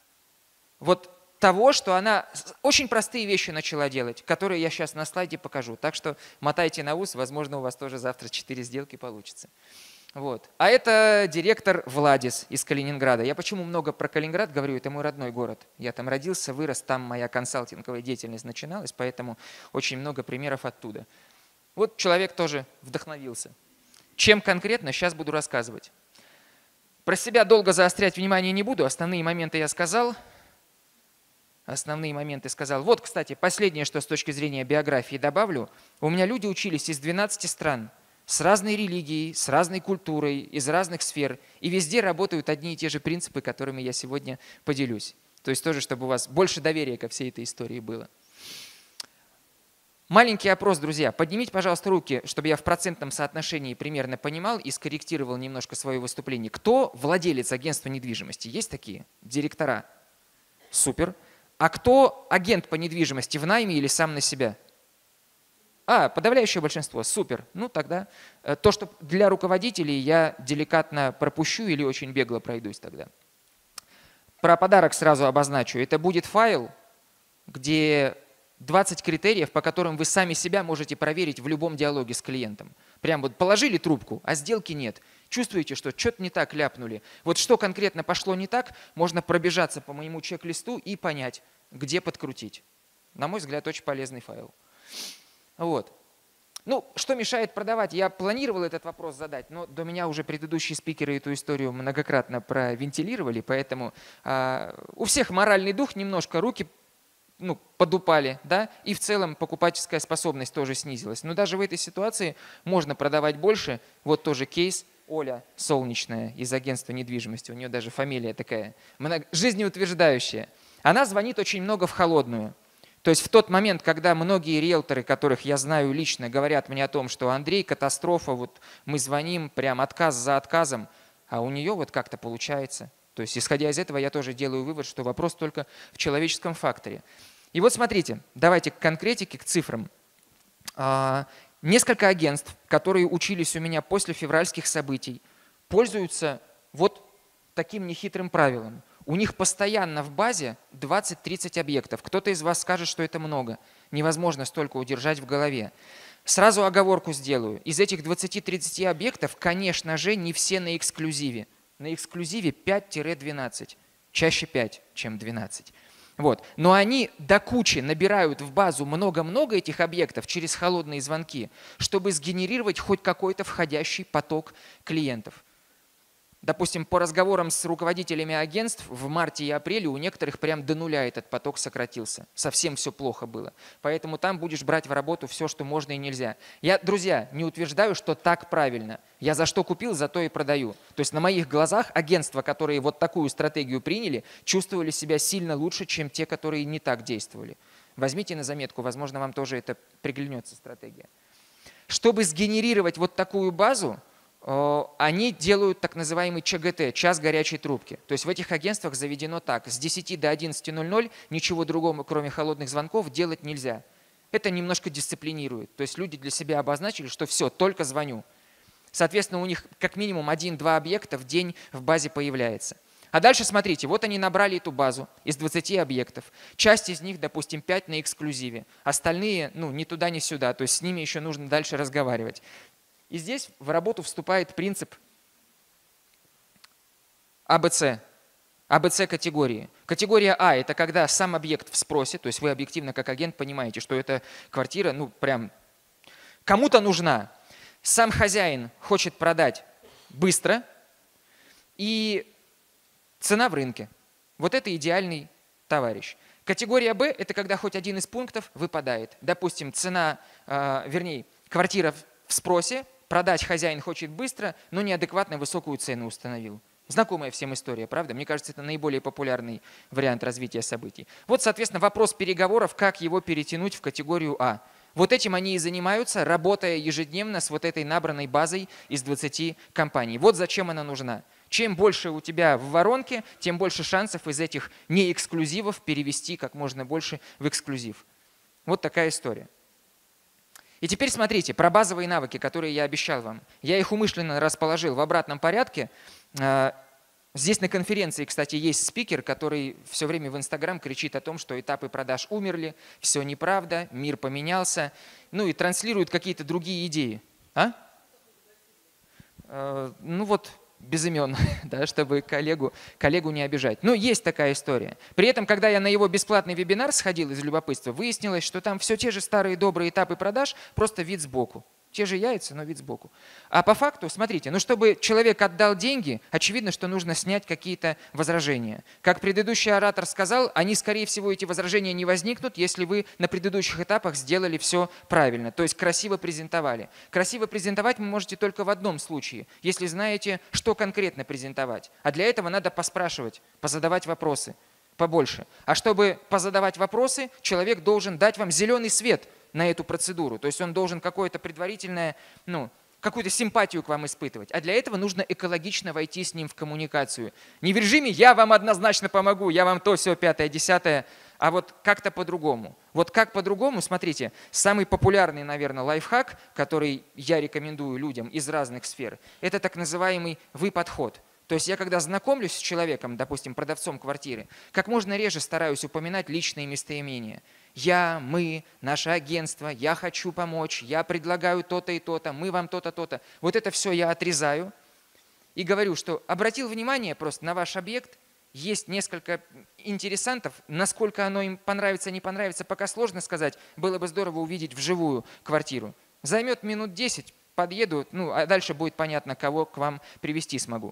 Speaker 16: того, что она очень простые вещи начала делать, которые я сейчас на слайде покажу. Так что мотайте на ус, возможно, у вас тоже завтра 4 сделки получится. А это директор Владис из Калининграда. Я почему много про Калининград говорю? Это мой родной город. Я там родился, вырос, там моя консалтинговая деятельность начиналась, поэтому очень много примеров оттуда. Вот человек тоже вдохновился. Чем конкретно, сейчас буду рассказывать. Про себя долго заострять внимание не буду, основные моменты я сказал. Вот, кстати, последнее, что с точки зрения биографии добавлю. У меня люди учились из 12 стран. С разной религией, с разной культурой, из разных сфер. И везде работают одни и те же принципы, которыми я сегодня поделюсь. То есть тоже, чтобы у вас больше доверия ко всей этой истории было. Маленький опрос, друзья. Поднимите, пожалуйста, руки, чтобы я в процентном соотношении примерно понимал и скорректировал немножко свое выступление. Кто владелец агентства недвижимости? Есть такие? Директора? Супер. А кто агент по недвижимости в найме или сам на себя? Подавляющее большинство. Супер. Тогда то, что для руководителей, я деликатно пропущу или очень бегло пройдусь тогда. Про подарок сразу обозначу. Это будет файл, где 20 критериев, по которым вы сами себя можете проверить в любом диалоге с клиентом. Прям положили трубку, а сделки нет. Чувствуете, что что-то не так ляпнули. Вот что конкретно пошло не так, можно пробежаться по моему чек-листу и понять, где подкрутить. На мой взгляд, очень полезный файл. Что мешает продавать? Я планировал этот вопрос задать, но до меня уже предыдущие спикеры эту историю многократно провентилировали, поэтому у всех моральный дух немножко, руки подупали, да, и в целом покупательская способность тоже снизилась. Но даже в этой ситуации можно продавать больше. Вот тоже кейс. Оля Солнечная из агентства недвижимости, у нее даже фамилия такая, жизнеутверждающая. Она звонит очень много в холодную. То есть в тот момент, когда многие риэлторы, которых я знаю лично, говорят мне о том, что Андрей, катастрофа, вот мы звоним, прям отказ за отказом, а у нее вот как-то получается. То есть исходя из этого я тоже делаю вывод, что вопрос только в человеческом факторе. И вот смотрите, давайте к конкретике, к цифрам. Несколько агентств, которые учились у меня после февральских событий, пользуются вот таким нехитрым правилом. У них постоянно в базе 20-30 объектов. Кто-то из вас скажет, что это много. Невозможно столько удержать в голове. Сразу оговорку сделаю. Из этих 20-30 объектов, конечно же, не все на эксклюзиве. На эксклюзиве 5-12. Чаще 5, чем 12. Вот. Но они до кучи набирают в базу много-много этих объектов через холодные звонки, чтобы сгенерировать хоть какой-то входящий поток клиентов. Допустим, по разговорам с руководителями агентств в марте и апреле у некоторых прям до нуля этот поток сократился. Совсем все плохо было. Поэтому там будешь брать в работу все, что можно и нельзя. Я, друзья, не утверждаю, что так правильно. Я за что купил, за то и продаю. То есть на моих глазах агентства, которые вот такую стратегию приняли, чувствовали себя сильно лучше, чем те, которые не так действовали. Возьмите на заметку, возможно, вам тоже это приглянется стратегия. Чтобы сгенерировать вот такую базу, они делают так называемый ЧГТ, час горячей трубки. То есть в этих агентствах заведено так, с 10 до 11:00 ничего другого, кроме холодных звонков, делать нельзя. Это немножко дисциплинирует. То есть люди для себя обозначили, что все, только звоню. Соответственно, у них как минимум 1-2 объекта в день в базе появляется. А дальше смотрите, вот они набрали эту базу из 20 объектов. Часть из них, допустим, 5 на эксклюзиве. Остальные, ни туда, ни сюда. То есть с ними еще нужно дальше разговаривать. И здесь в работу вступает принцип АБЦ. АБЦ категории. Категория А – это когда сам объект в спросе, то есть вы объективно как агент понимаете, что эта квартира, прям кому-то нужна. Сам хозяин хочет продать быстро, и цена в рынке. Вот это идеальный товарищ. Категория Б – это когда хоть один из пунктов выпадает. Допустим, квартира в спросе, продать хозяин хочет быстро, но неадекватно высокую цену установил. Знакомая всем история, правда? Мне кажется, это наиболее популярный вариант развития событий. Вот, соответственно, вопрос переговоров, как его перетянуть в категорию А. Вот этим они и занимаются, работая ежедневно с вот этой набранной базой из 20 компаний. Вот зачем она нужна. Чем больше у тебя в воронке, тем больше шансов из этих неэксклюзивов перевести как можно больше в эксклюзив. Вот такая история. И теперь смотрите, про базовые навыки, которые я обещал вам. Я их умышленно расположил в обратном порядке. Здесь на конференции, кстати, есть спикер, который все время в Инстаграм кричит о том, что этапы продаж умерли, все неправда, мир поменялся, и транслирует какие-то другие идеи. Без имен, да, чтобы коллегу не обижать. Но есть такая история. При этом, когда я на его бесплатный вебинар сходил из любопытства, выяснилось, что там все те же старые добрые этапы продаж, просто вид сбоку. Те же яйца, но вид сбоку. А по факту, смотрите, чтобы человек отдал деньги, очевидно, что нужно снять какие-то возражения. Как предыдущий оратор сказал, они, скорее всего, эти возражения не возникнут, если вы на предыдущих этапах сделали все правильно, то есть красиво презентовали. Красиво презентовать вы можете только в одном случае, если знаете, что конкретно презентовать. А для этого надо поспрашивать, позадавать вопросы побольше. А чтобы позадавать вопросы, человек должен дать вам зеленый свет на эту процедуру. То есть он должен какое-то предварительное, какую-то симпатию к вам испытывать. А для этого нужно экологично войти с ним в коммуникацию. Не в режиме «я вам однозначно помогу, я вам то, все, 5-е, 10-е», а вот как-то по-другому. Вот как по-другому, смотрите, самый популярный, наверное, лайфхак, который я рекомендую людям из разных сфер, это так называемый «вы-подход». То есть я когда знакомлюсь с человеком, допустим, продавцом квартиры, как можно реже стараюсь упоминать личные местоимения. Я, мы, наше агентство, я хочу помочь, я предлагаю то-то и то-то, мы вам то-то, то-то. Вот это все я отрезаю и говорю, что обратил внимание просто на ваш объект, есть несколько интересантов, насколько оно им понравится, не понравится, пока сложно сказать, было бы здорово увидеть вживую квартиру. Займет минут 10, подъеду, а дальше будет понятно, кого к вам привести смогу.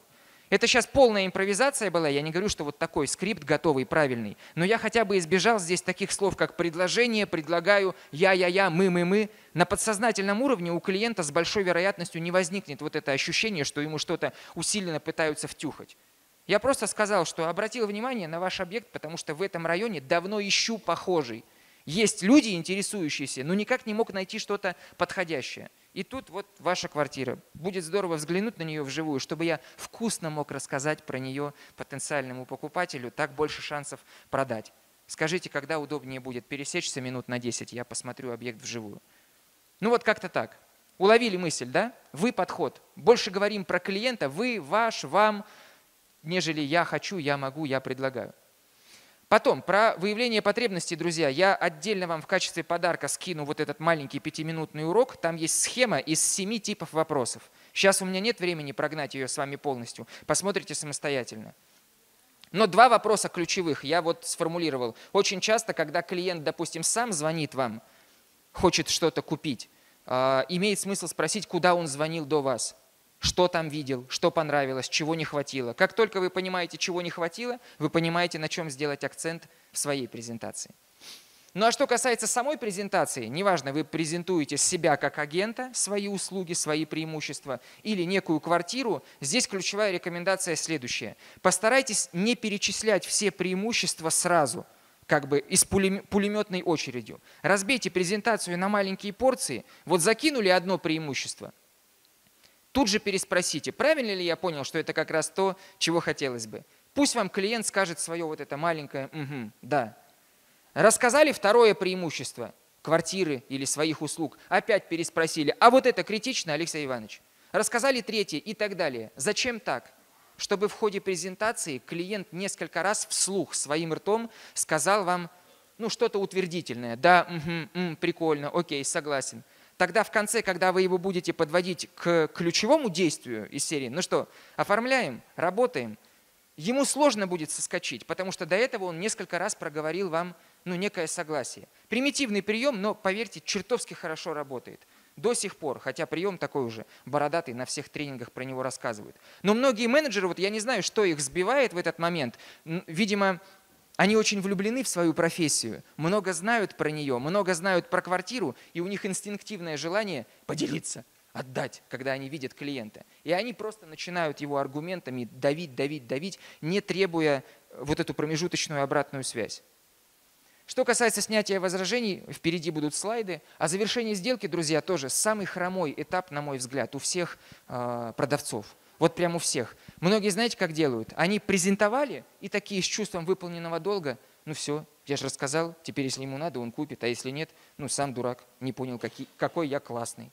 Speaker 16: Это сейчас полная импровизация была, я не говорю, что вот такой скрипт готовый, правильный, но я хотя бы избежал здесь таких слов, как предложение, предлагаю, я, мы. На подсознательном уровне у клиента с большой вероятностью не возникнет вот это ощущение, что ему что-то усиленно пытаются втюхать. Я просто сказал, что обратил внимание на ваш объект, потому что в этом районе давно ищу похожий. Есть люди, интересующиеся, но никак не мог найти что-то подходящее. И тут вот ваша квартира. Будет здорово взглянуть на нее вживую, чтобы я вкусно мог рассказать про нее потенциальному покупателю, так больше шансов продать. Скажите, когда удобнее будет пересечься минут на 10, я посмотрю объект вживую. Ну вот как-то так. Уловили мысль, да? Вы подход. Больше говорим про клиента, вы, ваш, вам, нежели я хочу, я могу, я предлагаю. Потом, про выявление потребностей, друзья, я отдельно вам в качестве подарка скину вот этот маленький 5-минутный урок. Там есть схема из 7 типов вопросов. Сейчас у меня нет времени прогнать ее с вами полностью. Посмотрите самостоятельно. Но 2 вопроса ключевых я вот сформулировал. Очень часто, когда клиент, допустим, сам звонит вам, хочет что-то купить, имеет смысл спросить, куда он звонил до вас. Что там видел, что понравилось, чего не хватило. Как только вы понимаете, чего не хватило, вы понимаете, на чем сделать акцент в своей презентации. Ну а что касается самой презентации, неважно, вы презентуете себя как агента, свои услуги, свои преимущества или некую квартиру, здесь ключевая рекомендация следующая. Постарайтесь не перечислять все преимущества сразу, как бы из пулеметной очередью. Разбейте презентацию на маленькие порции, вот закинули одно преимущество, тут же переспросите, правильно ли я понял, что это как раз то, чего хотелось бы. Пусть вам клиент скажет свое вот это маленькое «угу», «да». Рассказали второе преимущество квартиры или своих услуг, опять переспросили, а вот это критично, Алексей Иванович? Рассказали третье и так далее. Зачем так? Чтобы в ходе презентации клиент несколько раз вслух своим ртом сказал вам что-то утвердительное. Да, прикольно, окей, согласен. Тогда в конце, когда вы его будете подводить к ключевому действию из серии, ну что, оформляем, работаем, ему сложно будет соскочить, потому что до этого он несколько раз проговорил вам некое согласие. Примитивный прием, но, поверьте, чертовски хорошо работает. До сих пор, хотя прием такой уже бородатый, на всех тренингах про него рассказывают. Но многие менеджеры, вот я не знаю, что их сбивает в этот момент, видимо, они очень влюблены в свою профессию, много знают про нее, много знают про квартиру, и у них инстинктивное желание поделиться, отдать, когда они видят клиента. И они просто начинают его аргументами давить, не требуя вот эту промежуточную обратную связь. Что касается снятия возражений, впереди будут слайды. А завершение сделки, друзья, тоже самый хромой этап, на мой взгляд, у всех продавцов. Вот прямо у всех. Многие, знаете, как делают? Они презентовали и такие с чувством выполненного долга, все, я же рассказал, теперь если ему надо, он купит, а если нет, сам дурак, не понял, какой я классный.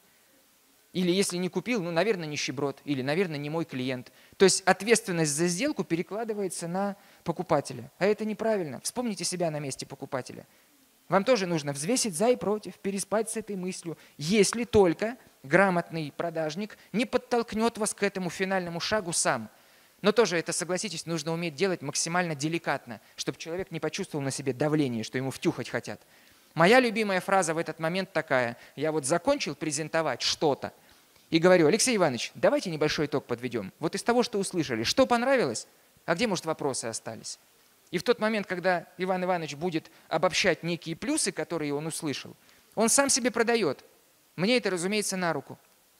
Speaker 16: Или если не купил, наверное, нищеброд, или, наверное, не мой клиент. То есть ответственность за сделку перекладывается на покупателя. А это неправильно. Вспомните себя на месте покупателя. Вам тоже нужно взвесить за и против, переспать с этой мыслью, если только грамотный продажник не подтолкнет вас к этому финальному шагу сам. Но тоже это, согласитесь, нужно уметь делать максимально деликатно, чтобы человек не почувствовал на себе давление, что ему втюхать хотят. Моя любимая фраза в этот момент такая. Я вот закончил презентовать что-то и говорю: Алексей Иванович, давайте небольшой итог подведем. Вот из того, что услышали, что понравилось, а где, может, вопросы остались? И в тот момент, когда Иван Иванович будет обобщать некие плюсы, которые он услышал, он сам себе продает. Мне это, разумеется, на руку.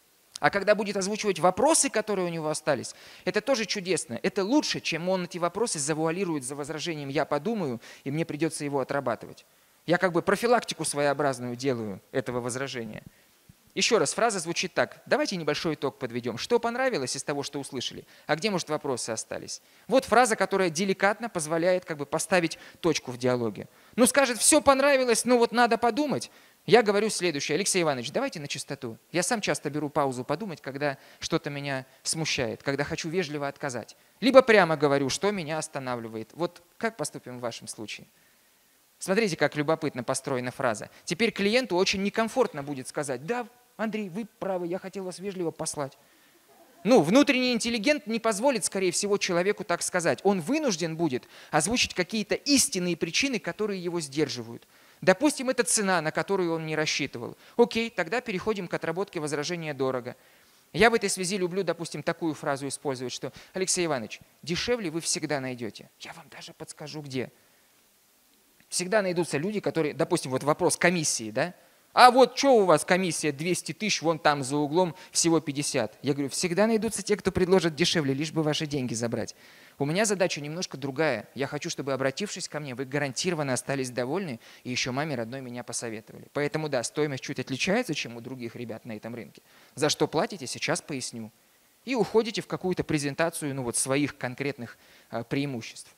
Speaker 16: А когда будет озвучивать вопросы, которые у него остались, это тоже чудесно. Это лучше, чем он эти вопросы завуалирует за возражением «я подумаю», и мне придется его отрабатывать. Я как бы профилактику своеобразную делаю этого возражения. Еще раз, фраза звучит так. Давайте небольшой итог подведем. Что понравилось из того, что услышали? А где, может, вопросы остались? Вот фраза, которая деликатно позволяет как бы поставить точку в диалоге. Скажет, все понравилось, вот надо подумать. Я говорю следующее: Алексей Иванович, давайте на чистоту. Я сам часто беру паузу подумать, когда что-то меня смущает, когда хочу вежливо отказать. Либо прямо говорю, что меня останавливает. Вот как поступим в вашем случае? Смотрите, как любопытно построена фраза. Теперь клиенту очень некомфортно будет сказать: да, Андрей, вы правы, я хотел вас вежливо послать. Внутренний интеллигент не позволит, скорее всего, человеку так сказать. Он вынужден будет озвучить какие-то истинные причины, которые его сдерживают. Допустим, это цена, на которую он не рассчитывал. Окей, тогда переходим к отработке возражения дорого. Я в этой связи люблю, допустим, такую фразу использовать, что Алексей Иванович, дешевле вы всегда найдете. Я вам даже подскажу, где. Всегда найдутся люди, которые, допустим, вот вопрос комиссии, да? А вот что у вас комиссия 200 тысяч, вон там за углом всего 50. Я говорю, всегда найдутся те, кто предложит дешевле, лишь бы ваши деньги забрать. У меня задача немножко другая. Я хочу, чтобы, обратившись ко мне, вы гарантированно остались довольны, и еще маме родной меня посоветовали. Поэтому да, стоимость чуть отличается, чем у других ребят на этом рынке. За что платите, сейчас поясню. И уходите в какую-то презентацию ну, вот, своих конкретных преимуществ.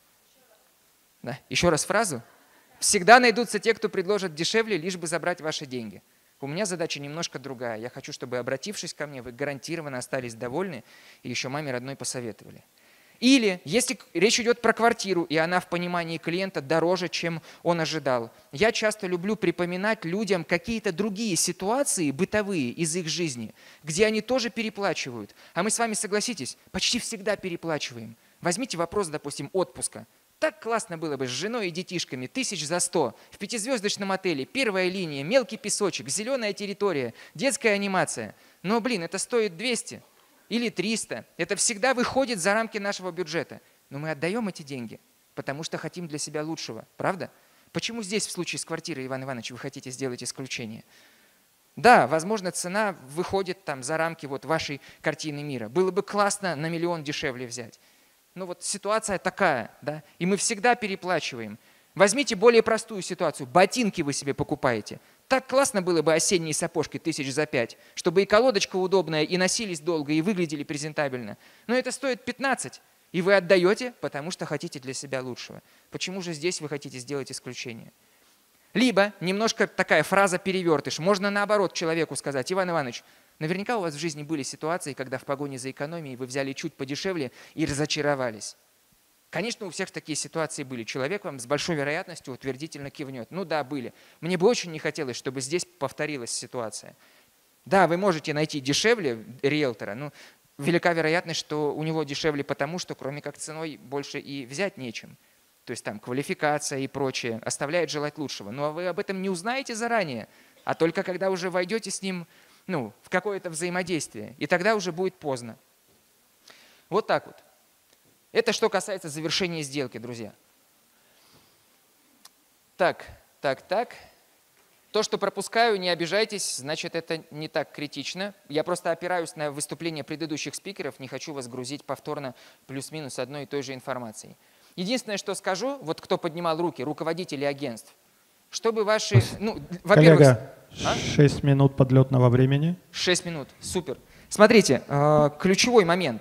Speaker 16: Да. Еще раз фразу. Всегда найдутся те, кто предложит дешевле, лишь бы забрать ваши деньги. У меня задача немножко другая. Я хочу, чтобы, обратившись ко мне, вы гарантированно остались довольны и еще маме родной посоветовали. Или, если речь идет про квартиру, и она в понимании клиента дороже, чем он ожидал. Я часто люблю припоминать людям какие-то другие ситуации бытовые из их жизни, где они тоже переплачивают. А мы с вами, согласитесь, почти всегда переплачиваем. Возьмите вопрос, допустим, отпуска. Так классно было бы с женой и детишками, 1100, в 5-звездочном отеле, первая линия, мелкий песочек, зеленая территория, детская анимация. Но, блин, это стоит 200 или 300. Это всегда выходит за рамки нашего бюджета. Но мы отдаем эти деньги, потому что хотим для себя лучшего, правда? Почему здесь в случае с квартирой, Иван Иванович, вы хотите сделать исключение? Да, возможно, цена выходит там за рамки вот вашей картины мира. Было бы классно на 1 000 000 дешевле взять. Ну вот ситуация такая, да, и мы всегда переплачиваем. Возьмите более простую ситуацию. Ботинки вы себе покупаете. Так классно было бы осенние сапожки 1000 за 5, чтобы и колодочка удобная, и носились долго, и выглядели презентабельно. Но это стоит 15, и вы отдаете, потому что хотите для себя лучшего. Почему же здесь вы хотите сделать исключение? Либо немножко такая фраза-перевертыш. Можно наоборот человеку сказать, Иван Иванович, наверняка у вас в жизни были ситуации, когда в погоне за экономией вы взяли чуть подешевле и разочаровались. Конечно, у всех такие ситуации были. Человек вам с большой вероятностью утвердительно кивнет. Ну да, были. Мне бы очень не хотелось, чтобы здесь повторилась ситуация. Да, вы можете найти дешевле риэлтора, но велика вероятность, что у него дешевле потому, что кроме как ценой больше и взять нечем. То есть там квалификация и прочее оставляет желать лучшего. Ну а вы об этом не узнаете заранее, а только когда уже войдете с ним ну, в какое-то взаимодействие. И тогда уже будет поздно. Вот так вот. Это что касается завершения сделки, друзья. Так. То, что пропускаю, не обижайтесь, значит, это не так критично. Я просто опираюсь на выступления предыдущих спикеров, не хочу вас грузить повторно плюс-минус одной и той же информацией. Единственное, что скажу, вот кто поднимал руки, руководители агентств, чтобы ваши... Ну,
Speaker 5: коллега, 6 минут подлетного времени.
Speaker 16: 6 минут, супер. Смотрите, ключевой момент.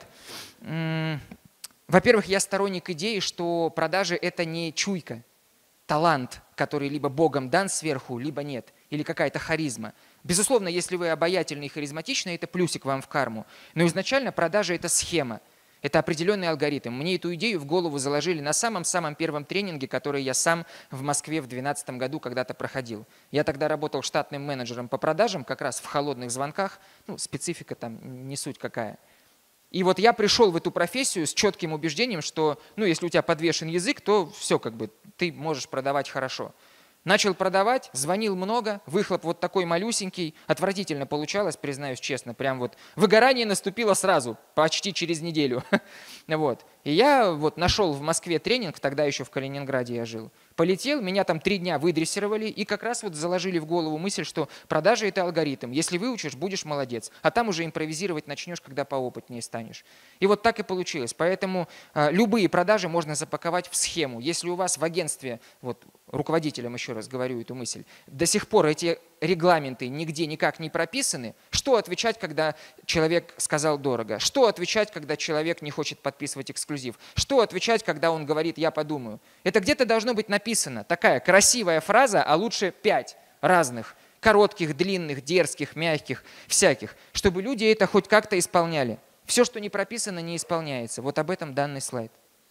Speaker 16: Во-первых, я сторонник идеи, что продажи – это не чуйка, талант, который либо Богом дан сверху, либо нет, или какая-то харизма. Безусловно, если вы обаятельны и харизматичны, это плюсик вам в карму. Но изначально продажа – это схема, это определенный алгоритм. Мне эту идею в голову заложили на самом-самом первом тренинге, который я сам в Москве в 2012 году когда-то проходил. Я тогда работал штатным менеджером по продажам, как раз в холодных звонках, ну, специфика там не суть какая. И вот я пришел в эту профессию с четким убеждением, что ну, если у тебя подвешен язык, то все, как бы, ты можешь продавать хорошо. Начал продавать, звонил много, выхлоп вот такой малюсенький, отвратительно получалось, признаюсь честно, прям вот выгорание наступило сразу, почти через неделю. Вот. И я вот нашел в Москве тренинг, тогда еще в Калининграде я жил, полетел, меня там 3 дня выдрессировали и как раз вот заложили в голову мысль, что продажа – это алгоритм, если выучишь, будешь молодец, а там уже импровизировать начнешь, когда поопытнее станешь. И вот так и получилось, поэтому любые продажи можно запаковать в схему. Если у вас в агентстве, вот руководителям еще раз говорю эту мысль, до сих пор эти регламенты нигде никак не прописаны, что отвечать, когда человек сказал дорого? Что отвечать, когда человек не хочет подписывать эксклюзив? Что отвечать, когда он говорит «я подумаю»? Это где-то должно быть написано. Такая красивая фраза, а лучше 5 разных. Коротких, длинных, дерзких, мягких, всяких. Чтобы люди это хоть как-то исполняли. Все, что не прописано, не исполняется. Вот об этом данный слайд.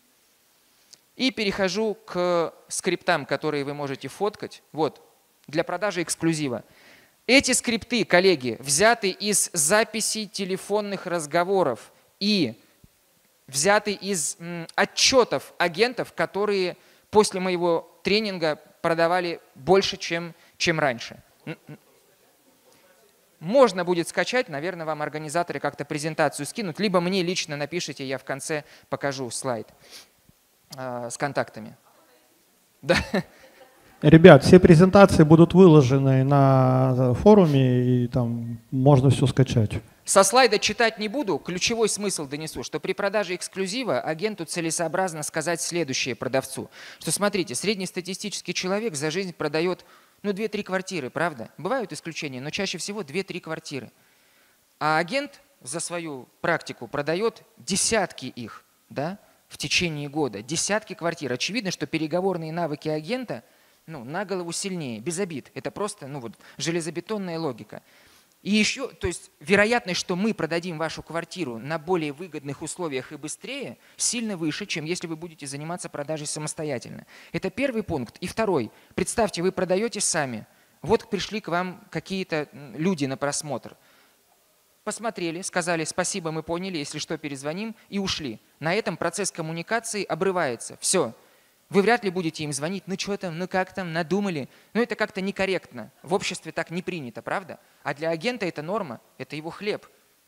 Speaker 16: И перехожу к скриптам, которые вы можете фоткать. Вот. Для продажи эксклюзива. Эти скрипты, коллеги, взяты из записей телефонных разговоров и взяты из отчетов агентов, которые после моего тренинга продавали больше, чем раньше. можно будет скачать, наверное, вам организаторы как-то презентацию скинут, либо мне лично напишите, я в конце покажу слайд с контактами. Да.
Speaker 5: Ребят, все презентации будут выложены на форуме, и там можно все скачать.
Speaker 16: Со слайда читать не буду, ключевой смысл донесу, что при продаже эксклюзива агенту целесообразно сказать следующее продавцу, что смотрите, среднестатистический человек за жизнь продает 2-3 квартиры, правда? Бывают исключения, но чаще всего 2-3 квартиры. А агент за свою практику продает десятки их, да, в течение года, десятки квартир. Очевидно, что переговорные навыки агента на голову сильнее, без обид. Это просто железобетонная логика. И еще, то есть вероятность, что мы продадим вашу квартиру на более выгодных условиях и быстрее, сильно выше, чем если вы будете заниматься продажей самостоятельно. Это первый пункт. И второй. Представьте, вы продаете сами. Вот пришли к вам какие-то люди на просмотр. Посмотрели, сказали спасибо, мы поняли, если что, перезвоним, и ушли. На этом процесс коммуникации обрывается. Все. Вы вряд ли будете им звонить, что там, как там, надумали. Это как-то некорректно. В обществе так не принято, правда? А для агента это норма, это его хлеб.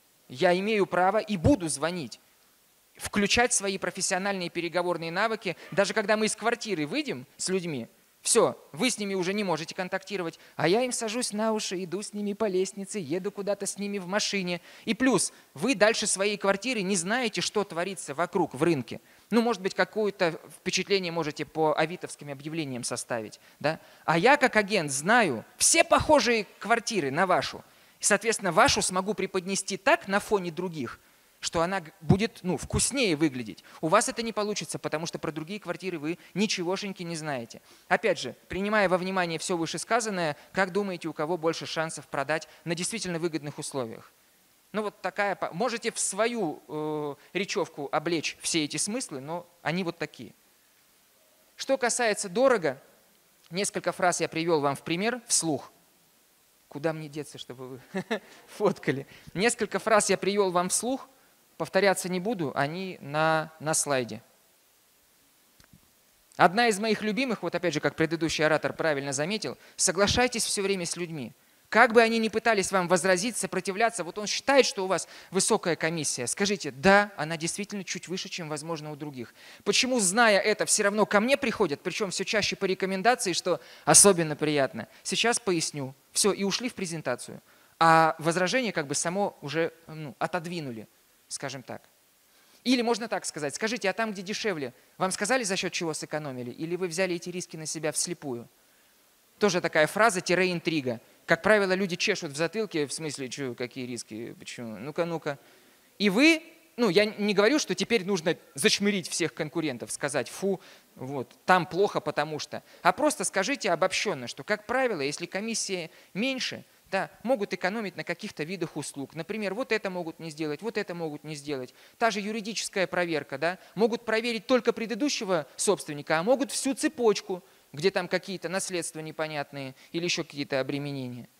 Speaker 16: Я имею право и буду звонить. Включать свои профессиональные переговорные навыки, даже когда мы из квартиры выйдем с людьми, все, вы с ними уже не можете контактировать, а я им сажусь на уши, иду с ними по лестнице, еду куда-то с ними в машине. И плюс, вы дальше своей квартиры не знаете, что творится вокруг, в рынке. Может быть, какое-то впечатление можете по авитовским объявлениям составить. Да? А я, как агент, знаю все похожие квартиры на вашу. И, соответственно, вашу смогу преподнести так на фоне других, что она будет вкуснее выглядеть. У вас это не получится, потому что про другие квартиры вы ничегошеньки не знаете. Опять же, принимая во внимание все вышесказанное, как думаете, у кого больше шансов продать на действительно выгодных условиях? Такая, можете в свою речевку облечь все эти смыслы, но они вот такие. Что касается дорого, несколько фраз я привел вам в пример вслух. Куда мне деться, чтобы вы фоткали? Несколько фраз я привел вам вслух, повторяться не буду, они на слайде. Одна из моих любимых, опять же, как предыдущий оратор правильно заметил, соглашайтесь все время с людьми. Как бы они ни пытались вам возразить, сопротивляться, он считает, что у вас высокая комиссия. Скажите, да, она действительно чуть выше, чем, возможно, у других. Почему, зная это, все равно ко мне приходят, причем все чаще по рекомендации, что особенно приятно? Сейчас поясню. Все, и ушли в презентацию. А возражение само уже отодвинули, скажем так. Или можно так сказать, скажите, а там, где дешевле, вам сказали, за счет чего сэкономили? Или вы взяли эти риски на себя вслепую? Тоже такая фраза, интрига. Как правило, люди чешут в затылке, в смысле, какие риски, почему, ну-ка. И вы, я не говорю, что теперь нужно зачмырить всех конкурентов, сказать, фу, там плохо, потому что. А просто скажите обобщенно, что, как правило, если комиссия меньше, да, могут экономить на каких-то видах услуг. Например, это могут не сделать, это могут не сделать. Та же юридическая проверка, да, могут проверить только предыдущего собственника, а могут всю цепочку, где там какие-то наследства непонятные или еще какие-то обременения.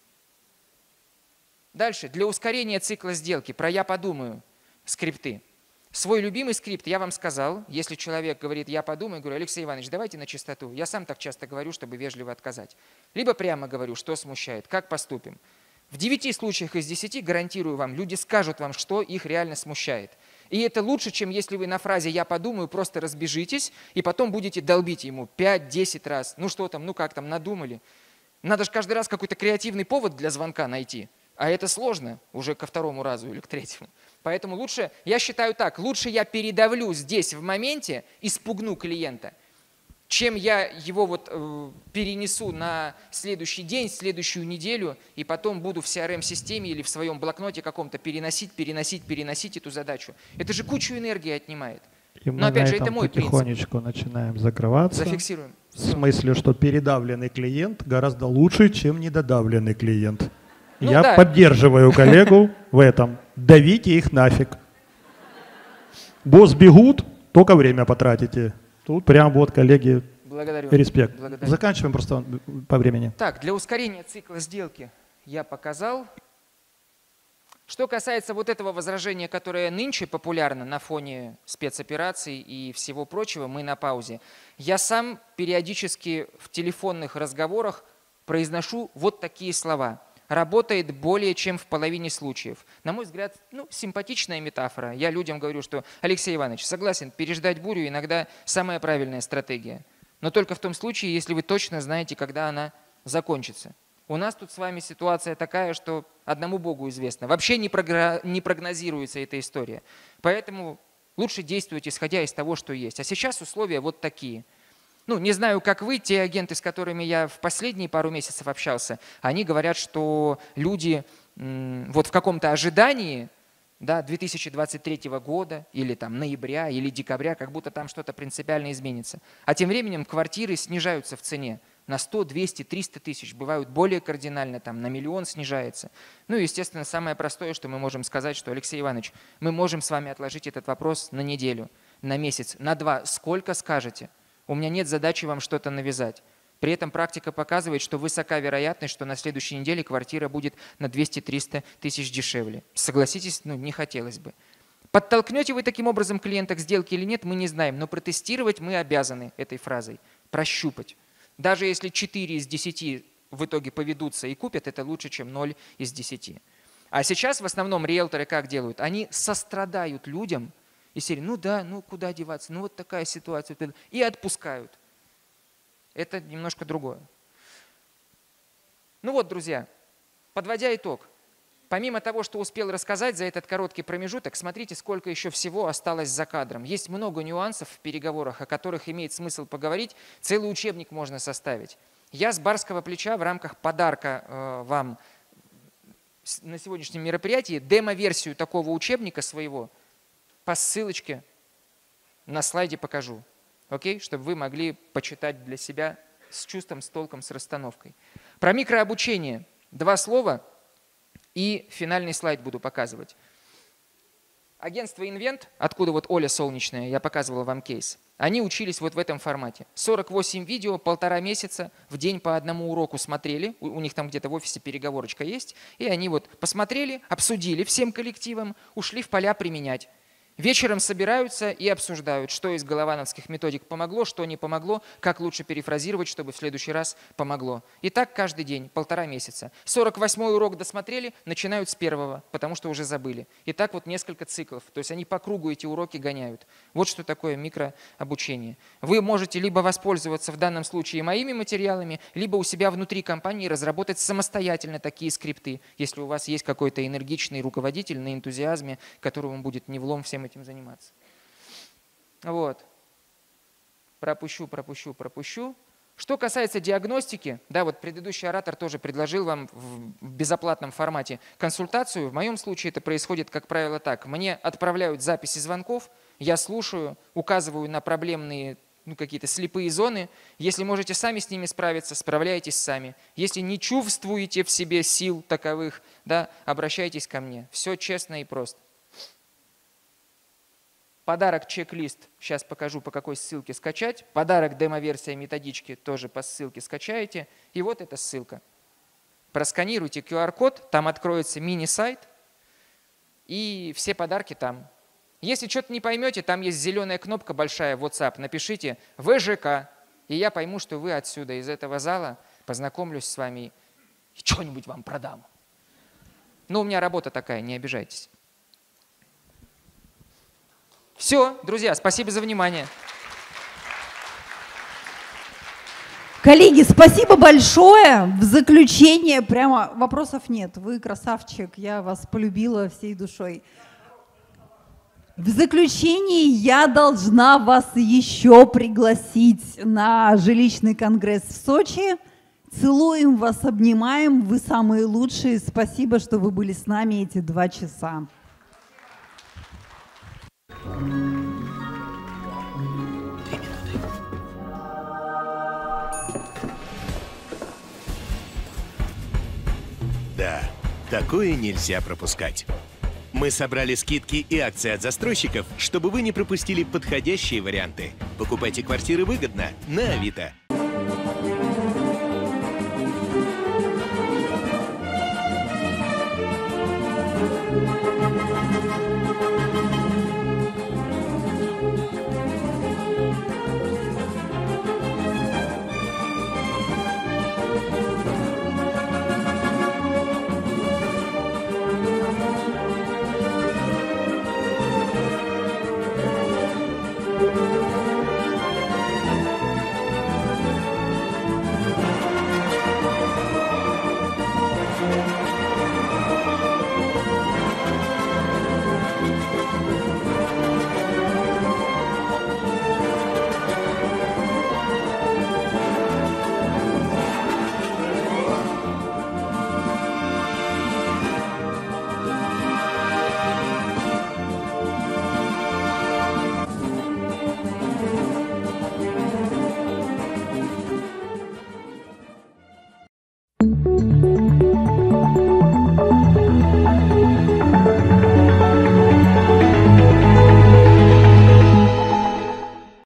Speaker 16: Дальше. Для ускорения цикла сделки. Про «я подумаю» скрипты. Свой любимый скрипт я вам сказал. Если человек говорит «я подумаю», говорю: Алексей Иванович, давайте на чистоту. Я сам так часто говорю, чтобы вежливо отказать. Либо прямо говорю, что смущает, как поступим. В 9 случаях из 10, гарантирую вам, люди скажут вам, что их реально смущает. И это лучше, чем если вы на фразе «я подумаю» просто разбежитесь и потом будете долбить ему 5-10 раз. Что там, как там, надумали. Надо же каждый раз какой-то креативный повод для звонка найти. А это сложно уже ко 2-му разу или к 3-му. Поэтому лучше, я считаю так, лучше я передавлю здесь в моменте и спугну клиента, чем я его перенесу на следующий день, следующую неделю, и потом буду в CRM-системе или в своем блокноте каком-то переносить эту задачу. Это же кучу энергии отнимает.
Speaker 5: И мы опять же, это мой потихонечку начинаем закрываться.
Speaker 16: Зафиксируем.
Speaker 5: В смысле, что передавленный клиент гораздо лучше, чем недодавленный клиент. Я поддерживаю коллегу в этом. Давите их нафиг. Босс бегут, только время потратите. Тут прям коллеги, респект.
Speaker 16: Благодарю.
Speaker 5: Заканчиваем просто по времени.
Speaker 16: Так, для ускорения цикла сделки я показал. Что касается этого возражения, которое нынче популярно на фоне спецопераций и всего прочего, мы на паузе. Я сам периодически в телефонных разговорах произношу такие слова. работает более чем в половине случаев. На мой взгляд, симпатичная метафора. Я людям говорю, что, Алексей Иванович, согласен, переждать бурю иногда самая правильная стратегия. Но только в том случае, если вы точно знаете, когда она закончится. У нас тут с вами ситуация такая, что одному Богу известно. Вообще не прогнозируется эта история. Поэтому лучше действовать, исходя из того, что есть. А сейчас условия вот такие. Не знаю, как вы, те агенты, с которыми я в последние пару месяцев общался, они говорят, что люди вот в каком-то ожидании 2023 года или там ноября или декабря, как будто там что-то принципиально изменится. А тем временем квартиры снижаются в цене на 100, 200, 300 тысяч. Бывают более кардинально, там на миллион снижается. Естественно, самое простое, что мы можем сказать, что, Алексей Иванович, мы можем с вами отложить этот вопрос на неделю, на месяц, на 2, сколько скажете. У меня нет задачи вам что-то навязать. При этом практика показывает, что высока вероятность, что на следующей неделе квартира будет на 200-300 тысяч дешевле. Согласитесь, не хотелось бы. Подтолкнете вы таким образом клиента к сделке или нет, мы не знаем, но протестировать мы обязаны этой фразой, прощупать. Даже если 4 из 10 в итоге поведутся и купят, это лучше, чем 0 из 10. А сейчас в основном риэлторы как делают? Они сострадают людям из серии, куда деваться, вот такая ситуация, и отпускают. Это немножко другое. Друзья, подводя итог, помимо того, что успел рассказать за этот короткий промежуток, смотрите, сколько еще всего осталось за кадром. Есть много нюансов в переговорах, о которых имеет смысл поговорить. Целый учебник можно составить. Я с барского плеча в рамках подарка вам на сегодняшнем мероприятии демо-версию такого учебника своего по ссылочке на слайде покажу. Окей? Чтобы вы могли почитать для себя с чувством, с толком, с расстановкой. Про микрообучение 2 слова и финальный слайд буду показывать. Агентство Invent, откуда Оля Солнечная, я показывал вам кейс, они учились в этом формате. 48 видео, 1,5 месяца, в день по 1 уроку смотрели, у них там где-то в офисе переговорочка есть, и они посмотрели, обсудили всем коллективом, ушли в поля применять. Вечером собираются и обсуждают, что из головановских методик помогло, что не помогло, как лучше перефразировать, чтобы в следующий раз помогло. И так каждый день, 1,5 месяца. 48-й урок досмотрели, начинают с 1-го, потому что уже забыли. И так несколько циклов. То есть они по кругу эти уроки гоняют. Вот что такое микрообучение. Вы можете либо воспользоваться в данном случае моими материалами, либо у себя внутри компании разработать самостоятельно такие скрипты, если у вас есть какой-то энергичный руководитель на энтузиазме, которому будет не влом всем этим заниматься. Пропущу. Что касается диагностики, предыдущий оратор тоже предложил вам в безоплатном формате консультацию. В моем случае это происходит, как правило, так. Мне отправляют записи звонков, я слушаю, указываю на проблемные какие-то слепые зоны. Если можете сами с ними справиться, справляйтесь сами. Если не чувствуете в себе сил таковых, обращайтесь ко мне. Все честно и просто. Подарок чек-лист, сейчас покажу, по какой ссылке скачать. Подарок демо-версия методички тоже по ссылке скачаете. И вот эта ссылка. Просканируйте QR-код, там откроется мини-сайт, и все подарки там. Если что-то не поймете, там есть зеленая кнопка большая в WhatsApp, напишите ВЖК, и я пойму, что вы отсюда, из этого зала, познакомлюсь с вами и что-нибудь вам продам. У меня работа такая, не обижайтесь. Все, друзья, спасибо за внимание.
Speaker 10: Коллеги, спасибо большое. В заключение прямо вопросов нет. Вы красавчик, я вас полюбила всей душой. В заключение я должна вас еще пригласить на жилищный конгресс в Сочи. Целуем вас, обнимаем. Вы самые лучшие. Спасибо, что вы были с нами эти 2 часа.
Speaker 4: Да, такое нельзя пропускать. Мы собрали скидки и акции от застройщиков, чтобы вы не пропустили подходящие варианты. Покупайте квартиры выгодно на Авито.